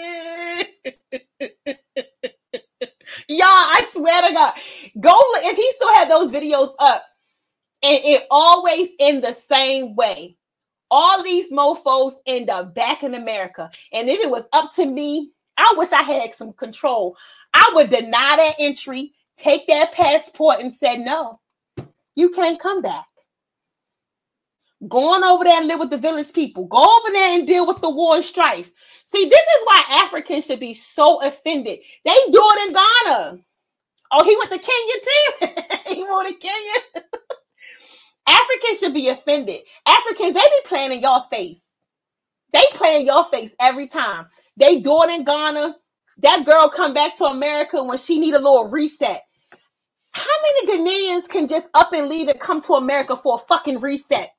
Y'all, I swear to God. Go if he still had those videos up. And it always in the same way. All these mofos end up back in America. And if it was up to me, I wish I had some control. I would deny that entry, take that passport, and say, no, you can't come back. Go on over there and live with the village people. Go over there and deal with the war and strife. See, this is why Africans should be so offended. They do it in Ghana. Oh, he went to Kenya too? He went to Kenya? Africans should be offended. Africans, they be playing in your face. They play in your face every time. They do it in Ghana. That girl come back to America when she need a little reset. How many Ghanaians can just up and leave and come to America for a fucking reset?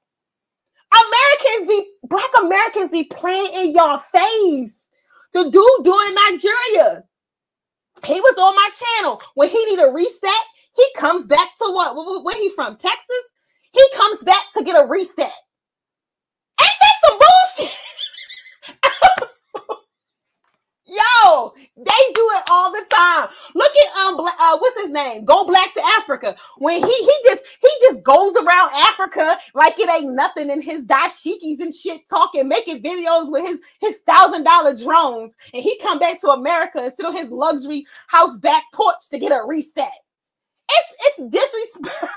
Black Americans be playing in your face. The dude doing in Nigeria. He was on my channel. When he need a reset, he comes back to what? Where he from? Texas? He comes back to get a reset. Ain't that some bullshit? Yo, they do it all the time. Look at what's his name? Go Black to Africa. When he just goes around Africa like it ain't nothing in his dashikis and shit, talking, making videos with his $1,000 drones, and he come back to America and sit on his luxury house back porch to get a reset. It's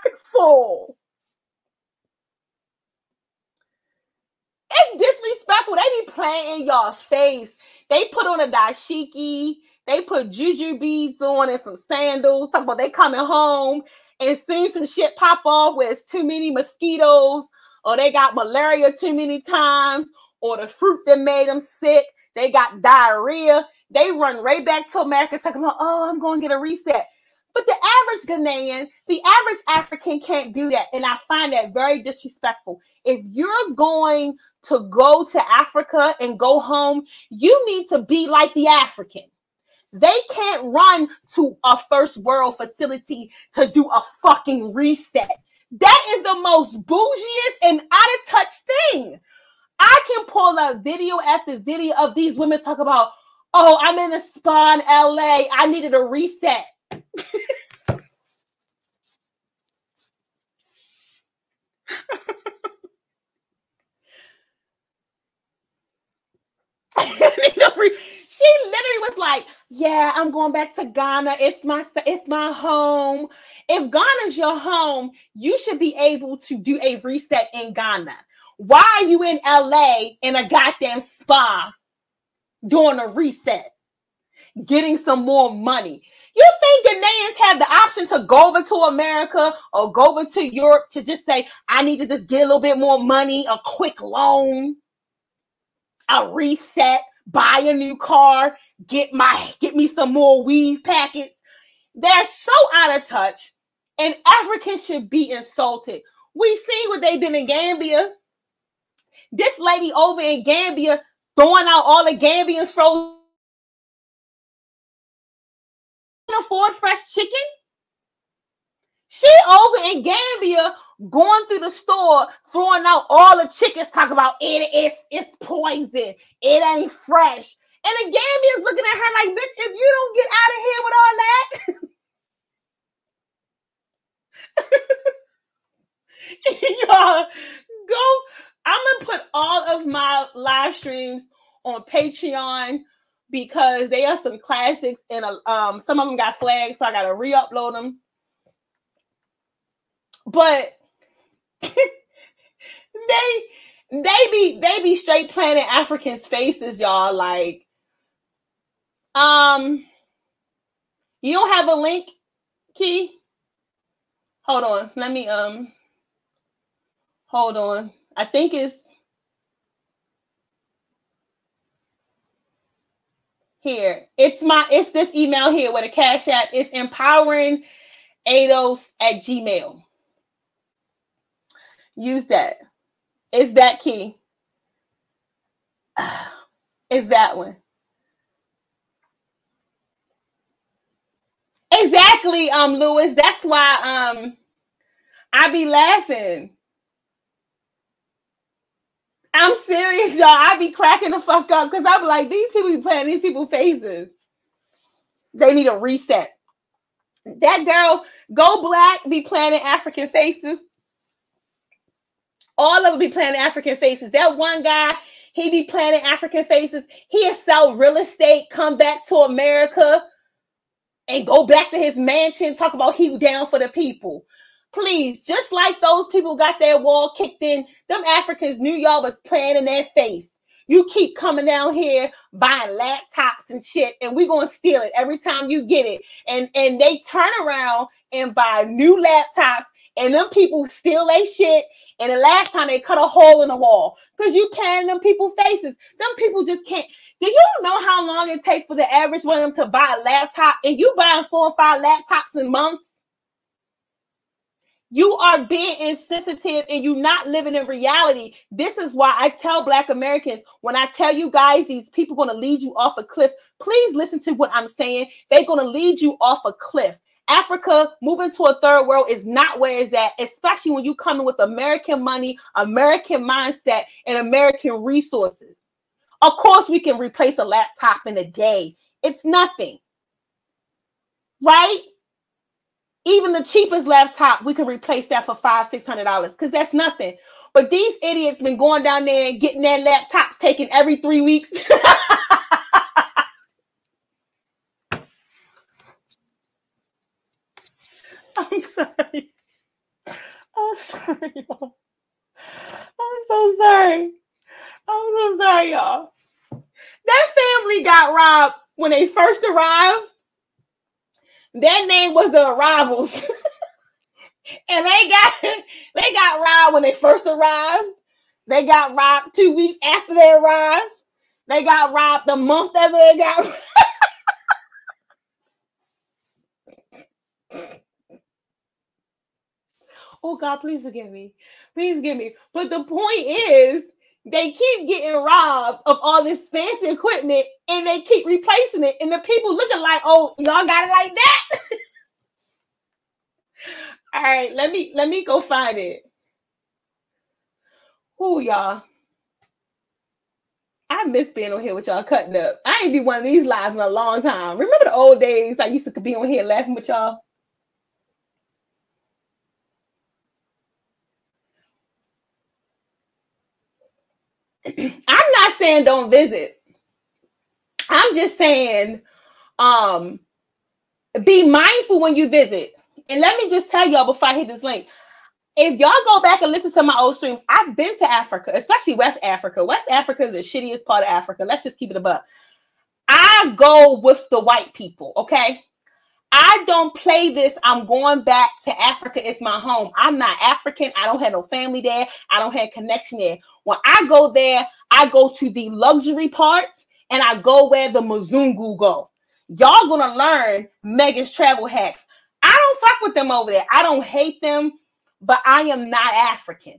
disrespectful. It's disrespectful. people, they be playing in y'all face. They put on a dashiki. They put juju beads on and some sandals. Talk about they coming home and soon some shit pop off where it's too many mosquitoes, or they got malaria too many times, or the fruit that made them sick. They got diarrhea. They run right back to America talking about, oh, I'm going to get a reset. But the average Ghanaian, the average African can't do that. And I find that very disrespectful. If you're going to go to Africa and go home, you need to be like the African. They can't run to a first world facility to do a fucking reset. That is the most bougiest and out of touch thing. I can pull up video after video of these women talk about, oh, I'm in a spa in LA. I needed a reset. She literally was like, yeah, I'm going back to Ghana. It's my home. If Ghana's your home, you should be able to do a reset in Ghana. Why are you in LA in a goddamn spa doing a reset, getting some more money? You think Ghanaians have the option to go over to America or go over to Europe to just say, I need to just get a little bit more money, a quick loan, a reset, buy a new car, get me some more weave packets? They're so out of touch, and Africans should be insulted. We see what they did in Gambia. This lady over in Gambia throwing out all the Gambians frozen. Afford fresh chicken. She over in Gambia going through the store throwing out all the chickens, talking about it's poison, it ain't fresh. And the Gambians looking at her like, bitch, if you don't get out of here with all that, y'all go. I'm gonna put all of my live streams on Patreon because they are some classics, and some of them got flagged, so I gotta re-upload them. But they be straight playing in Africans' faces, y'all. Like, you don't have a link, Key? Hold on, let me hold on. I think it's here. It's this email here with a Cash App. It's empoweringados@gmail.com. Use that. It's that, Key. It's that one. Exactly, Lewis. That's why I be laughing. I'm serious, y'all. I be cracking the fuck up because I'm like, these people be playing these people's faces. They need a reset. That girl, Go Black, be playing in African faces. All of them be playing in African faces. That one guy, he be playing in African faces. He'll sell real estate, come back to America, and go back to his mansion, talk about he down for the people. Please, just like those people got their wall kicked in, them Africans knew y'all was playing in their face. You keep coming down here buying laptops and shit, and we're going to steal it every time you get it. And they turn around and buy new laptops, and them people steal their shit, and the last time they cut a hole in the wall because you paying them people faces. Them people just can't. Do you know how long it takes for the average one of them to buy a laptop, and you buying 4 or 5 laptops in months? You are being insensitive and you're not living in reality. This is why I tell Black Americans, when I tell you guys these people are going to lead you off a cliff, please listen to what I'm saying. They're going to lead you off a cliff. Africa, moving to a third world is not where it's at, especially when you come in with American money, American mindset, and American resources. Of course, we can replace a laptop in a day. It's nothing, right? Even the cheapest laptop, we can replace that for $500-$600 because that's nothing. But these idiots been going down there and getting their laptops taken every 3 weeks. I'm sorry. I'm sorry, y'all. I'm so sorry. I'm so sorry, y'all. That family got robbed when they first arrived. Their name was the Arrivals. And they got robbed when they first arrived. They got robbed 2 weeks after they arrived. They got robbed the month that they got robbed. Oh God, please forgive me. Please forgive me. But the point is, they keep getting robbed of all this fancy equipment and they keep replacing it. And the people looking like, oh, y'all got it like that? All right, let me go find it. Oh, y'all. I miss being on here with y'all cutting up. I ain't do one of these lives in a long time. Remember the old days I used to be on here laughing with y'all? I'm not saying don't visit. I'm just saying be mindful when you visit. And let me just tell y'all before I hit this link, if y'all go back and listen to my old streams, I've been to Africa, especially West Africa. West Africa is the shittiest part of Africa. Let's just keep it above. I go with the white people, okay? I don't play this. I'm going back to Africa. It's my home. I'm not African. I don't have no family there. I don't have connection there. When I go there, I go to the luxury parts and I go where the Mzungu go. Y'all gonna learn Megan's travel hacks. I don't fuck with them over there. I don't hate them, but I am not African.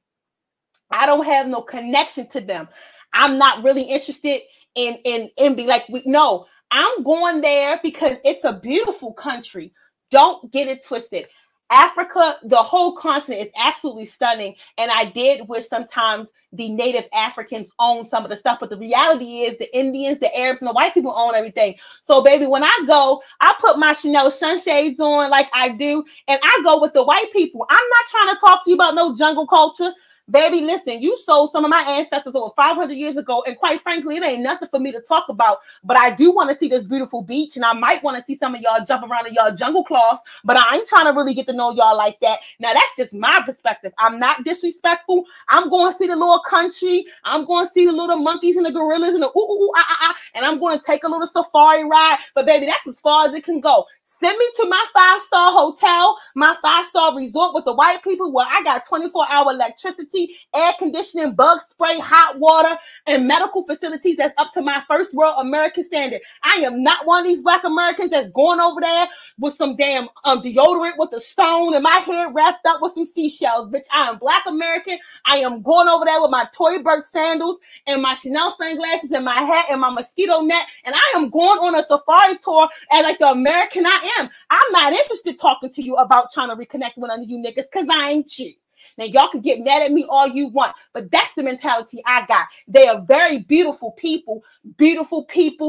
I don't have no connection to them. I'm not really interested in be like, no, I'm going there because it's a beautiful country. Don't get it twisted. Africa, the whole continent is absolutely stunning. And I did wish sometimes the native Africans own some of the stuff. But the reality is the Indians, the Arabs, and the white people own everything. So, baby, when I go, I put my Chanel sunshades on like I do. And I go with the white people. I'm not trying to talk to you about no jungle culture. Baby, listen, you sold some of my ancestors over 500 years ago, and quite frankly, it ain't nothing for me to talk about, but I do want to see this beautiful beach, and I might want to see some of y'all jump around in y'all jungle cloths, but I ain't trying to really get to know y'all like that. Now, that's just my perspective. I'm not disrespectful. I'm going to see the little country. I'm going to see the little monkeys and the gorillas and the and I'm going to take a little safari ride, but baby, that's as far as it can go. Send me to my 5-star hotel, my 5-star resort with the white people where I got 24-hour electricity, air conditioning, bug spray, hot water, and medical facilities that's up to my first world American standard. I am not one of these Black Americans that's going over there with some damn deodorant with a stone and my head wrapped up with some seashells. Bitch, I am Black American. I am going over there with my Tory Burch sandals and my Chanel sunglasses and my hat and my mosquito net, and I am going on a safari tour as like the American I am. I'm not interested talking to you about trying to reconnect with none of you niggas because I ain't you. Now, y'all can get mad at me all you want, but that's the mentality I got. They are very beautiful people, beautiful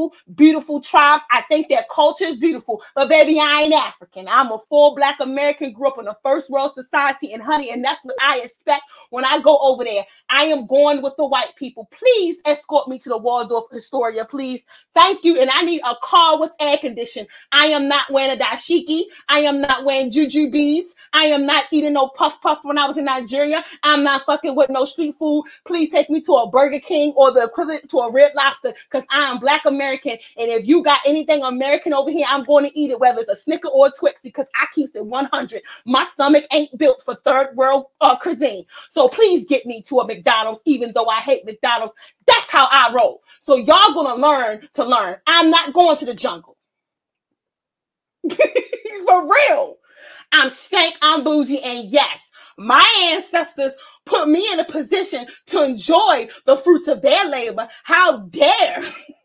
tribes. I think their culture is beautiful, but baby, I ain't African. I'm a full Black American, grew up in a first world society, and honey, and that's what I expect when I go over there. I am going with the white people. Please escort me to the Waldorf Astoria, please. Thank you, and I need a car with air conditioning. I am not wearing a dashiki. I am not wearing juju beads. I am not eating no puff when I was in Nigeria. I'm not fucking with no street food. Please take me to a Burger King or the equivalent to a Red Lobster because I am Black American. And if you got anything American over here, I'm going to eat it, whether it's a Snicker or a Twix, because I keep it 100. My stomach ain't built for third world cuisine. So please get me to a McDonald's, even though I hate McDonald's. That's how I roll. So y'all gonna learn to learn. I'm not going to the jungle. For real. I'm stank, I'm bougie, and yes, my ancestors put me in a position to enjoy the fruits of their labor. How dare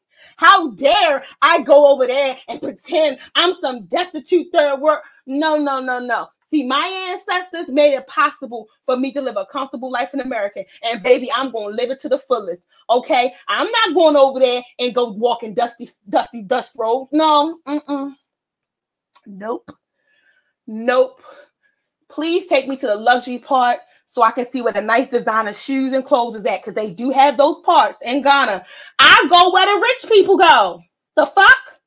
I go over there and pretend I'm some destitute third world? No. See, my ancestors made it possible for me to live a comfortable life in America. And baby, I'm going to live it to the fullest. Okay? I'm not going over there and go walking dusty dust roads. No. Nope. Please take me to the luxury part so I can see where the nice designer shoes and clothes is at, because they do have those parts in Ghana. I go where the rich people go. The fuck?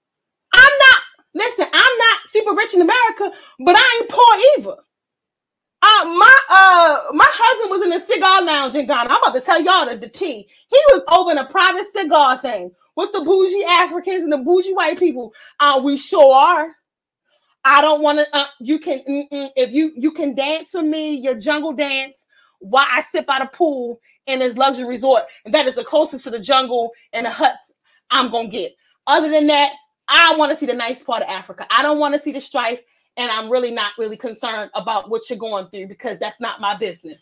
I'm not super rich in America, but I ain't poor either. My husband was in a cigar lounge in Ghana. I'm about to tell y'all the tea. He was over in a private cigar thing with the bougie Africans and the bougie white people. We sure are. I don't want to. You can if you can dance with me, your jungle dance, while I sit by the pool in this luxury resort, and that is the closest to the jungle and the huts I'm gonna get. Other than that, I want to see the nice part of Africa. I don't want to see the strife, and I'm really not really concerned about what you're going through because that's not my business.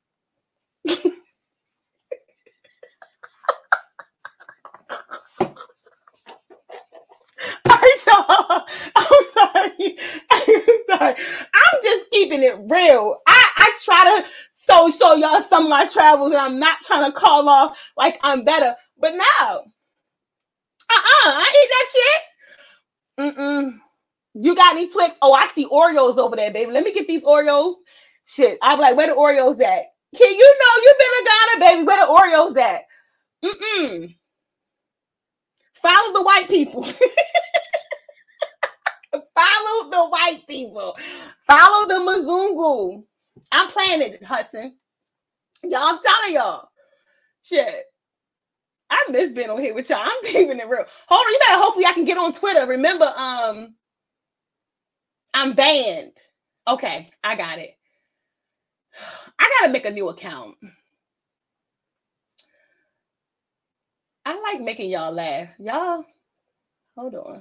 Y'all. I'm sorry. I'm just keeping it real. I try to show y'all some of my travels, and I'm not trying to call off like I'm better. But no. I eat that shit. You got any Twix? Oh, I see Oreos over there, baby. Let me get these Oreos. Shit. I'm like, where the Oreos at? Can you know you've been to Ghana, baby? Where the Oreos at? Follow the white people. Follow the white people. Follow the Mzungu. I'm playing it, Hudson. Y'all, I'm telling y'all. Shit. I miss being on here with y'all. I'm keeping it real. Hold on, you better hopefully I can get on Twitter. Remember, I'm banned. Okay, I got it. I gotta make a new account. I like making y'all laugh. Y'all, hold on.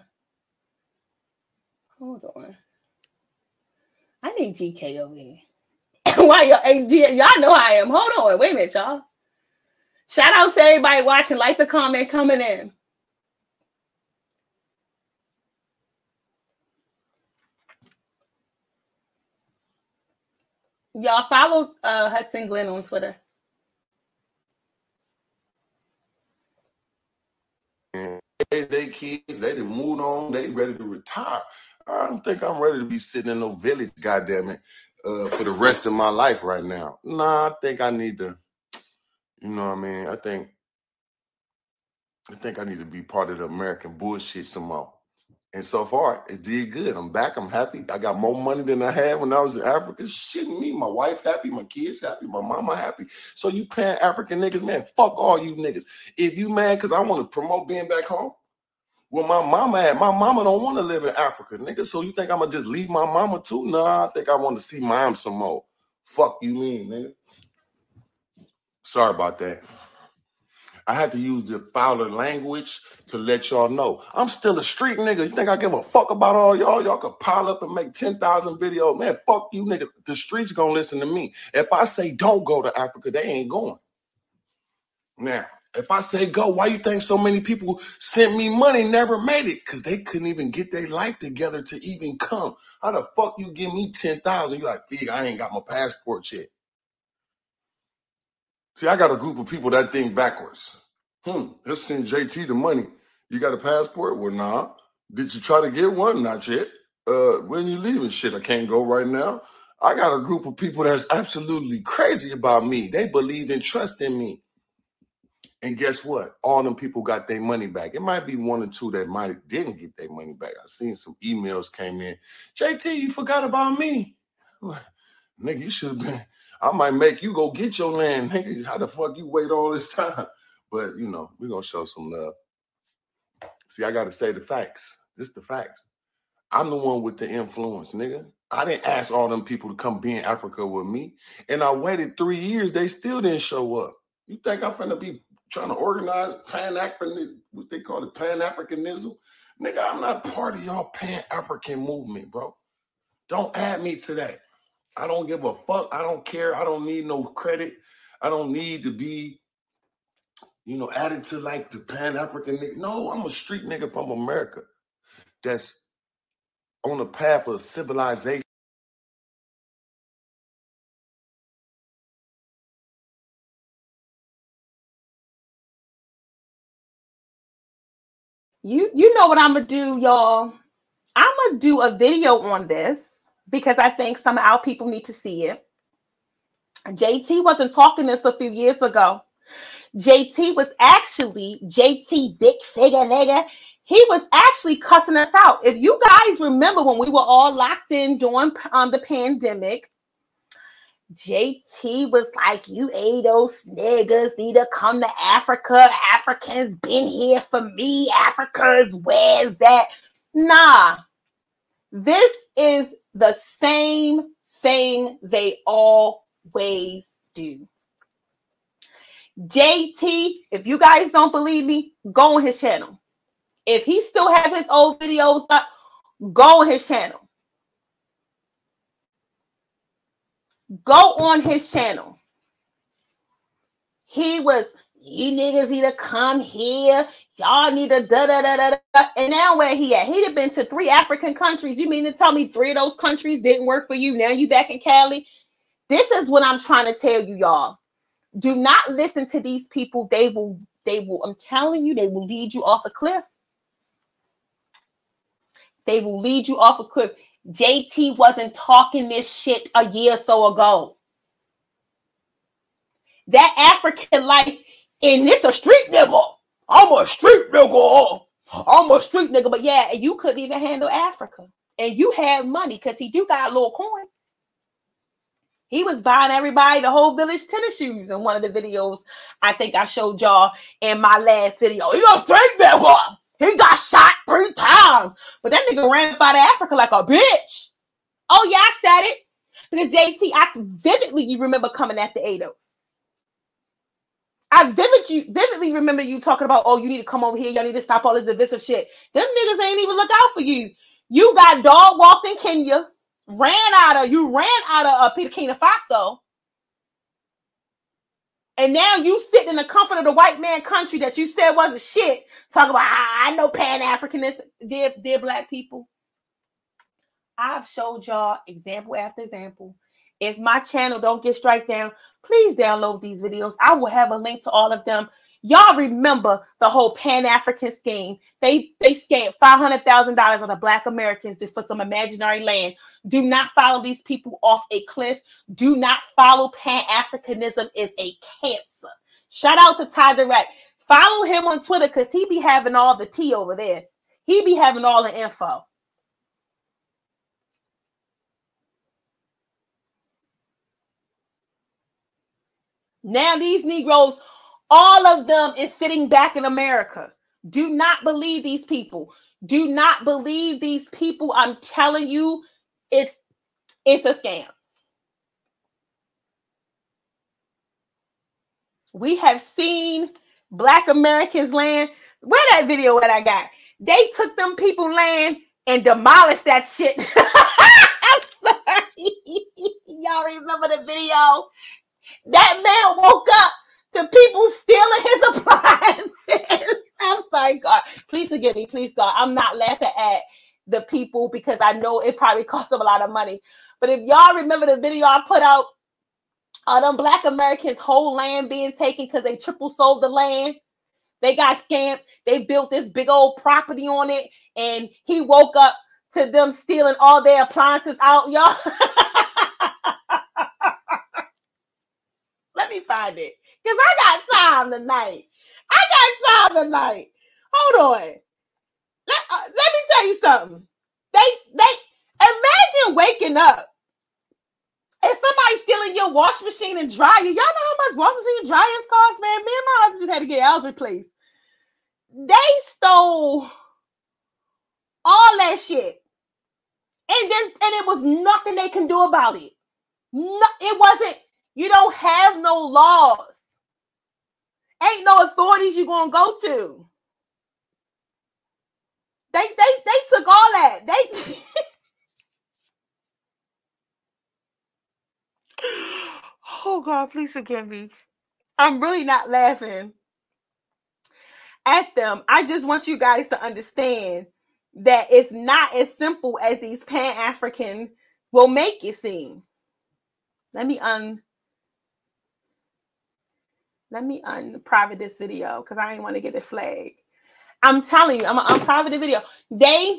I need GK over here. Why y'all know I am. Hold on. Wait a minute, y'all. Shout out to everybody watching. Like the comment coming in. Y'all follow Hudson Glenn on Twitter. They kids, they done moved on, they ready to retire. I don't think I'm ready to be sitting in no village, goddammit, for the rest of my life right now. Nah, I think I need to, you know what I mean? I think I need to be part of the American bullshit some more. And so far, it did good. I'm back. I'm happy. I got more money than I had when I was in Africa. Shit me. My wife happy. My kids happy. My mama happy. So you Pan-African niggas, man, fuck all you niggas. If you mad because I want to promote being back home, well, my mama don't want to live in Africa, nigga. So you think I'm going to just leave my mama too? Nah, I think I want to see mom some more. Fuck you mean, nigga. Sorry about that. I had to use the fouler language to let y'all know. I'm still a street nigga. You think I give a fuck about all y'all? Y'all could pile up and make 10,000 videos. Man, fuck you niggas. The streets gonna listen to me. If I say don't go to Africa, they ain't going. Now, if I say go, why you think so many people sent me money, never made it? Because they couldn't even get their life together to even come. How the fuck you give me 10,000? You like, Fig, I ain't got my passport yet. See, I got a group of people that think backwards. Let's send JT the money. You got a passport? Well, nah. Did you try to get one? Not yet. When you leaving? Shit, I can't go right now. I got a group of people that's absolutely crazy about me. They believe and trust in me. And guess what? All them people got their money back. It might be one or two that didn't get their money back. I seen some emails came in. JT, you forgot about me. I'm like, nigga, you should have been. I might make you go get your land, nigga. How the fuck you wait all this time? But, you know, we're going to show some love. See, I got to say the facts. This the facts. I'm the one with the influence, nigga. I didn't ask all them people to come be in Africa with me. And I waited 3 years. They still didn't show up. You think I'm finna be trying to organize Pan-Africanism, what they call it, Pan-Africanism? Nigga, I'm not part of y'all Pan-African movement, bro. Don't add me to that. I don't give a fuck. I don't care. I don't need no credit. I don't need to be, you know, added to like the Pan-African nigga. No, I'm a street nigga from America that's on the path of civilization. You know what I'm gonna do, y'all? I'm gonna do a video on this because I think some of our people need to see it. JT wasn't talking this a few years ago. JT was actually, JT big figure nigga, he was actually cussing us out. If you guys remember when we were all locked in during the pandemic, JT was like, you ADOS niggas need to come to Africa. Africans been here for me. Africa's where's that? Nah, this is the same thing they always do. JT, if you guys don't believe me, go on his channel. If he still have his old videos up, go on his channel. Go on his channel. He was, you niggas need to come here. Y'all need to da-da-da-da-da. And now where he at? He'd have been to 3 African countries. You mean to tell me 3 of those countries didn't work for you? Now you back in Cali? This is what I'm trying to tell you, y'all. Do not listen to these people. They will, I'm telling you, they will lead you off a cliff. They will lead you off a cliff. JT wasn't talking this shit a year or so ago. That African life, and this a street nigga. I'm a street nigga. I'm a street nigga. But yeah, you couldn't even handle Africa. And you had money because he do got a little coin. He was buying everybody the whole village tennis shoes in one of the videos I think I showed y'all in my last video. He a street nigga. He got shot 3 times. But that nigga ran out of Africa like a bitch. Oh, yeah, I said it. Because JT, I vividly remember coming at the ADOS. I vividly remember you talking about, oh, you need to come over here. Y'all need to stop all this divisive shit. Them niggas ain't even look out for you. You got dog walked in Kenya. Ran out of Burkina Faso. And now you sit in the comfort of the white man country that you said wasn't shit. Talk about, I know Pan-Africanism. Dear black people. I've showed y'all example after example. If my channel don't get strike down, please download these videos. I will have a link to all of them. Y'all remember the whole Pan-African scheme. They scammed $500,000 on the Black Americans for some imaginary land. Do not follow these people off a cliff. Do not follow Pan-Africanism is a cancer. Shout out to Ty Direct. Follow him on Twitter because he be having all the tea over there. He be having all the info. Now these Negroes, all of them is sitting back in America. Do not believe these people. Do not believe these people. I'm telling you, it's a scam. We have seen Black Americans' land. Where that video that I got? They took them people land and demolished that shit. I'm sorry. Y'all remember the video? That man woke up to people stealing his appliances. I'm sorry, God. Please forgive me. Please, God. I'm not laughing at the people because I know it probably cost them a lot of money. But if y'all remember the video I put out of them Black Americans' whole land being taken because they triple sold the land. They got scammed. They built this big old property on it. And he woke up to them stealing all their appliances out, y'all. Let me find it. Because I got time tonight. Hold on. Let me tell you something. They imagine waking up and somebody stealing your washing machine and dryer. Y'all know how much washing machine and dryers cost, man? Me and my husband just had to get ours replaced. They stole all that shit. And it was nothing they can do about it. No, it wasn't. You don't have no laws. Ain't no authorities you're gonna go to. They took all that. Oh God, please forgive me. I'm really not laughing at them. I just want you guys to understand that it's not as simple as these Pan-Africans will make it seem. Let me unprivate this video because I didn't want to get it flagged. I'm telling you, I'm gonna unprivate the video. They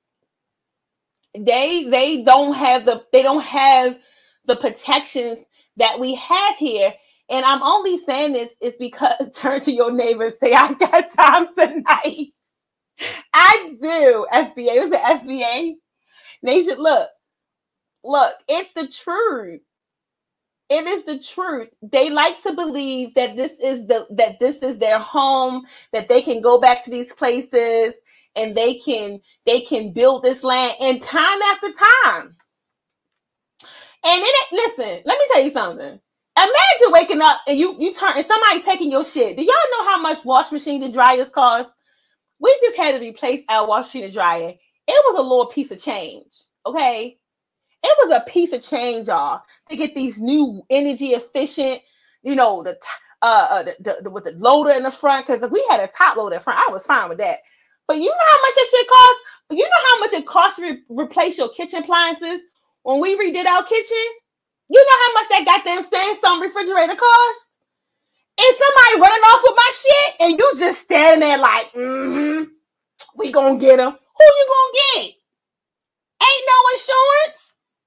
don't have the protections that we have here. And I'm only saying this is because turn to your neighbor and say, I got time tonight. I do. FBA. It was the FBA. They should look, it's the truth. It is the truth. They like to believe that this is their home, that they can go back to these places and they can build this land, and time after time. And listen, let me tell you something. Imagine waking up and you turn and somebody taking your shit. Do y'all know how much wash machine and dryers cost? We just had to replace our wash machine and dryer. It was a little piece of change, okay? It was a piece of change, y'all, to get these new energy efficient, you know, with the loader in the front, because if we had a top loader in front, I was fine with that. But you know how much that shit costs? You know how much it costs to replace your kitchen appliances? When we redid our kitchen, you know how much that goddamn Samsung refrigerator cost? And somebody running off with my shit, and you just standing there like, we gonna get them. Who you gonna get? Ain't no insurance.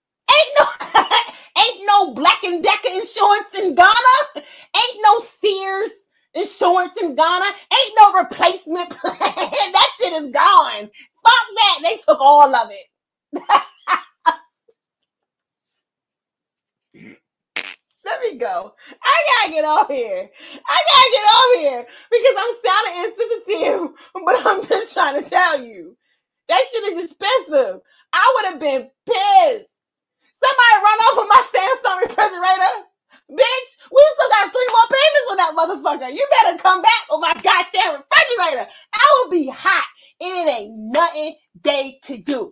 Ain't no Black & Decker insurance in Ghana. Ain't no Sears insurance in Ghana. Ain't no replacement plan. That shit is gone. Fuck that. They took all of it. Let me go. I gotta get off here. Because I'm sounding insensitive, but I'm just trying to tell you. That shit is expensive. I would have been pissed. Somebody run off with my Samsung refrigerator. Bitch, we still got 3 more payments on that motherfucker. You better come back with my goddamn refrigerator. I will be hot. And it ain't nothing they could do.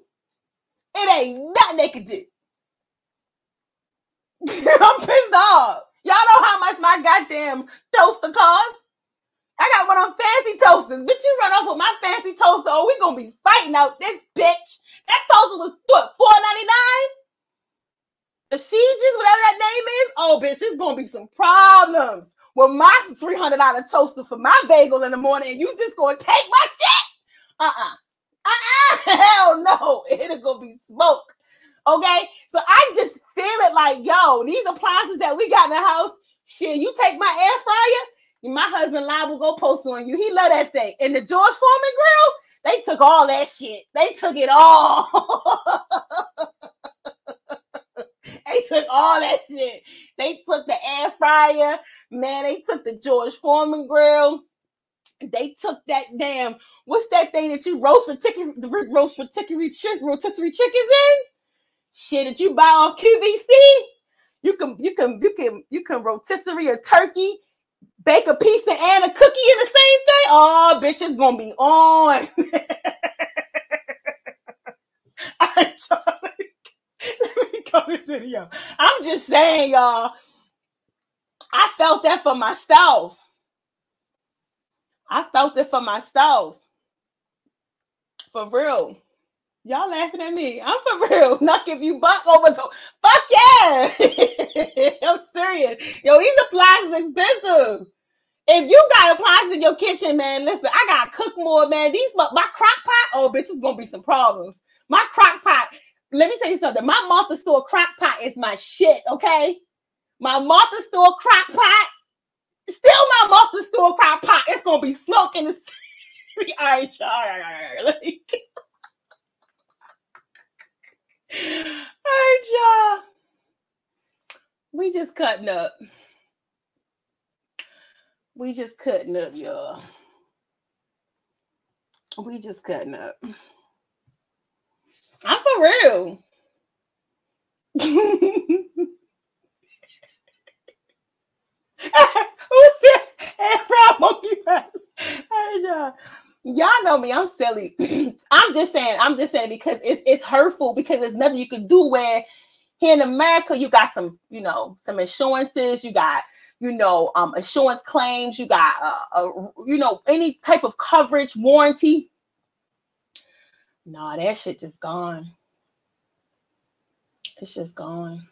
I'm pissed off. Y'all know how much my goddamn toaster costs? I got one of them fancy toasters. Bitch, you run off with my fancy toaster, or we gonna be fighting out this bitch. That toaster was what, $4.99? The Sieges, whatever that name is. Oh, bitch, there's gonna be some problems with my $300 toaster for my bagel in the morning, and you just gonna take my shit? Hell no. It'll gonna be smoke. Okay? So I just feel it like, yo, these appliances that we got in the house, shit, you take my air fryer, my husband liable go post on you. He love that thing. And the George Foreman grill, they took all that shit. They took it all. They took all that shit. They took the air fryer, man. They took the George Foreman grill. They took that damn, what's that thing that you rotisserie chickens in? Shit that you buy off QVC. You can rotisserie a turkey, bake a pizza and a cookie in the same thing. Oh, bitch, it's gonna be on. Let me go this video. I'm just saying, y'all. I felt that for myself. For real. Y'all laughing at me. I'm for real. Not give you buck over the fuck yeah. I'm serious. Yo, these appliances expensive. If you got appliances in your kitchen, man, listen, I gotta cook more, man. My crock pot, oh, bitch, it's gonna be some problems. My crock pot, let me tell you something. My Martha Stewart crock pot is my shit, okay? My Martha Stewart crock pot, still my Martha Stewart crock pot. It's gonna be smoke in the street. All right, y'all. We just cutting up. Y'all. We just cutting up. I'm for real. Who's that? Monkey Pass. Y'all know me. I'm silly. I'm just saying because it's hurtful, because there's nothing you can do. Where here in America, you got some insurances, you got, insurance claims, you got, any type of coverage, warranty. No, that shit just gone. It's just gone.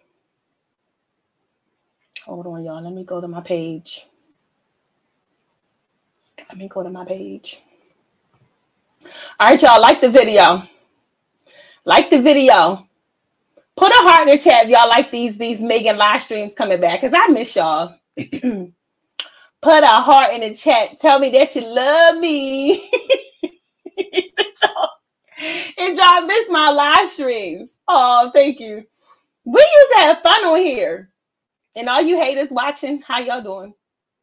Hold on, y'all. Let me go to my page. All right, y'all. Like the video. Put a heart in the chat if y'all like these Megan live streams coming back, because I miss y'all. Put a heart in the chat. Tell me that you love me. And y'all miss my live streams. Oh, thank you. We used to have fun on here. And all you haters watching, how y'all doing?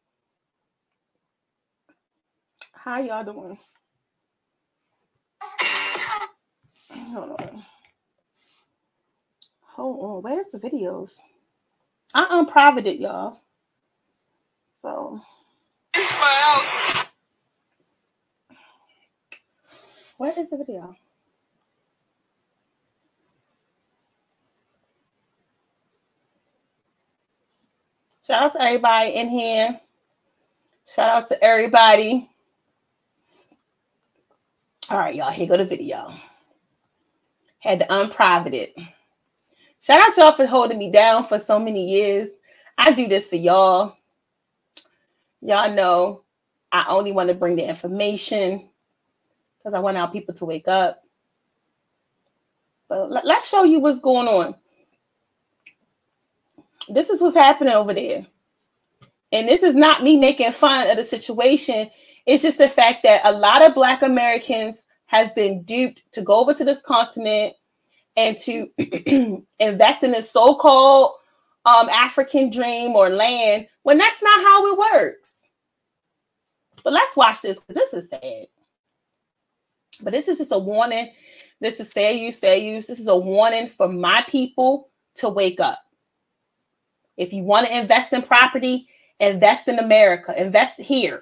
How y'all doing? Hold on. Hold on. Where's the videos? I unprivated it, y'all. So. It's my house. Where is the video? Shout out to everybody in here. Shout out to everybody. All right, y'all. Here go the video. Had to unprivate it. Shout out y'all for holding me down for so many years. I do this for y'all. Y'all know I only want to bring the information because I want our people to wake up. But let's show you what's going on. This is what's happening over there. And this is not me making fun of the situation. It's just the fact that a lot of Black Americans have been duped to go over to this continent and to invest in this so-called African dream or land when that's not how it works. But let's watch this because this is sad. But this is just a warning. This is fair use, fair use. This is a warning for my people to wake up. If you want to invest in property, invest in America. Invest here.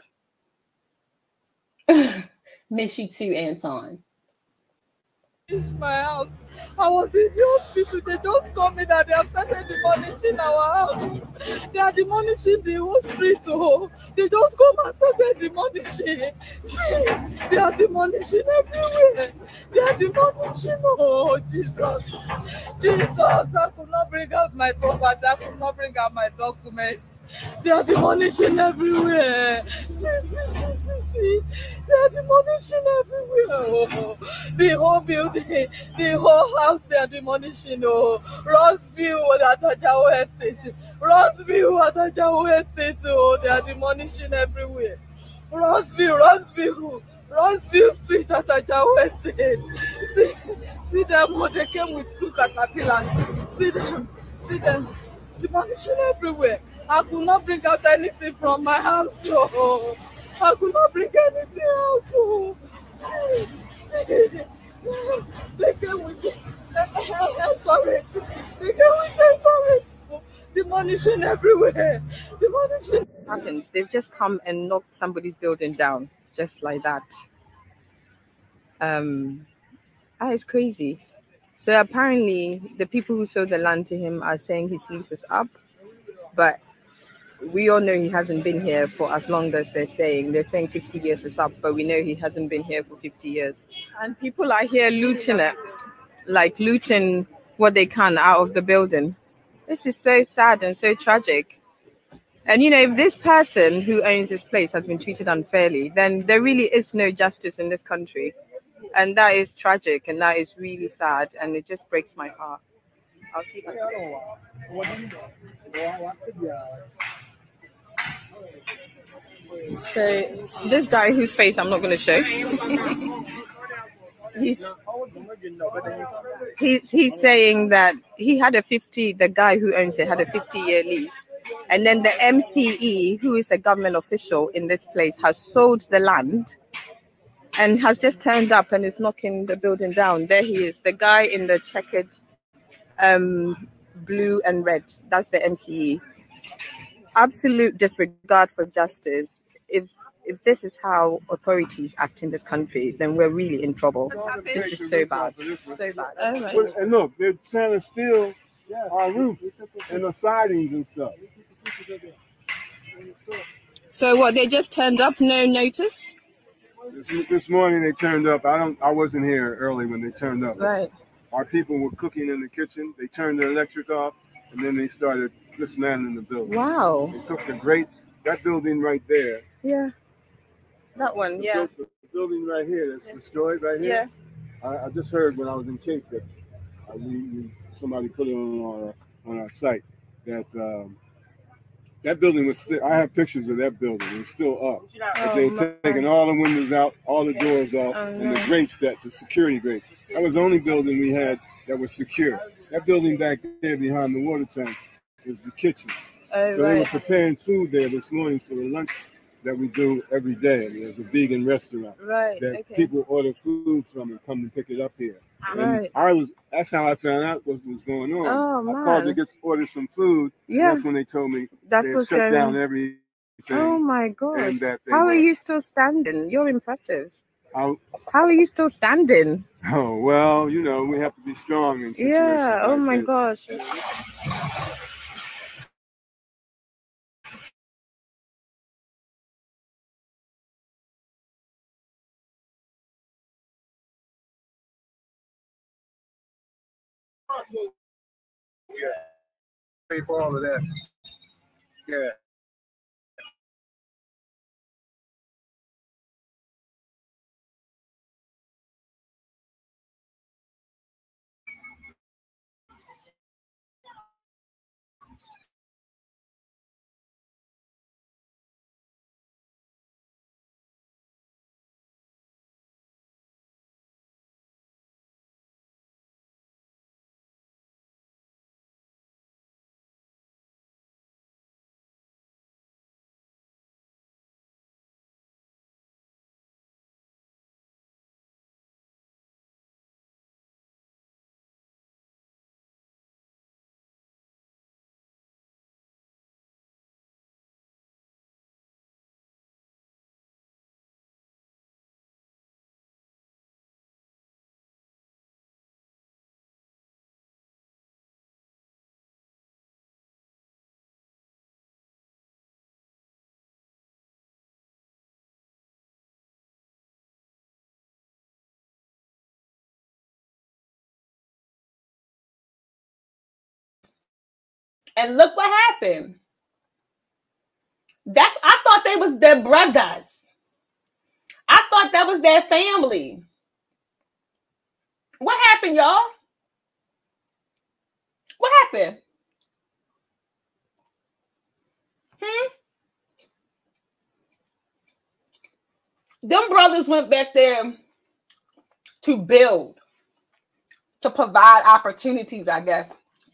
Miss you too, Anton. It's my house. I was in the hospital. They just told me that they have started demolishing our house. They are demolishing the whole street. Oh, they just come and started demolishing. See, they are demolishing everywhere. They are demolishing. Oh, Jesus. Jesus, I could not bring out my property. I could not bring out my documents. They are demolishing everywhere. See. They are demolishing everywhere. Oh, the whole building, the whole house, they are demolishing. Oh, Rossville at Ajawo Estate. Rossville at Ajawo Estate. Oh, they are demolishing everywhere. Rossville Street at Ajawo Estate. See them. Oh, they came with two caterpillars. See them. Demolishing everywhere. I could not bring out anything from my house. Oh, I could not bring anything out. Oh, see. They came with storage. They came with storage. Demolishing everywhere. Demolishing. Happens. They've just come and knocked somebody's building down, just like that. It's crazy. So apparently, the people who sold the land to him are saying his lease is up, but we all know he hasn't been here for as long as they're saying. They're saying 50 years is up, but we know he hasn't been here for 50 years. And people are here looting it, like looting what they can out of the building. This is so sad and so tragic. And, you know, if this person who owns this place has been treated unfairly, then there really is no justice in this country. And that is tragic, and that is really sad, and it just breaks my heart. I'll see if I can. So this guy whose face I'm not going to show, he's saying that he had the guy who owns it had a 50-year lease. And then the MCE, who is a government official in this place, has sold the land and has just turned up and is knocking the building down. There he is, the guy in the checkered blue and red. That's the MCE. Absolute disregard for justice. If this is how authorities act in this country, then we're really in trouble. This is so bad. So bad. Oh, right. And look, they're trying to steal our roofs and the sidings and stuff. So what, they just turned up, no notice? This morning they turned up. I wasn't here early when they turned up. Right. Our people were cooking in the kitchen. They turned the electric off, and then they started dismantling the building. Wow. They took the grates. That building right there. Yeah. That one, yeah. The building right here that's destroyed right here. Yeah. I just heard when I was in Cape that somebody put it on our site that that building was still, I have pictures of that building. It was still up. But they had taken all the windows out, all the doors out, and the grates, the security grates. That was the only building we had that was secure. That building back there behind the water tanks is the kitchen. So they were preparing food there this morning for the lunch that we do every day. There's a vegan restaurant that people order food from and come and pick it up here. And that's how I found out what was going on. Oh, I called to get ordered some food. Yeah. And that's when they told me they shut down everything. Oh my gosh. How are you still standing? You're impressive. How are you still standing? Oh, well, you know, we have to be strong in situations Yeah, oh like my this. gosh. Yeah. Pay for all of that. Yeah. And look what happened. I thought they was their brothers. I thought that was their family. What happened, y'all? What happened? Them brothers went back there to build, to provide opportunities, I guess.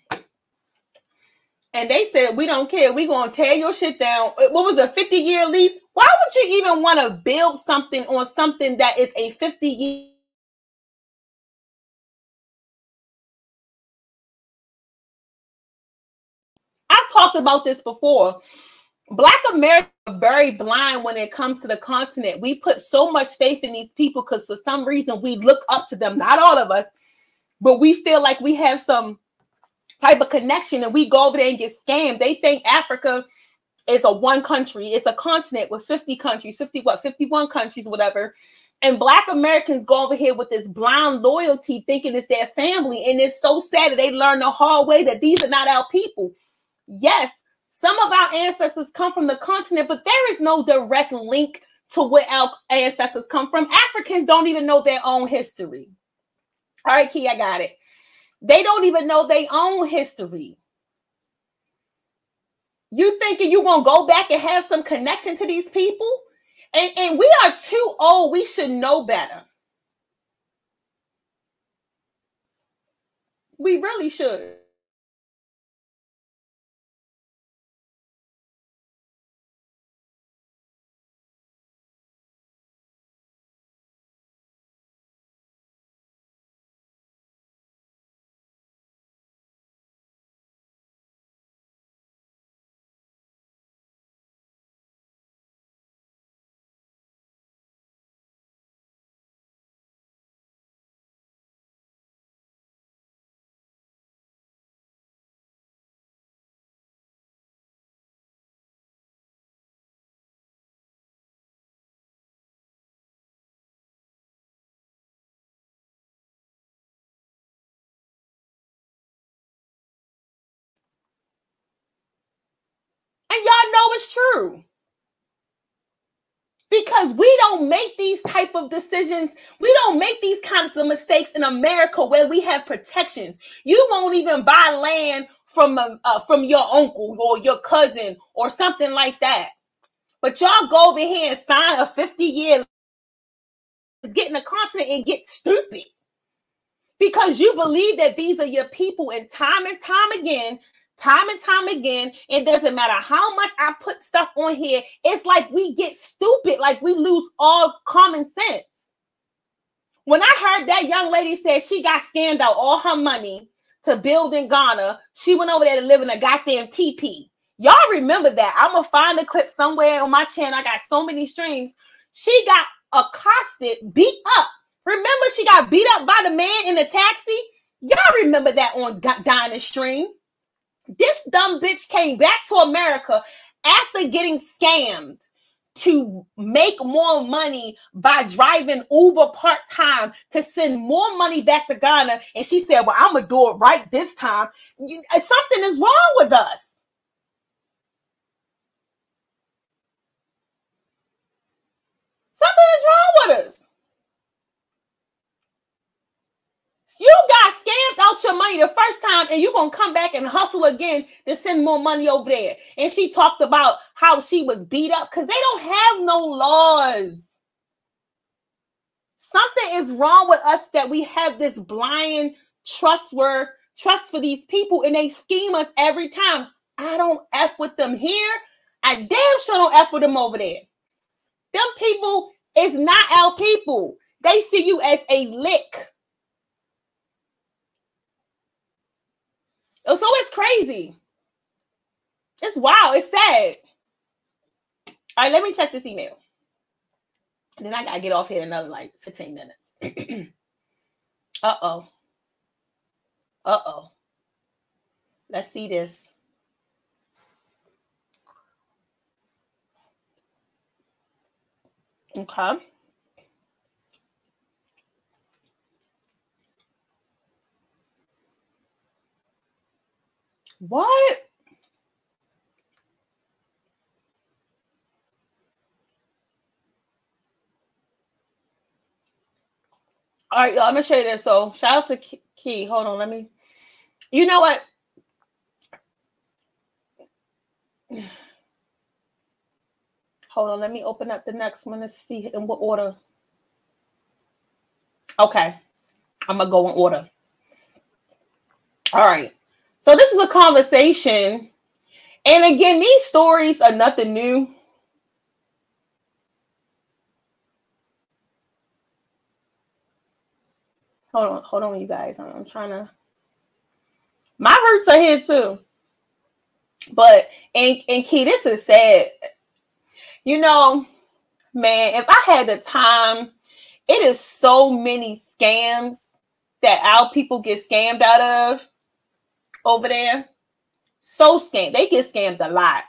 And they said, we don't care. We're going to tear your shit down. What was a 50-year lease? Why would you even want to build something on something that is a 50-year? I've talked about this before. Black America are very blind when it comes to the continent. We put so much faith in these people because for some reason we look up to them. Not all of us, but we feel like we have some type of connection and we go over there and get scammed. They think Africa is a one country. It's a continent with 50 countries, 51 countries, whatever. And Black Americans go over here with this blind loyalty thinking it's their family. And it's so sad that they learn the hard way that these are not our people. Yes, some of our ancestors come from the continent, but there is no direct link to where our ancestors come from. Africans don't even know their own history. All right, Key, I got it. They don't even know their own history. You thinking you're going to go back and have some connection to these people? And we are too old. We should know better. We really should. And y'all know it's true. Because we don't make these type of decisions. We don't make these kinds of mistakes in America where we have protections. You won't even buy land from your uncle or your cousin or something like that. But y'all go over here and sign a 50-year, get in the continent and get stupid. Because you believe that these are your people, and time again, time and time again. It doesn't matter how much I put stuff on here. It's like we get stupid, like we lose all common sense. When I heard that young lady said she got scammed out all her money to build in Ghana, she went over there to live in a goddamn teepee. Y'all remember that? I'm going to find a clip somewhere on my channel. I got so many streams. She got accosted, beat up. Remember she got beat up by the man in the taxi? Y'all remember that on Dinah Stream? This dumb bitch came back to America after getting scammed to make more money by driving Uber part-time to send more money back to Ghana. And she said, well, I'm going to do it right this time. Something is wrong with us. Something is wrong with us. You got scammed out your money the first time and you're going to come back and hustle again to send more money over there. And she talked about how she was beat up because they don't have no laws. Something is wrong with us that we have this blind trust for these people and they scheme us every time. I don't F with them here. I damn sure don't F with them over there. Them people is not our people. They see you as a lick. So it's crazy. It's wild. It's sad. All right, let me check this email. And then I got to get off here in another like 15 minutes. Uh-oh. Uh-oh. Let's see this. Okay. What? All right, y'all, I'm gonna show you this. So shout out to Key. Hold on, let me. You know what? Hold on, let me open up the next one to see in what order. Okay, I'm gonna go in order. All right. So this is a conversation. And again, these stories are nothing new. Hold on, you guys. I'm trying to. My roots are here too. But, and Key, this is sad. You know, man, if I had the time, it is so many scams that our people get scammed out of. Over there, so scammed. They get scammed a lot.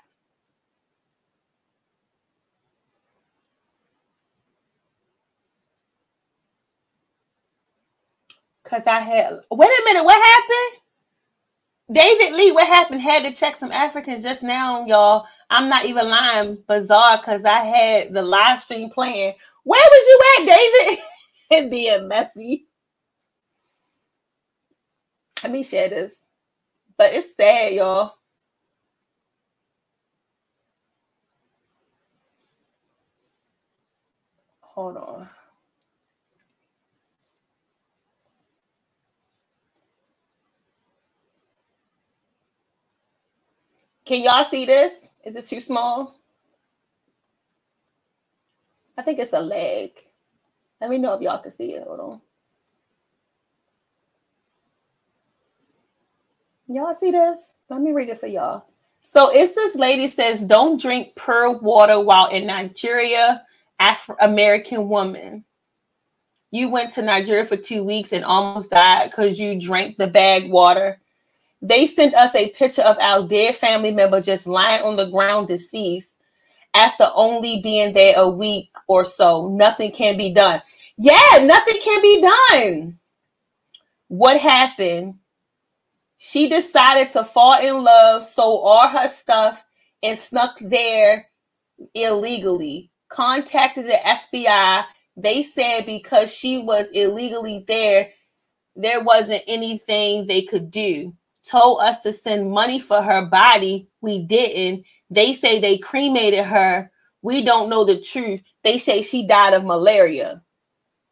Because I had, wait a minute, what happened? David Lee, what happened? Had to check some Africans just now, y'all. I'm not even lying. Bizarre, because I had the live stream playing. Where was you at, David? And being messy. Let me share this. But it's sad, y'all. Hold on. Can y'all see this? Is it too small? I think it's a leg. Let me know if y'all can see it. Hold on. Y'all see this? Let me read it for y'all. So it's this lady says, don't drink pure water while in Nigeria. Afro-American woman. You went to Nigeria for 2 weeks and almost died because you drank the bag water. They sent us a picture of our dead family member just lying on the ground deceased after only being there a week or so. Nothing can be done. Yeah, nothing can be done. What happened? She decided to fall in love, sold all her stuff, and snuck there illegally. Contacted the FBI. They said because she was illegally there wasn't anything they could do. Told us to send money for her body. We didn't. They say they cremated her. We don't know the truth. They say she died of malaria.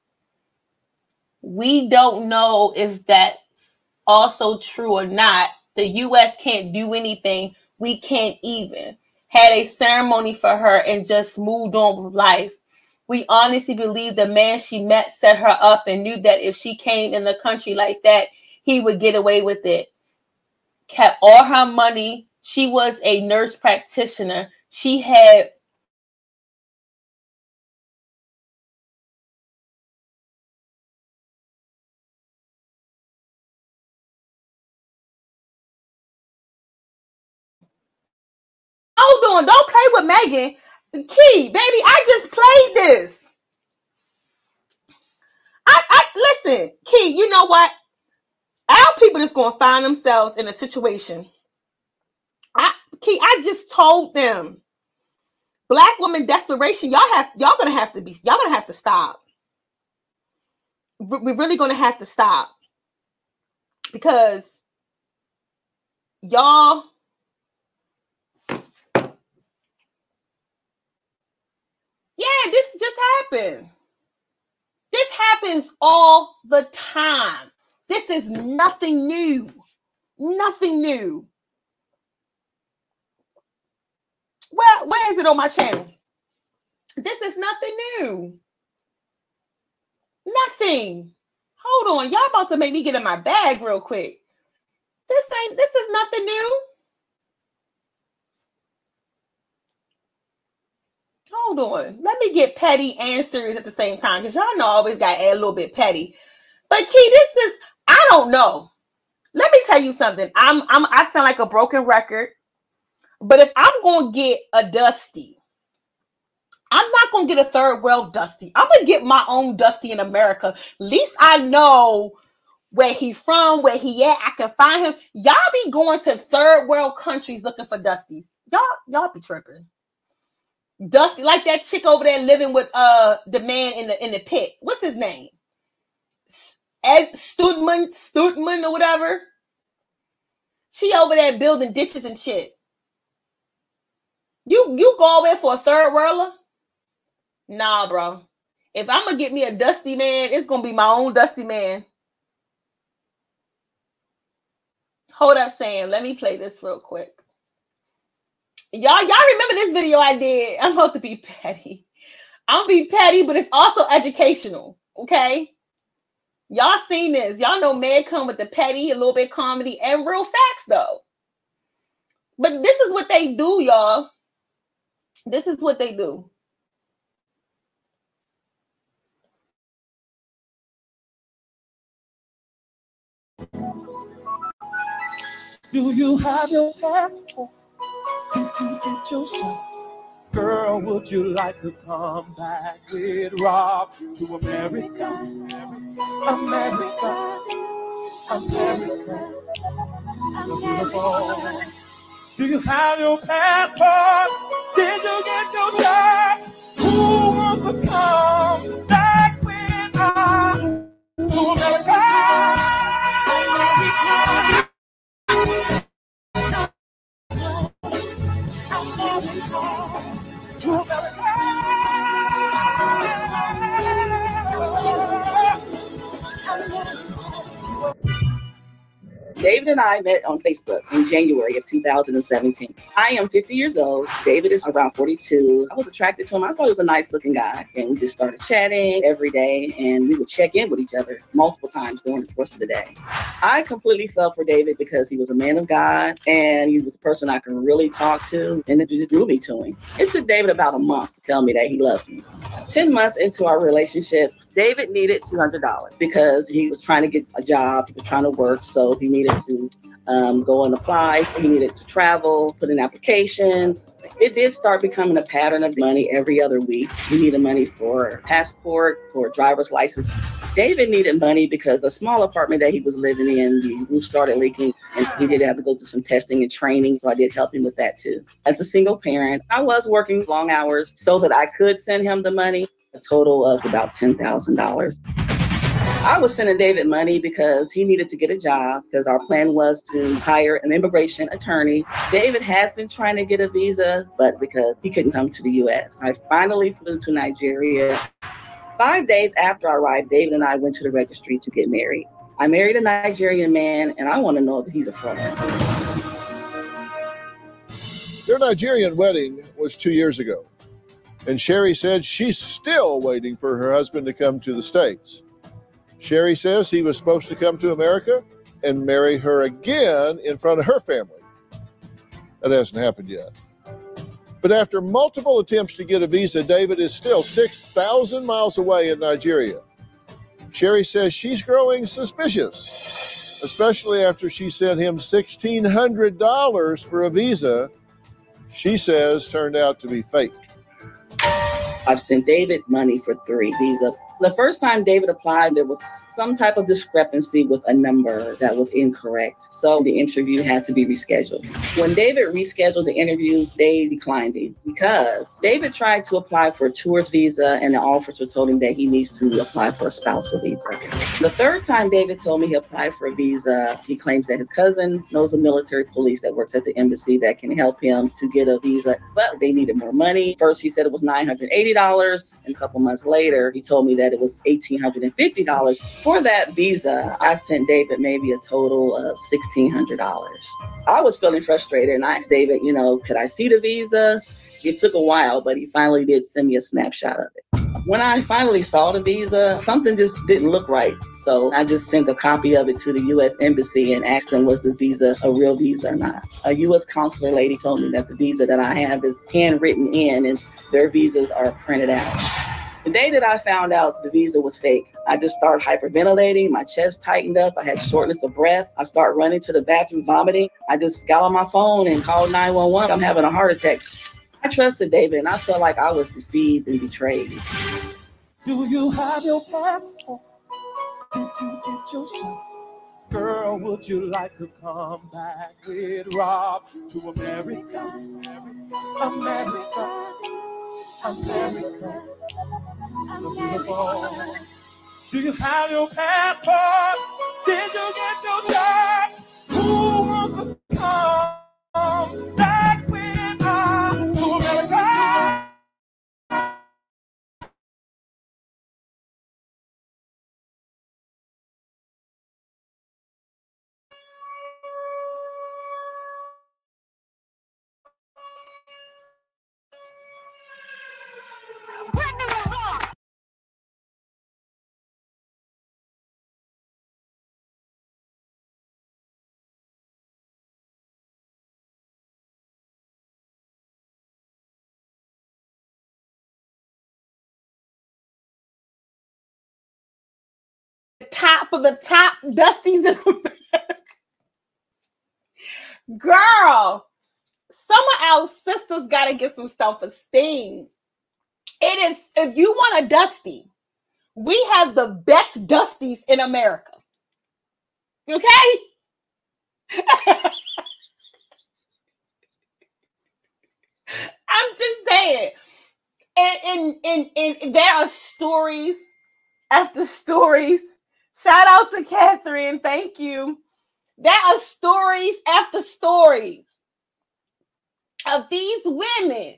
We don't know if that's also true or not. The U.S. can't do anything. We can't even. Had a ceremony for her and just moved on with life. We honestly believe the man she met set her up and knew that if she came in the country like that, he would get away with it. Kept all her money. She was a nurse practitioner. She had hold on, don't play with Megan. Key, baby, I just played this. I listen, Key, you know what? Our people is gonna find themselves in a situation. I just told them, Black woman desperation. Y'all gonna have to stop. We're really gonna have to stop because y'all. Yeah, this just happened. This happens all the time. This is nothing new. Nothing new. Well, where is it on my channel? This is nothing new. Nothing. Hold on. Y'all about to make me get in my bag real quick. This is nothing new. Hold on. Let me get petty and serious at the same time, because y'all know I always got to add a little bit petty. But Key, this is, I don't know. Let me tell you something. I sound like a broken record, but if I'm going to get a Dusty, I'm not going to get a third world Dusty. I'm going to get my own Dusty in America. At least I know where he from, where he at. I can find him. Y'all be going to third world countries looking for Dusties. Y'all be tripping. Dusty, like that chick over there living with the man in the pit. What's his name? Ed Stutman or whatever. She over there building ditches and shit. You go over there for a third worlder? Nah, bro. If I'm gonna get me a Dusty man, it's gonna be my own Dusty man. Hold up, Sam. Let me play this real quick. Y'all remember this video I did? I'm about to be petty. I'm gonna be petty, but it's also educational. Okay. Y'all seen this. Y'all know Meg come with the petty, a little bit comedy, and real facts, though. But this is what they do, y'all. This is what they do. Do you have your passport? Did you get your shots? Girl, would you like to come back with Rob to America? America, America, beautiful. Do you have your passport? Did you get your shots? Who wants to come back with us to America? David and I met on Facebook in January of 2017. I am 50 years old. David is around 42. I was attracted to him. I thought he was a nice looking guy. And we just started chatting every day, and we would check in with each other multiple times during the course of the day. I completely fell for David because he was a man of God, and he was a person I could really talk to, and it just drew me to him. It took David about a month to tell me that he loves me. 10 months into our relationship, David needed $200 because he was trying to get a job. He was trying to work, so he needed to go and apply. He needed to travel, put in applications. It did start becoming a pattern of money every other week. He needed money for a passport, for a driver's license. David needed money because the small apartment that he was living in, the roof started leaking, and he did have to go through some testing and training, so I did help him with that too. As a single parent, I was working long hours so that I could send him the money, a total of about $10,000. I was sending David money because he needed to get a job, because our plan was to hire an immigration attorney. David has been trying to get a visa, but because he couldn't come to the U.S. I finally flew to Nigeria. 5 days after I arrived, David and I went to the registry to get married. I married a Nigerian man, and I want to know if he's a fraud. Their Nigerian wedding was 2 years ago, and Sherry said she's still waiting for her husband to come to the States. Sherry says he was supposed to come to America and marry her again in front of her family. That hasn't happened yet. But after multiple attempts to get a visa, David is still 6,000 miles away in Nigeria. Sherry says she's growing suspicious, especially after she sent him $1,600 for a visa she says turned out to be fake. I've sent David money for 3 visas. The first time David applied, there was some type of discrepancy with a number that was incorrect. So the interview had to be rescheduled. When David rescheduled the interview, they declined him because David tried to apply for a tourist visa and the officer told him that he needs to apply for a spousal visa. The third time David told me he applied for a visa, he claims that his cousin knows a military police that works at the embassy that can help him to get a visa, but they needed more money. First, he said it was $980, and a couple months later, he told me that it was $1,850. For that visa, I sent David maybe a total of $1,600. I was feeling frustrated and I asked David, could I see the visa? It took a while, but he finally did send me a snapshot of it. When I finally saw the visa, something just didn't look right. So I just sent a copy of it to the U.S. Embassy and asked them, was the visa a real visa or not? A U.S. consular lady told me that the visa that I have is handwritten in and their visas are printed out. The day that I found out the visa was fake, I just started hyperventilating. My chest tightened up. I had shortness of breath. I started running to the bathroom vomiting. I just got on my phone and called 911. I'm having a heart attack. I trusted David and I felt like I was deceived and betrayed. Do you have your passport? Did you get your shots? Girl, would you like to come back with Rob to America? America. America. Beautiful. Do you have your passport? Did you get your shots? Who wants to come back with us to America? Top of the top Dusties in America. Girl, some of our sisters got to get some self-esteem. It is, if you want a Dusty, we have the best Dusties in America. Okay? I'm just saying. And there are stories after stories. Shout out to Catherine. Thank you. There are stories after stories of these women.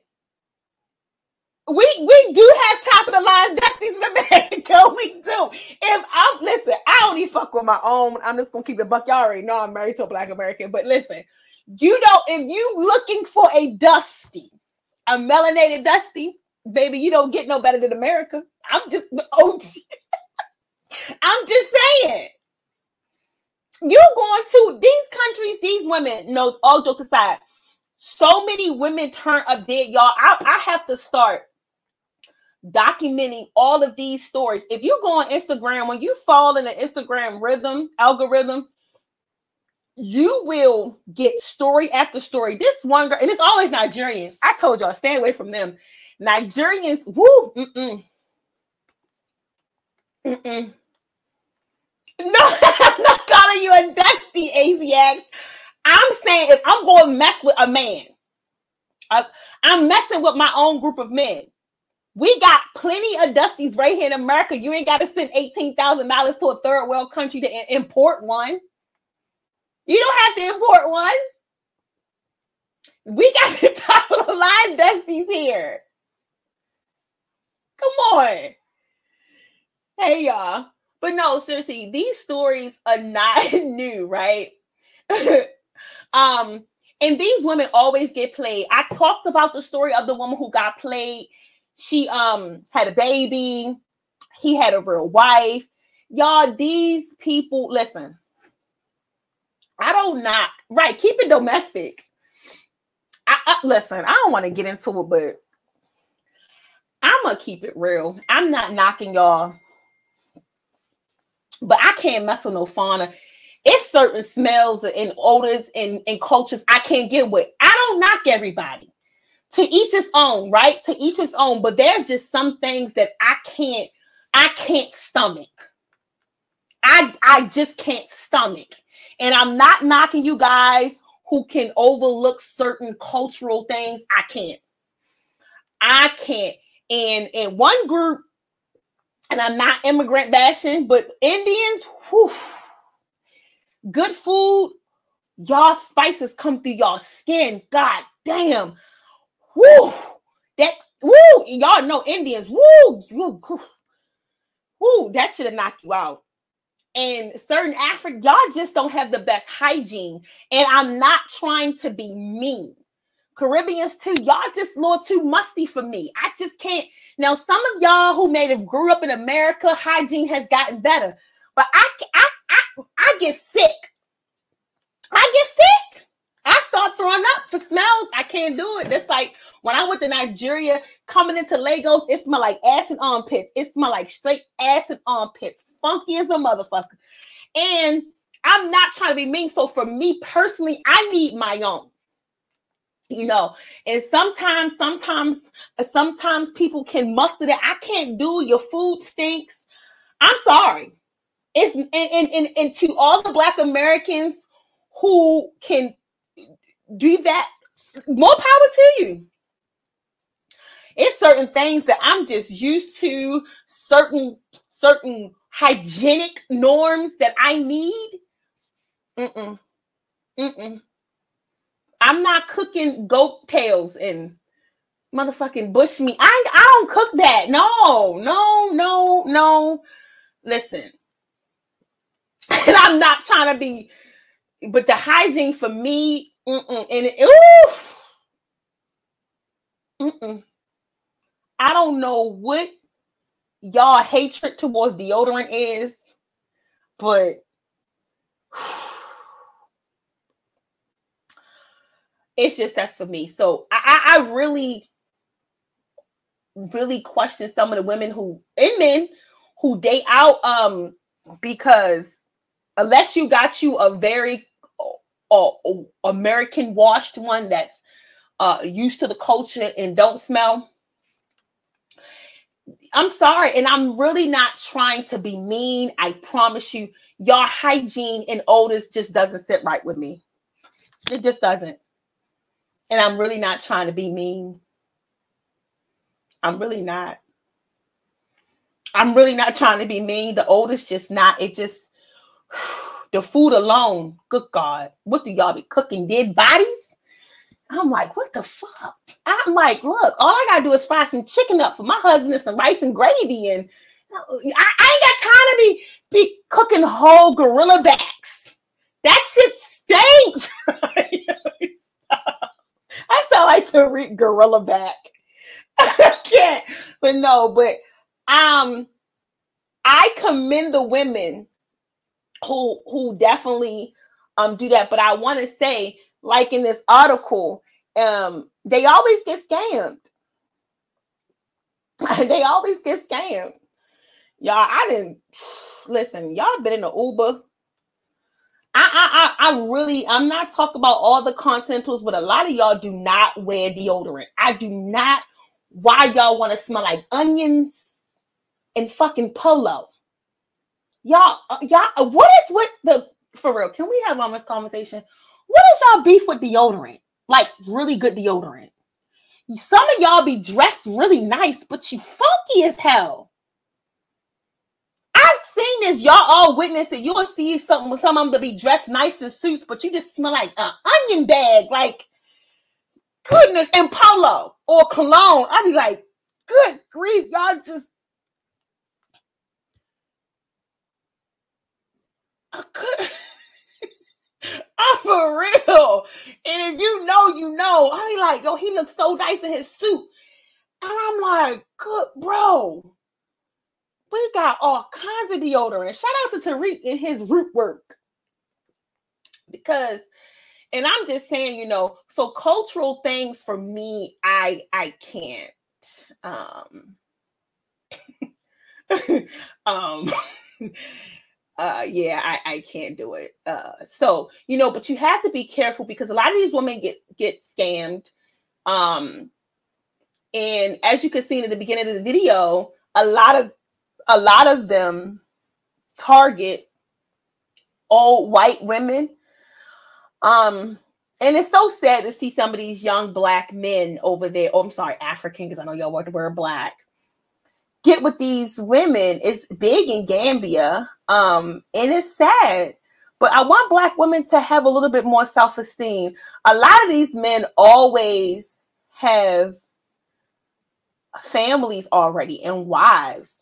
We do have top of the line Dusties in America. We do. Listen, I don't even fuck with my own. I'm just gonna keep it buck. Y'all already know I'm married to a Black American. But listen, if you looking for a Dusty, a melanated Dusty, baby, you don't get no better than America. I'm just saying. You're going to these countries, these women, no, all jokes aside, so many women turn up dead, y'all. I have to start documenting all of these stories. If you go on Instagram, when you fall in the Instagram algorithm, you will get story after story. This one girl, and it's always Nigerians. I told y'all, stay away from them. Nigerians, woo, No, I'm not calling you a Dusty, Asiacs. I'm saying if I'm going to mess with a man, I'm messing with my own group of men. We got plenty of Dusties right here in America. You ain't got to send $18,000 to a third world country to import one. You don't have to import one. We got the top of the line Dusties here. Come on. Hey, y'all. But no, seriously, these stories are not new, right? And these women always get played. I talked about the story of the woman who got played. She had a baby. He had a real wife. Y'all, these people, listen, I don't knock. Right, keep it domestic. Listen, I don't want to get into it, but I'm going to keep it real. I'm not knocking y'all. But I can't mess with no fauna. It's certain smells and odors and cultures I can't get with. I don't knock everybody. To each his own, right? To each his own. But there are just some things that I can't stomach. I just can't stomach. And I'm not knocking you guys who can overlook certain cultural things. I can't. And in one group, and I'm not immigrant bashing, but Indians, whew, good food, y'all spices come through y'all skin. God damn. Woo. Y'all know Indians. Woo. That should have knocked you out. And certain African, y'all just don't have the best hygiene. And I'm not trying to be mean. Caribbeans too, y'all just a little too musty for me. I just can't. Now, some of y'all who may have grew up in America, hygiene has gotten better. But I get sick. I start throwing up for smells. I can't do it. It's like when I went to Nigeria, coming into Lagos, it smelled like ass and armpits. It smelled like straight ass and armpits. Funky as a motherfucker. And I'm not trying to be mean. So for me personally, I need my own. You know, and sometimes people can muster that. I can't do, your food stinks. I'm sorry. It's and to all the Black Americans who can do that, more power to you. It's certain things that I'm just used to, certain hygienic norms that I need. I'm not cooking goat tails and motherfucking bush meat. I don't cook that. No. Listen. And I'm not trying to be, but the hygiene for me, I don't know what y'all hatred towards deodorant is, but it's just, that's for me. So I really, really question some of the women and men who date out, because unless you got you a very American washed one that's used to the culture and don't smell, I'm sorry. And I'm really not trying to be mean. I promise you, your hygiene and odors just doesn't sit right with me. It just doesn't. And I'm really not trying to be mean. I'm really not trying to be mean. The odor's just not, the food alone, good God, what do y'all be cooking? Dead bodies? I'm like, what the fuck? I'm like, look, all I gotta do is fry some chicken up for my husband and some rice and gravy, and I ain't got time to be cooking whole gorilla backs. That shit stinks. I sound like Tariq gorilla back. I can't, but I commend the women who definitely do that. But I want to say, like in this article, they always get scammed. They always get scammed. Y'all, listen, y'all been in an Uber. I'm not talking about all the continentals, but a lot of y'all do not wear deodorant. I do not. Why y'all want to smell like onions and fucking Polo? Y'all, what is with the, for real, can we have on this conversation? What is y'all beef with deodorant? Like really good deodorant. Some of y'all be dressed really nice, but you funky as hell. I've seen this. Y'all all witness it. You'll see some of them to be dressed nice in suits, but you just smell like an onion bag. Like, goodness, and Polo or cologne. I'd be like, good grief, y'all just. know. I mean, like, yo, he looks so nice in his suit. And I'm like, good, bro. We got all kinds of deodorant. Shout out to Tariq and his root work. Because, and I'm just saying, you know, so cultural things for me, I can't. Yeah, I can't do it. So, you know, but you have to be careful because a lot of these women get scammed. And as you can see in the beginning of the video, a lot of them target old white women. And it's so sad to see some of these young Black men over there. Oh, I'm sorry, African, because I know y'all want the word Black. Get with these women. It's big in Gambia. And it's sad. But I want Black women to have a little bit more self-esteem. A lot of these men always have families already and wives.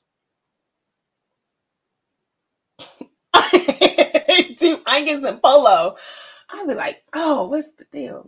Dude, I get some polo. I'd be like, oh, what's the deal?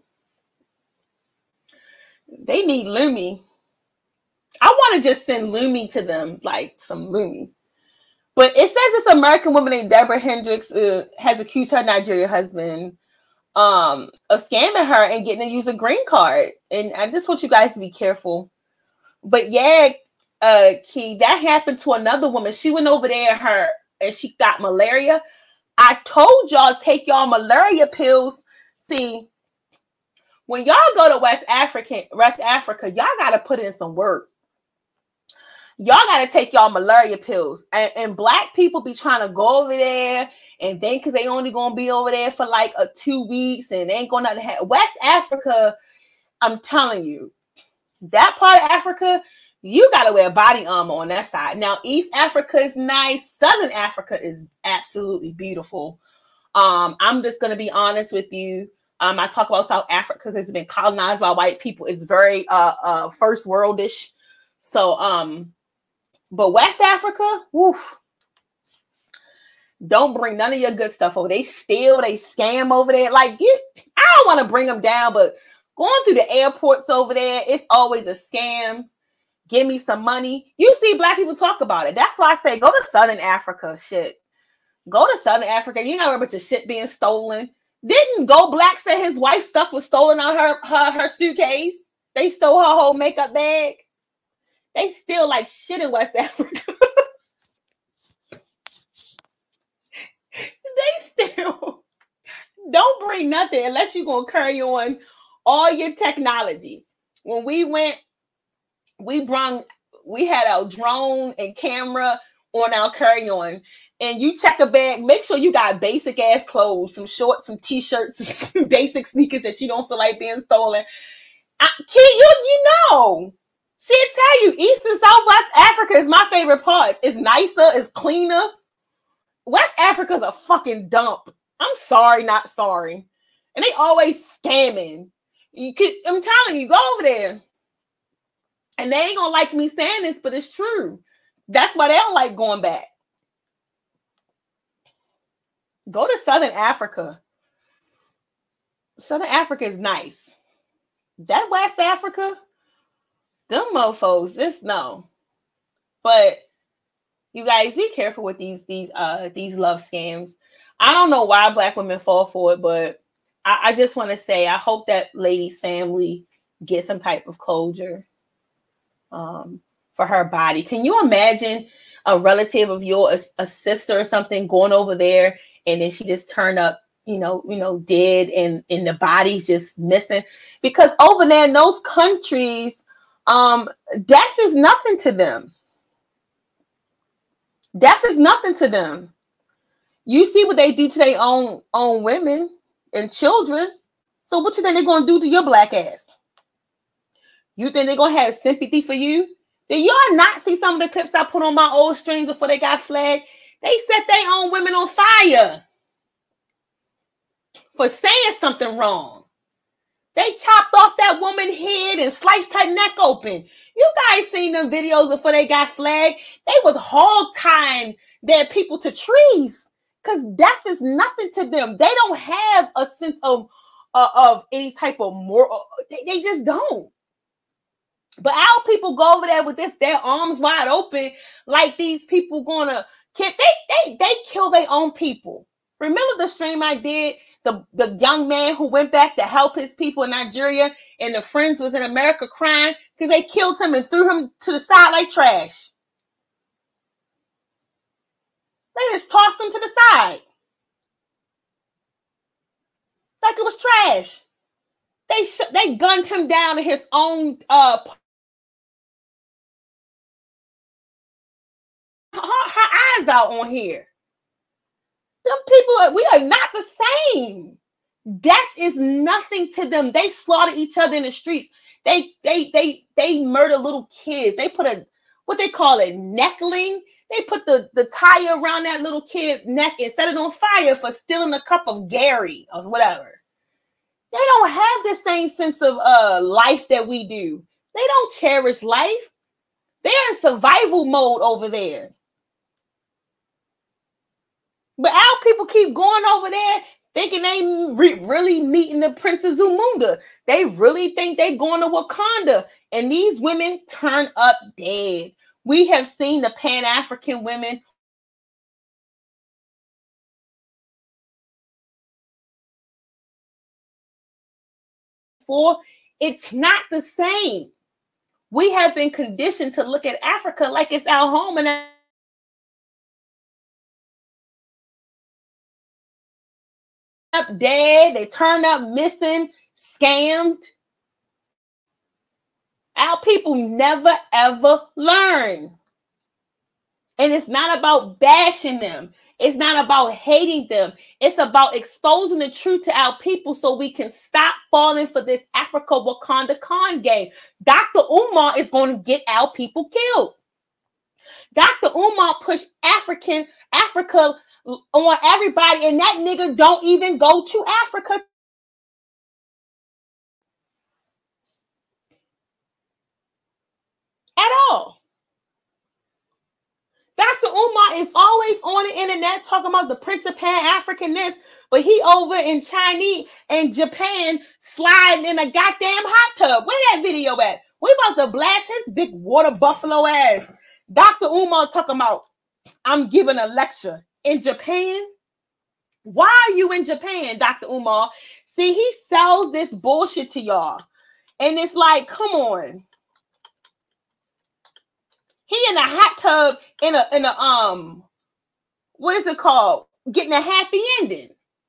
They need Lumi. I want to just send Lumi to them, like some Lumi. But it says this American woman named Deborah Hendricks has accused her Nigerian husband of scamming her and getting to use a green card. And I just want you guys to be careful. But yeah, Key, that happened to another woman. She went over there and she got malaria. I told y'all take y'all malaria pills. See, when y'all go to West Africa, y'all got to put in some work. Y'all got to take y'all malaria pills. And Black people be trying to go over there and think because they only going to be over there for like 2 weeks and they ain't going to have West Africa. I'm telling you, that part of Africa, you got to wear body armor on that side. Now, East Africa is nice. Southern Africa is absolutely beautiful. I'm just going to be honest with you. I talk about South Africa because it's been colonized by white people. It's very first worldish. So, but West Africa, woof, don't bring none of your good stuff over. They steal, they scam over there. Like, I don't want to bring them down, but going through the airports over there, it's always a scam. Give me some money. You see Black people talk about it. That's why I say go to Southern Africa. Shit. Go to Southern Africa. You ain't got to worry about your shit being stolen. Didn't Go Black say his wife's stuff was stolen on her suitcase? They stole her whole makeup bag. They steal like shit in West Africa. They still don't bring nothing unless you're going to carry on all your technology. When we went, we had our drone and camera on our carry-on, and you check a bag, make sure you got basic ass clothes, some shorts, some t-shirts, some basic sneakers that you don't feel like being stolen. You know, she'll tell you East and South West Africa is my favorite part. It's nicer, it's cleaner. West Africa's a fucking dump. I'm sorry, not sorry. And they always scamming. I'm telling you, go over there. And they ain't gonna like me saying this, but it's true. That's why they don't like going back. Go to Southern Africa. Southern Africa is nice. That West Africa, them mofos, no. But you guys be careful with these love scams. I don't know why Black women fall for it, but I just want to say I hope that lady's family gets some type of closure for her body. Can you imagine a relative of yours, a sister or something, going over there and then she just turned up, dead and the body's just missing? Because over there in those countries, death is nothing to them. Death is nothing to them. You see what they do to their own women and children. So what you think they're going to do to your Black ass? You think they're going to have sympathy for you? Did y'all not see some of the clips I put on my old streams before they got flagged? They set their own women on fire for saying something wrong. They chopped off that woman's head and sliced her neck open. You guys seen them videos before they got flagged? They was hog tying their people to trees because death is nothing to them. They don't have a sense of of any type of moral. They just don't. But our people go over there with their arms wide open, like these people gonna kill. They kill their own people. Remember the stream I did, the young man who went back to help his people in Nigeria, and the friends was in America crying because they killed him and threw him to the side like trash. They just tossed him to the side like it was trash. They gunned him down in his own her eyes out on here. Them people, we are not the same. Death is nothing to them. They slaughter each other in the streets. They murder little kids. They put what they call it, neckling. They put the tire around that little kid's neck and set it on fire for stealing a cup of Gary or whatever. They don't have the same sense of life that we do. They don't cherish life. They're in survival mode over there. But our people keep going over there thinking they really meeting the Prince of Zamunda. They really think they going to Wakanda. And these women turn up dead. We have seen the Pan-African women it's not the same. We have been conditioned to look at Africa like it's our home, and up dead, they turn up missing, scammed. Our people never ever learn. And it's not about bashing them. It's not about hating them. It's about exposing the truth to our people so we can stop falling for this Africa Wakanda con game. Dr. Umar is going to get our people killed. Dr. Umar pushed Africa on everybody, and that nigga don't even go to Africa. At all. Dr. Umar is always on the internet talking about the Prince of Pan-Africanness, but he over in China and Japan sliding in a goddamn hot tub. Where that video at? We about to blast his big water buffalo ass. Dr. Umar talking about, I'm giving a lecture in Japan. Why are you in Japan, Dr. Umar? See, he sells this bullshit to y'all. And it's like, come on. He in a hot tub in a what is it called? Getting a happy ending.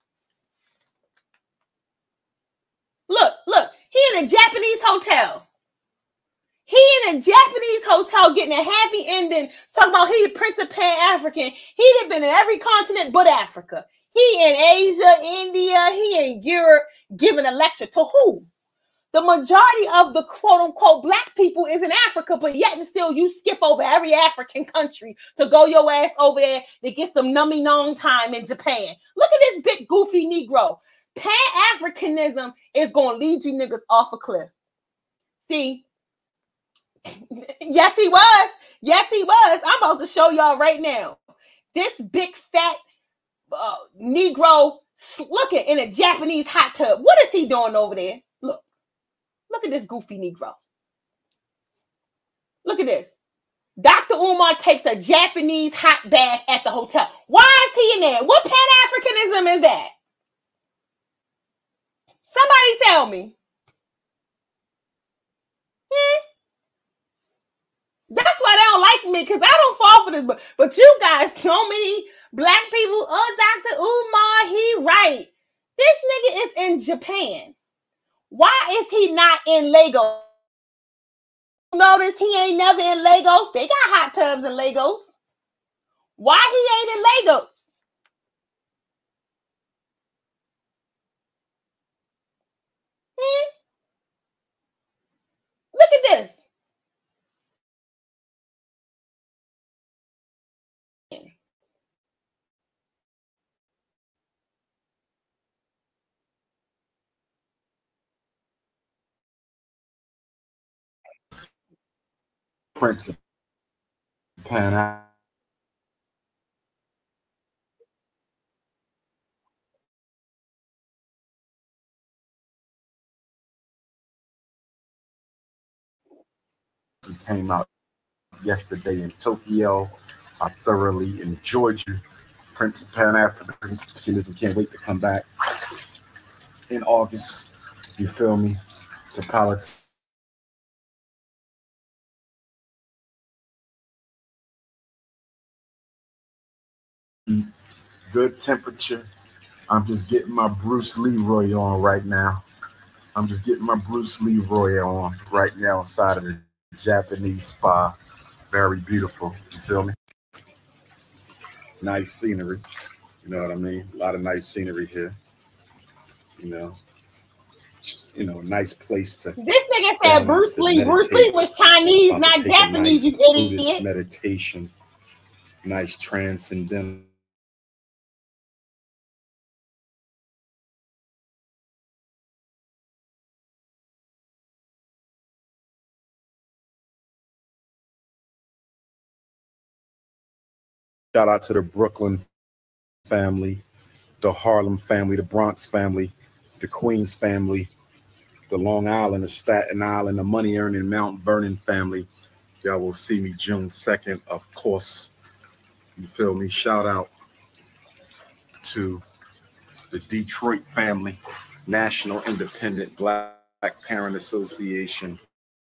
Look, he in a Japanese hotel. He in a Japanese hotel getting a happy ending, talking about he Prince of Pan-African. He done been in every continent but Africa. He in Asia, India, he in Europe, giving a lecture to who? The majority of the quote-unquote black people is in Africa, but yet and still you skip over every African country to go your ass over there to get some nummy nong time in Japan. Look at this big goofy Negro. Pan-Africanism is going to lead you niggas off a cliff. See? Yes, he was. Yes, he was. I'm about to show y'all right now. This big fat Negro looking in a Japanese hot tub. What is he doing over there? Look at this goofy Negro. Look at this. Dr. Umar takes a Japanese hot bath at the hotel. Why is he in there? What Pan-Africanism is that? Somebody tell me. That's why they don't like me, because I don't fall for this. But you guys, so many black people, Dr. Umar, he right. This nigga is in Japan. Why is he not in Lagos? Notice he ain't never in Lagos. They got hot tubs in Lagos. Why he ain't in Lagos? Look at this. Prince of Pan. who came out yesterday in Tokyo. I thoroughly enjoyed you. Prince of Pan-Africanism. Can't wait to come back in August. You feel me? To politics. Good temperature. I'm just getting my Bruce Leroy on right now. I'm just getting my Bruce Leroy on right now inside of the Japanese spa. Very beautiful. You feel me? Nice scenery. You know what I mean? A lot of nice scenery here. You know, just, you know, nice place to. This nigga said Bruce Lee. Bruce Lee was Chinese, not Japanese, nice you idiot. Buddhist meditation. Nice transcendental. Shout out to the Brooklyn family, the Harlem family, the Bronx family, the Queens family, the Long Island, the Staten Island, the Money Earning Mount Vernon family. Y'all will see me June 2nd, of course. You feel me? Shout out to the Detroit family, National Independent Black Parent Association.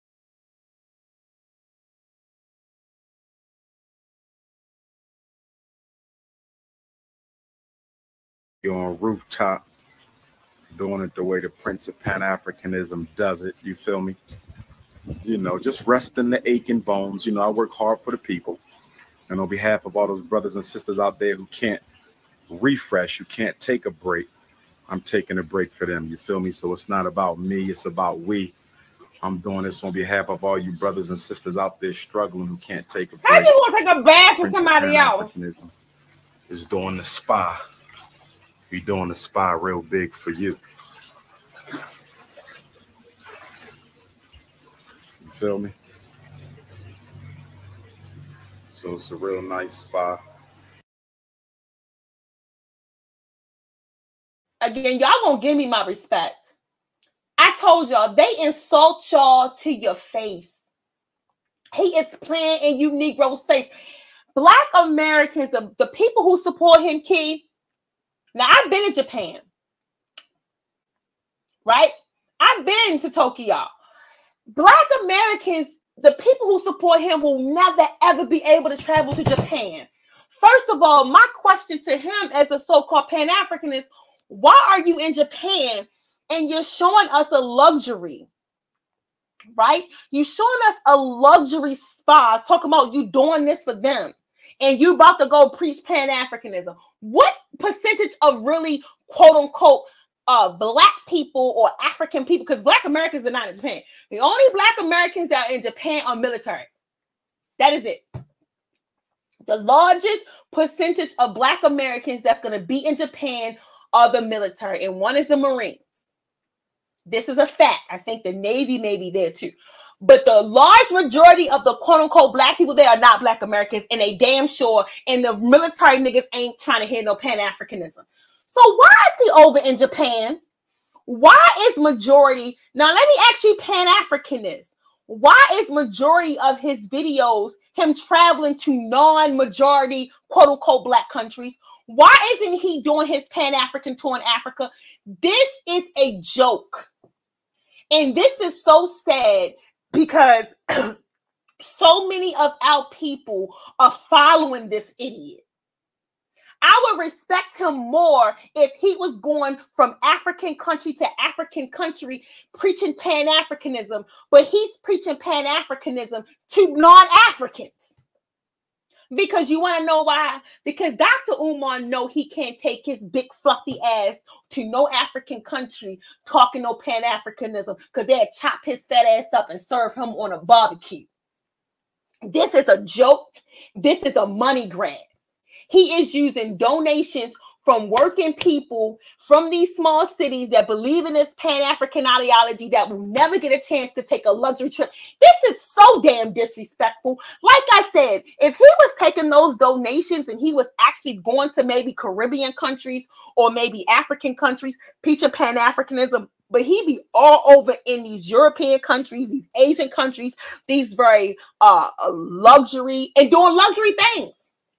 You're on rooftop, doing it the way the Prince of Pan-Africanism does it. You feel me? You know, just resting the aching bones. You know, I work hard for the people. And on behalf of all those brothers and sisters out there who can't refresh, who can't take a break, I'm taking a break for them. You feel me? So it's not about me, it's about we. I'm doing this on behalf of all you brothers and sisters out there struggling who can't take a break. How you want to take a bath for somebody else? Is doing the spa. Be doing the spa real big for you. You feel me? So it's a real nice spa. Again, y'all gonna give me my respect. I told y'all, they insult y'all to your face. He is playing in you Negroes' face. Black Americans, the people who support him, Key. Now, I've been in Japan, right? I've been to Tokyo. Black Americans, the people who support him will never, ever be able to travel to Japan. First of all, my question to him as a so-called Pan-African is, why are you in Japan and you're showing us a luxury, right? You're showing us a luxury spa, talking about you doing this for them. And you about to go preach Pan-Africanism. What percentage of really, quote unquote, Black people or African people, because Black Americans are not in Japan. The only Black Americans that are in Japan are military. That is it. The largest percentage of Black Americans that's going to be in Japan are the military, and one is the Marines. This is a fact. I think the Navy may be there too. But the large majority of the quote-unquote Black people there are not Black Americans, and they damn sure, and the military niggas ain't trying to hear no Pan-Africanism. So why is he over in Japan? Why is majority, now let me ask you Pan-Africanists, why is majority of his videos him traveling to non-majority quote-unquote Black countries? Why isn't he doing his Pan-African tour in Africa? This is a joke. And this is so sad, because so many of our people are following this idiot. I would respect him more if he was going from African country to African country preaching Pan-Africanism, but he's preaching Pan-Africanism to non-Africans. Because you want to know why? Because Dr. Umar know he can't take his big fluffy ass to no African country talking no Pan-Africanism, because they'll chop his fat ass up and serve him on a barbecue. This is a joke. This is a money grab. He is using donations from working people from these small cities that believe in this Pan-African ideology that will never get a chance to take a luxury trip. This is so damn disrespectful. Like I said, if he was taking those donations and he was actually going to maybe Caribbean countries or maybe African countries, preaching Pan-Africanism, but he be all over in these European countries, these Asian countries, these very luxury and doing luxury things.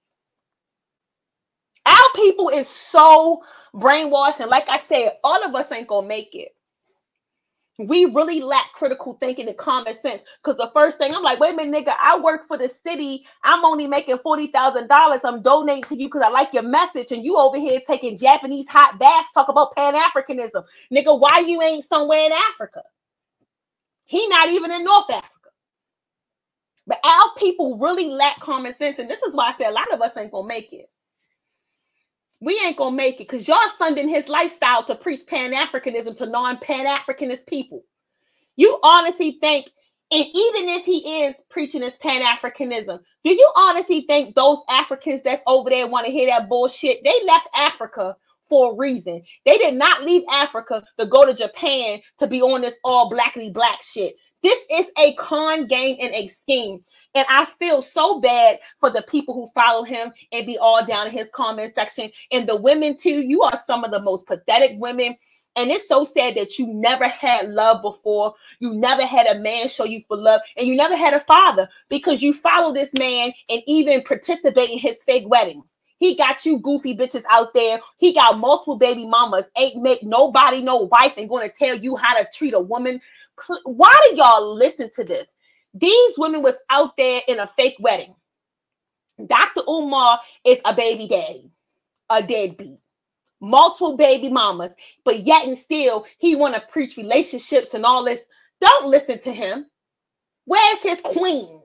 Our people is so brainwashed, and like I said, all of us ain't gonna make it. We really lack critical thinking and common sense. Because the first thing I'm like, wait a minute, nigga, I work for the city. I'm only making $40,000. I'm donating to you because I like your message. And you over here taking Japanese hot baths, talk about Pan-Africanism. Nigga, why you ain't somewhere in Africa? He not even in North Africa. But our people really lack common sense. And this is why I say a lot of us ain't going to make it. We ain't gonna make it because y'all funding his lifestyle to preach Pan-Africanism to non-Pan-Africanist people. You honestly think, and even if he is preaching this Pan-Africanism, do you honestly think those Africans that's over there want to hear that bullshit? They left Africa for a reason. They did not leave Africa to go to Japan to be on this all blackity black shit. This is a con game and a scheme. And I feel so bad for the people who follow him and be all down in his comment section. And the women too, you are some of the most pathetic women. And it's so sad that you never had love before. You never had a man show you for love. And you never had a father because you follow this man and even participate in his fake weddings. He got you goofy bitches out there. He got multiple baby mamas. Ain't make nobody no wife and going to tell you how to treat a woman. Why do y'all listen to this? These women was out there in a fake wedding. Dr. Umar is a baby daddy, a deadbeat, multiple baby mamas, but yet and still he want to preach relationships and all this. Don't listen to him. Where's his queen?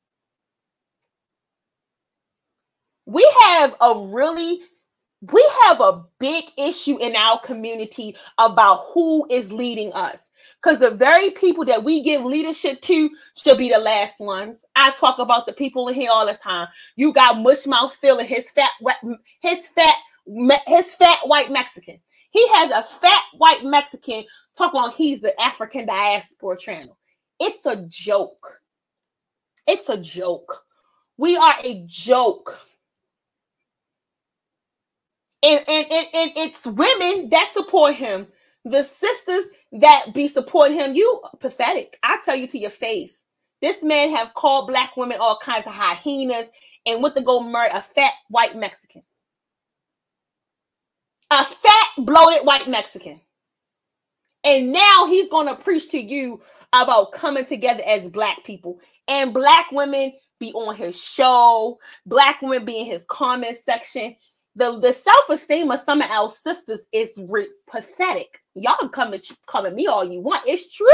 We have a big issue in our community about who is leading us. Because the very people that we give leadership to should be the last ones. I talk about the people in here all the time. You got Mushmouth Phil and his fat white Mexican. He has a fat white Mexican talking about he's the African diaspora channel. It's a joke. It's a joke. We are a joke. And it's women that support him. The sisters that be supporting him, you pathetic. I tell you to your face. This man have called black women all kinds of hyenas and went to go murder a fat white Mexican. A fat, bloated white Mexican. And now he's going to preach to you about coming together as black people. And black women be on his show. Black women be in his comment section. The self-esteem of some of our sisters is pathetic. Y'all can come at me all you want. It's true.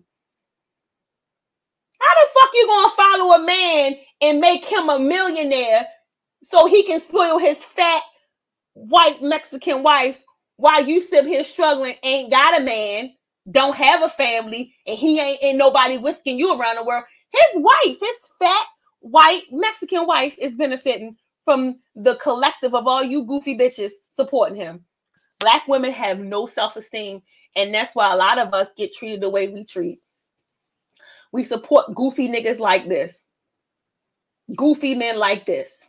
How the fuck you gonna follow a man and make him a millionaire so he can spoil his fat white Mexican wife while you sit here struggling, ain't got a man, don't have a family, and he ain't nobody whisking you around the world? His wife, his fat white Mexican wife, is benefiting from the collective of all you goofy bitches supporting him. Black women have no self-esteem, and that's why a lot of us get treated the way we treat. We support goofy niggas like this. Goofy men like this.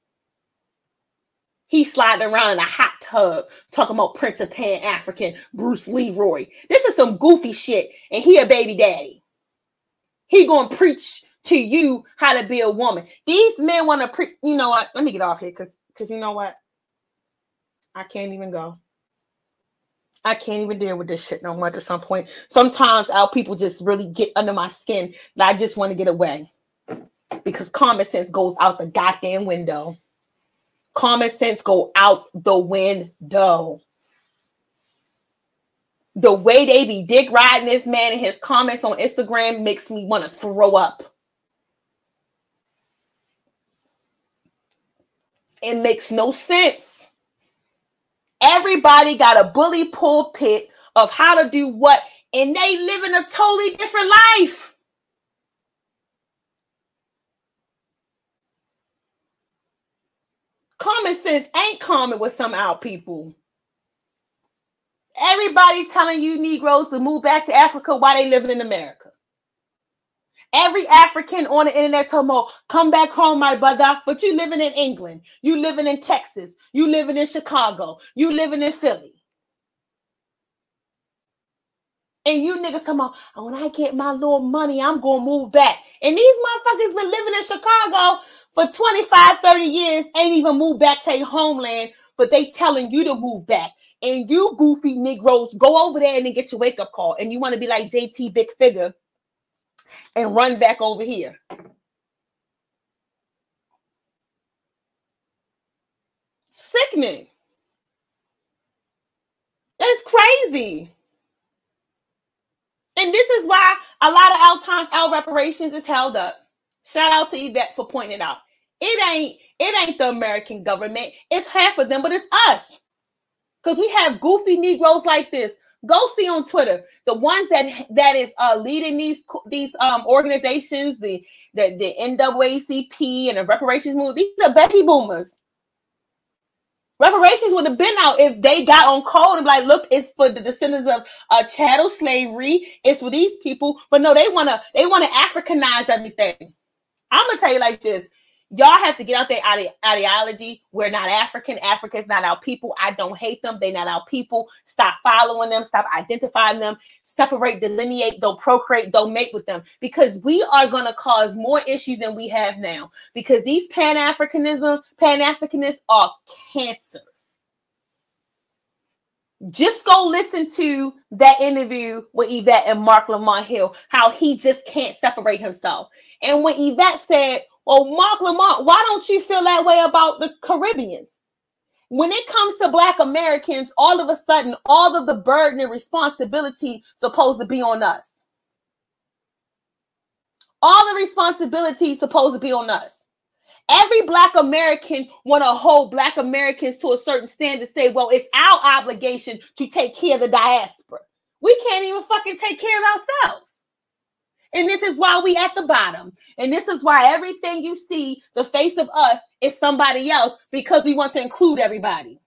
He sliding around in a hot tub talking about Prince of Pan-African, Bruce Leroy. This is some goofy shit, and he a baby daddy. He gonna preach to you how to be a woman. These men want to preach. You know what? Let me get off here because you know what? I can't even go. I can't even deal with this shit no more at some point. Sometimes our people just really get under my skin and I just want to get away because common sense goes out the goddamn window. Common sense go out the window. The way they be dick riding this man and his comments on Instagram makes me want to throw up. It makes no sense. Everybody got a bully pulpit of how to do what, and they live in a totally different life. Common sense ain't common with some of our people. Everybody telling you Negroes to move back to Africa while they living in America. Every African on the internet talking about, come back home, my brother, but you living in England, you living in Texas, you living in Chicago, you living in Philly. And you niggas come on, oh, when I get my little money, I'm going to move back. And these motherfuckers been living in Chicago for 25, 30 years, ain't even moved back to their homeland, but they telling you to move back. And you goofy Negroes go over there and then get your wake-up call. And you want to be like JT Big Figure and run back over here. Sickening. It's crazy. And this is why a lot of our reparations is held up. Shout out to Yvette for pointing it out. It ain't the American government. It's half of them, but it's us. Because we have goofy Negroes like this. Go see on Twitter the ones that is leading these organizations, the NAACP and the reparations movement. These are baby boomers. Reparations would have been out if they got on code and be like, look, it's for the descendants of chattel slavery. It's for these people. But no, they wanna Africanize everything. I'm gonna tell you like this. Y'all have to get out their ideology. We're not African. Africa's not our people. I don't hate them. They're not our people. Stop following them. Stop identifying them. Separate, delineate, don't procreate, don't mate with them. Because we are going to cause more issues than we have now. Because these Pan-Africanists are cancers. Just go listen to that interview with Yvette and Marc Lamont Hill, how he just can't separate himself. And when Yvette said, well, Marc Lamont, why don't you feel that way about the Caribbeans? When it comes to Black Americans, all of a sudden, all of the burden and responsibility supposed to be on us. All the responsibility supposed to be on us. Every Black American want to hold Black Americans to a certain standard, say, well, it's our obligation to take care of the diaspora. We can't even fucking take care of ourselves. And this is why we at the bottom. And this is why everything you see, the face of us, is somebody else, because we want to include everybody.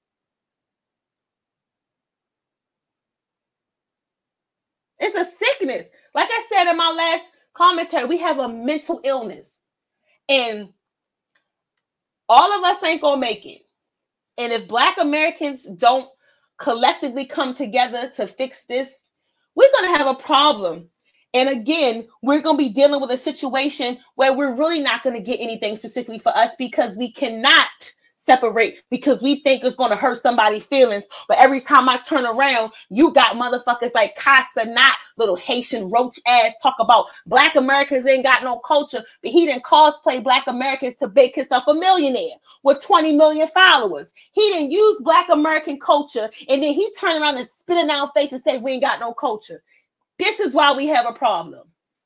It's a sickness. Like I said in my last commentary, we have a mental illness. And all of us ain't gonna make it. And if Black Americans don't collectively come together to fix this, we're gonna have a problem. And again, we're going to be dealing with a situation where we're really not going to get anything specifically for us, because we cannot separate, because we think it's going to hurt somebody's feelings. But every time I turn around, you got motherfuckers like Casa Not, little Haitian roach ass, talk about Black Americans ain't got no culture, but he didn't cosplay Black Americans to make himself a millionaire with 20 million followers. He didn't use Black American culture, and then he turned around and spit in our face and said we ain't got no culture. This is why we have a problem.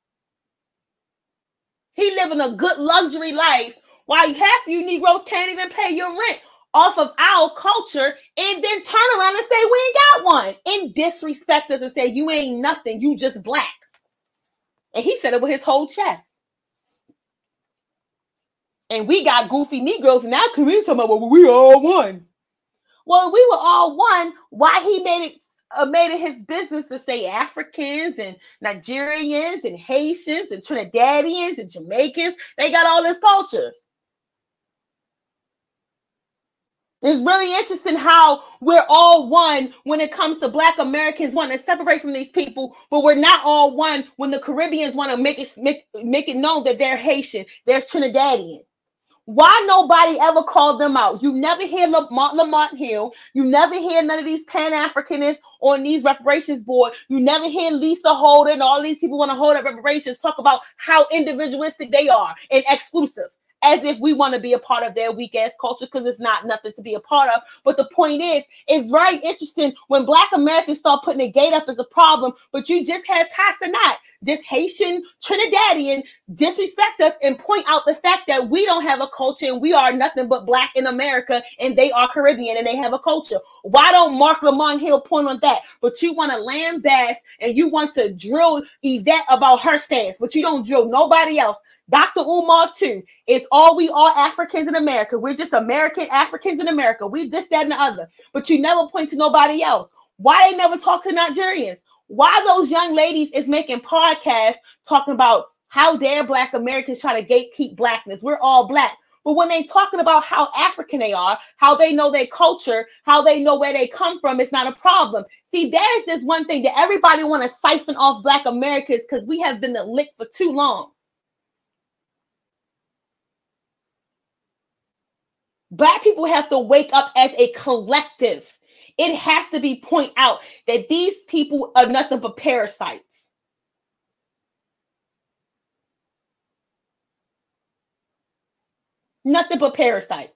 He living a good luxury life while half you Negroes can't even pay your rent off of our culture, and then turn around and say we ain't got one, and disrespect us and say you ain't nothing, you just Black. And he said it with his whole chest. And we got goofy Negroes in our community talking about, well, we all one. Well, we were all one. Why he made it his business to say Africans and Nigerians and Haitians and Trinidadians and Jamaicans, they got all this culture. It's really interesting how we're all one when it comes to Black Americans want to separate from these people, but we're not all one when the Caribbeans want to make it known that they're Haitian, they're Trinidadian. Why nobody ever called them out? You never hear Lamont Hill. You never hear none of these Pan-Africanists on these reparations board. You never hear Lisa Holden. All these people want to hold up reparations, talk about how individualistic they are and exclusive, as if we want to be a part of their weak ass culture, because it's not nothing to be a part of. But the point is, it's very interesting when Black Americans start putting a gate up as a problem, but you just have Casa Not, this Haitian Trinidadian, disrespect us and point out the fact that we don't have a culture and we are nothing but Black in America, and they are Caribbean and they have a culture. Why don't Marc Lamont Hill point on that? But you want to lambaste and you want to drill Yvette about her stance, but you don't drill nobody else. Dr. Umar too. It's all we are Africans in America. We're just American Africans in America. We this, that, and the other. But you never point to nobody else. Why they never talk to Nigerians? Why those young ladies is making podcasts talking about how dare Black Americans try to gatekeep Blackness? We're all Black. But when they talking about how African they are, how they know their culture, how they know where they come from, it's not a problem. See, there's this one thing that everybody want to siphon off Black Americans because we have been licked for too long. Black people have to wake up as a collective. It has to be pointed out that these people are nothing but parasites. Nothing but parasites.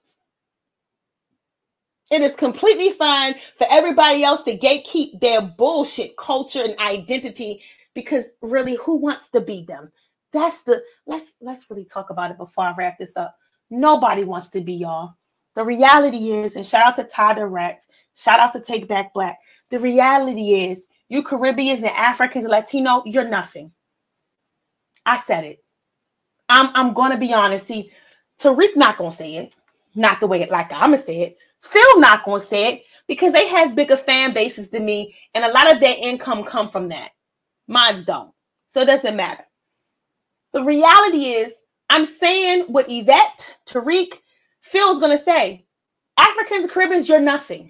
It is completely fine for everybody else to gatekeep their bullshit culture and identity, because really, who wants to be them? That's the let's really talk about it before I wrap this up. Nobody wants to be y'all. The reality is, and shout out to Ty Direct, shout out to Take Back Black. The reality is, you Caribbeans and Africans and Latino, you're nothing. I said it. I'm gonna be honest. See, Tariq not gonna say it, not the way it like I'ma say it. Phil not gonna say it because they have bigger fan bases than me, and a lot of their income come from that. Mine's don't, so it doesn't matter. The reality is, I'm saying what Yvette, Tariq, Phil's gonna say. Africans and Caribbeans, you're nothing.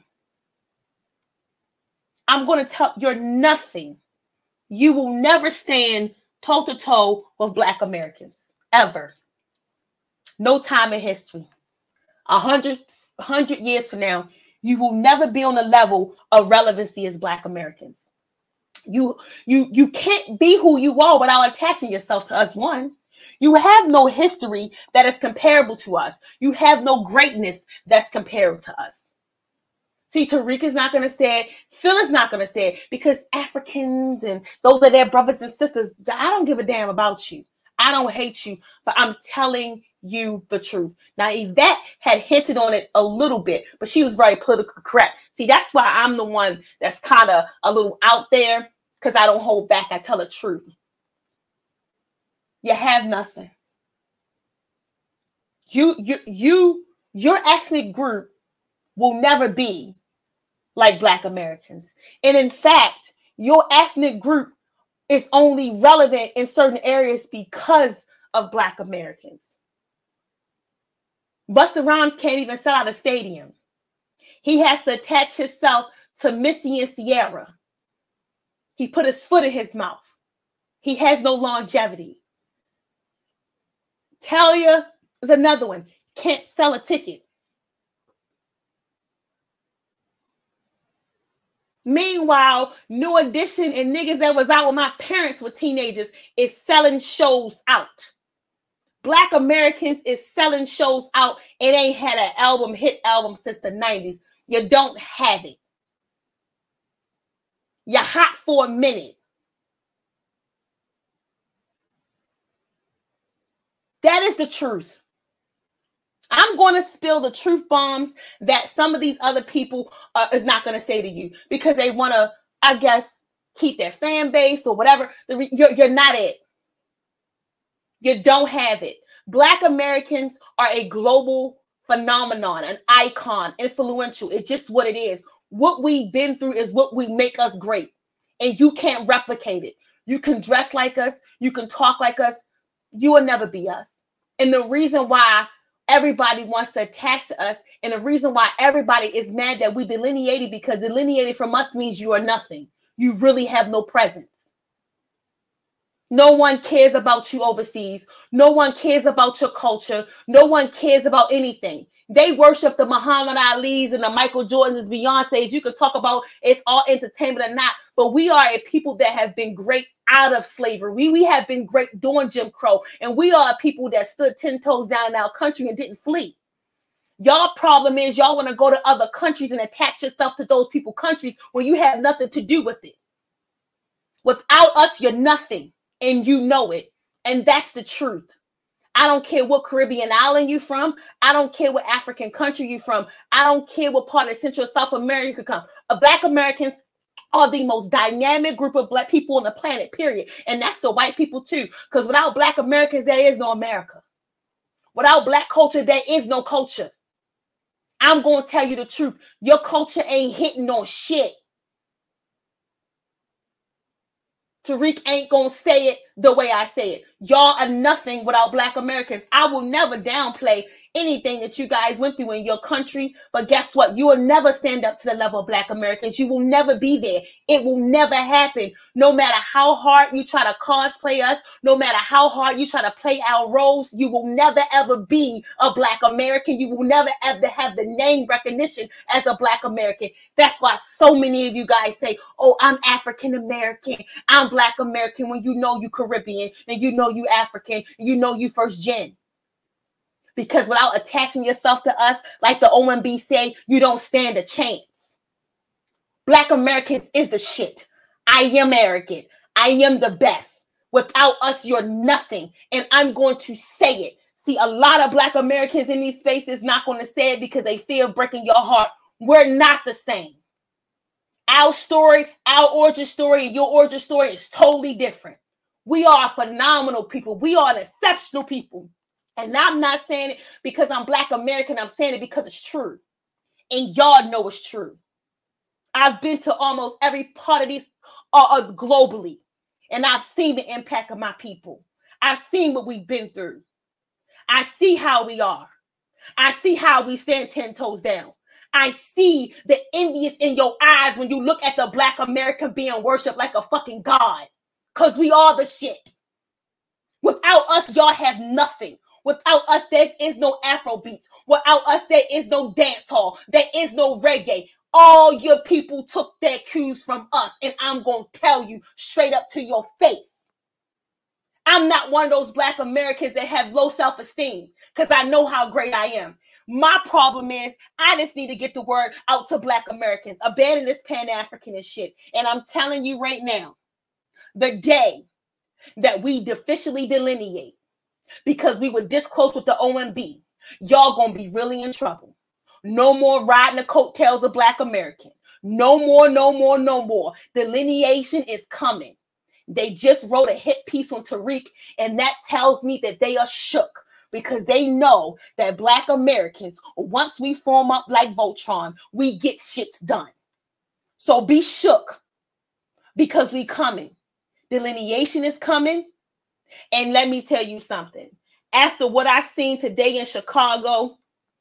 I'm gonna tell you're nothing. You will never stand toe to toe with Black Americans ever. No time in history. 100 years from now, you will never be on the level of relevancy as Black Americans. You can't be who you are without attaching yourself to us. One, you have no history that is comparable to us. You have no greatness that's comparable to us. See, Tariq is not going to say it. Phil is not going to say it, because Africans and those are their brothers and sisters. I don't give a damn about you. I don't hate you, but I'm telling you the truth. Now, Yvette had hinted on it a little bit, but she was very politically correct. See, that's why I'm the one that's kind of a little out there, because I don't hold back. I tell the truth. You have nothing. Your ethnic group will never be like Black Americans. And in fact, your ethnic group is only relevant in certain areas because of Black Americans. Busta Rhymes can't even sell out a stadium. He has to attach himself to Missy and Sierra. He put his foot in his mouth. He has no longevity. Talia is another one. Can't sell a ticket. Meanwhile, New Edition and niggas that was out when my parents were teenagers is selling shows out. Black Americans is selling shows out. It ain't had an hit album since the 90s. You don't have it. You're hot for a minute. That is the truth. I'm going to spill the truth bombs that some of these other people is not going to say to you, because they want to, I guess, keep their fan base or whatever. You're not it. You don't have it. Black Americans are a global phenomenon, an icon, influential. It's just what it is. What we've been through is what we make us great. And you can't replicate it. You can dress like us. You can talk like us. You will never be us. And the reason why everybody wants to attach to us, and the reason why everybody is mad that we delineated, because delineated from us means you are nothing. You really have no presence. No one cares about you overseas. No one cares about your culture. No one cares about anything. They worship the Muhammad Ali's and the Michael Jordans and Beyonce's. You can talk about it's all entertainment or not, but we are a people that have been great out of slavery. We have been great during Jim Crow, and we are a people that stood 10 toes down in our country and didn't flee. Y'all problem is y'all want to go to other countries and attach yourself to those people countries when you have nothing to do with it. Without us, you're nothing, and you know it, and that's the truth. I don't care what Caribbean island you from. I don't care what African country you from. I don't care what part of Central South America come. Black Americans are the most dynamic group of Black people on the planet, period. And that's the white people too. Because without Black Americans, there is no America. Without Black culture, there is no culture. I'm going to tell you the truth. Your culture ain't hitting on shit. Tariq ain't gonna say it the way I say it. Y'all are nothing without Black Americans. I will never downplay anything that you guys went through in your country. But guess what? You will never stand up to the level of Black Americans. You will never be there. It will never happen. No matter how hard you try to cosplay us, no matter how hard you try to play our roles, you will never ever be a Black American. You will never ever have the name recognition as a Black American. That's why so many of you guys say, oh, I'm African American, I'm Black American, when you know you Caribbean and you know you African, and you know you first gen. Because without attaching yourself to us, like the OMB say, you don't stand a chance. Black Americans is the shit. I am arrogant. I am the best. Without us, you're nothing. And I'm going to say it. See, a lot of Black Americans in these spaces not going to say it because they fear breaking your heart. We're not the same. Our story, our origin story, and your origin story is totally different. We are phenomenal people. We are an exceptional people. And I'm not saying it because I'm Black American. I'm saying it because it's true. And y'all know it's true. I've been to almost every part of these globally. And I've seen the impact of my people. I've seen what we've been through. I see how we are. I see how we stand 10 toes down. I see the envious in your eyes when you look at the Black American being worshipped like a fucking god. Because we are the shit. Without us, y'all have nothing. Without us, there is no Afro beats. Without us, there is no dance hall. There is no reggae. All your people took their cues from us. And I'm going to tell you straight up to your face. I'm not one of those Black Americans that have low self-esteem because I know how great I am. My problem is I just need to get the word out to Black Americans. Abandon this Pan-Africanist shit. And I'm telling you right now, the day that we officially delineate, because we were this close with the OMB, y'all gonna be really in trouble. No more riding the coattails of Black American. No more, no more, no more. Delineation is coming. They just wrote a hit piece on Tariq, and that tells me that they are shook because they know that Black Americans, once we form up like Voltron, we get shits done. So be shook because we coming. Delineation is coming. And let me tell you something. After what I seen today in Chicago,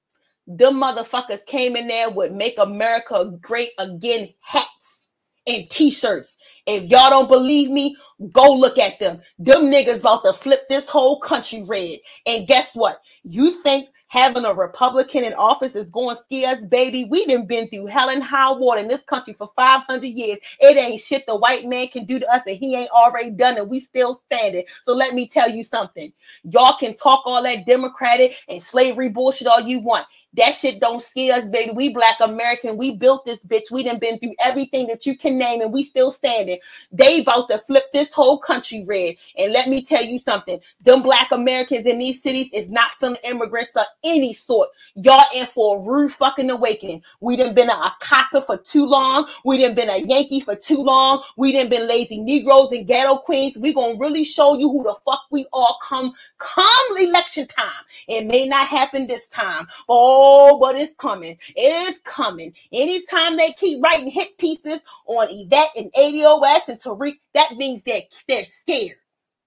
them motherfuckers came in there with Make America Great Again hats and t-shirts. If y'all don't believe me, go look at them. Them niggas about to flip this whole country red. And guess what? You think having a Republican in office is going to scare us, baby? We done been through hell and high water in this country for 500 years. It ain't shit the white man can do to us that he ain't already done, and we still standing. So let me tell you something. Y'all can talk all that Democratic and slavery bullshit all you want. That shit don't scare us, baby. We Black American. We built this bitch. We done been through everything that you can name, and we still standing. They about to flip this whole country red. And let me tell you something. Them Black Americans in these cities is not feeling immigrants of any sort. Y'all in for a rude fucking awakening. We done been a Akata for too long. We done been a Yankee for too long. We done been lazy Negroes and ghetto queens. We gonna really show you who the fuck we are come election time. It may not happen this time. Oh, but it's coming. It's coming. Anytime they keep writing hit pieces on Yvette and ADOS and Tariq, that means they're scared.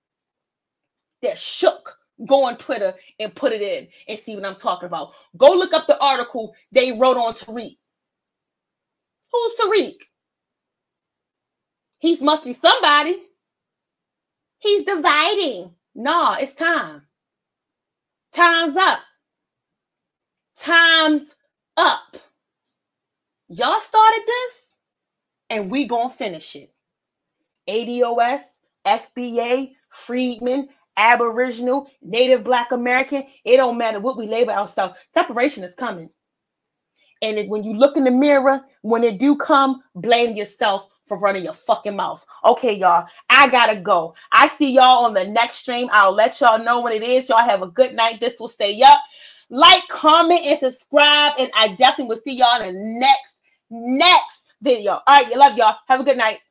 They're shook. Go on Twitter and put it in and see what I'm talking about. Go look up the article they wrote on Tariq. Who's Tariq? He must be somebody. He's dividing. Nah, it's time. Time's up. Time's up. Y'all started this, and we gonna finish it. ADOS, FBA, Freedmen, Aboriginal, Native Black American, it don't matter what we label ourselves. Separation is coming. And when you look in the mirror, when it do come, blame yourself for running your fucking mouth. Okay, y'all, I gotta go. I see y'all on the next stream. I'll let y'all know when it is. Y'all have a good night. This will stay up. Like, comment, and subscribe. And I definitely will see y'all in the next video. All right, you love y'all. Have a good night.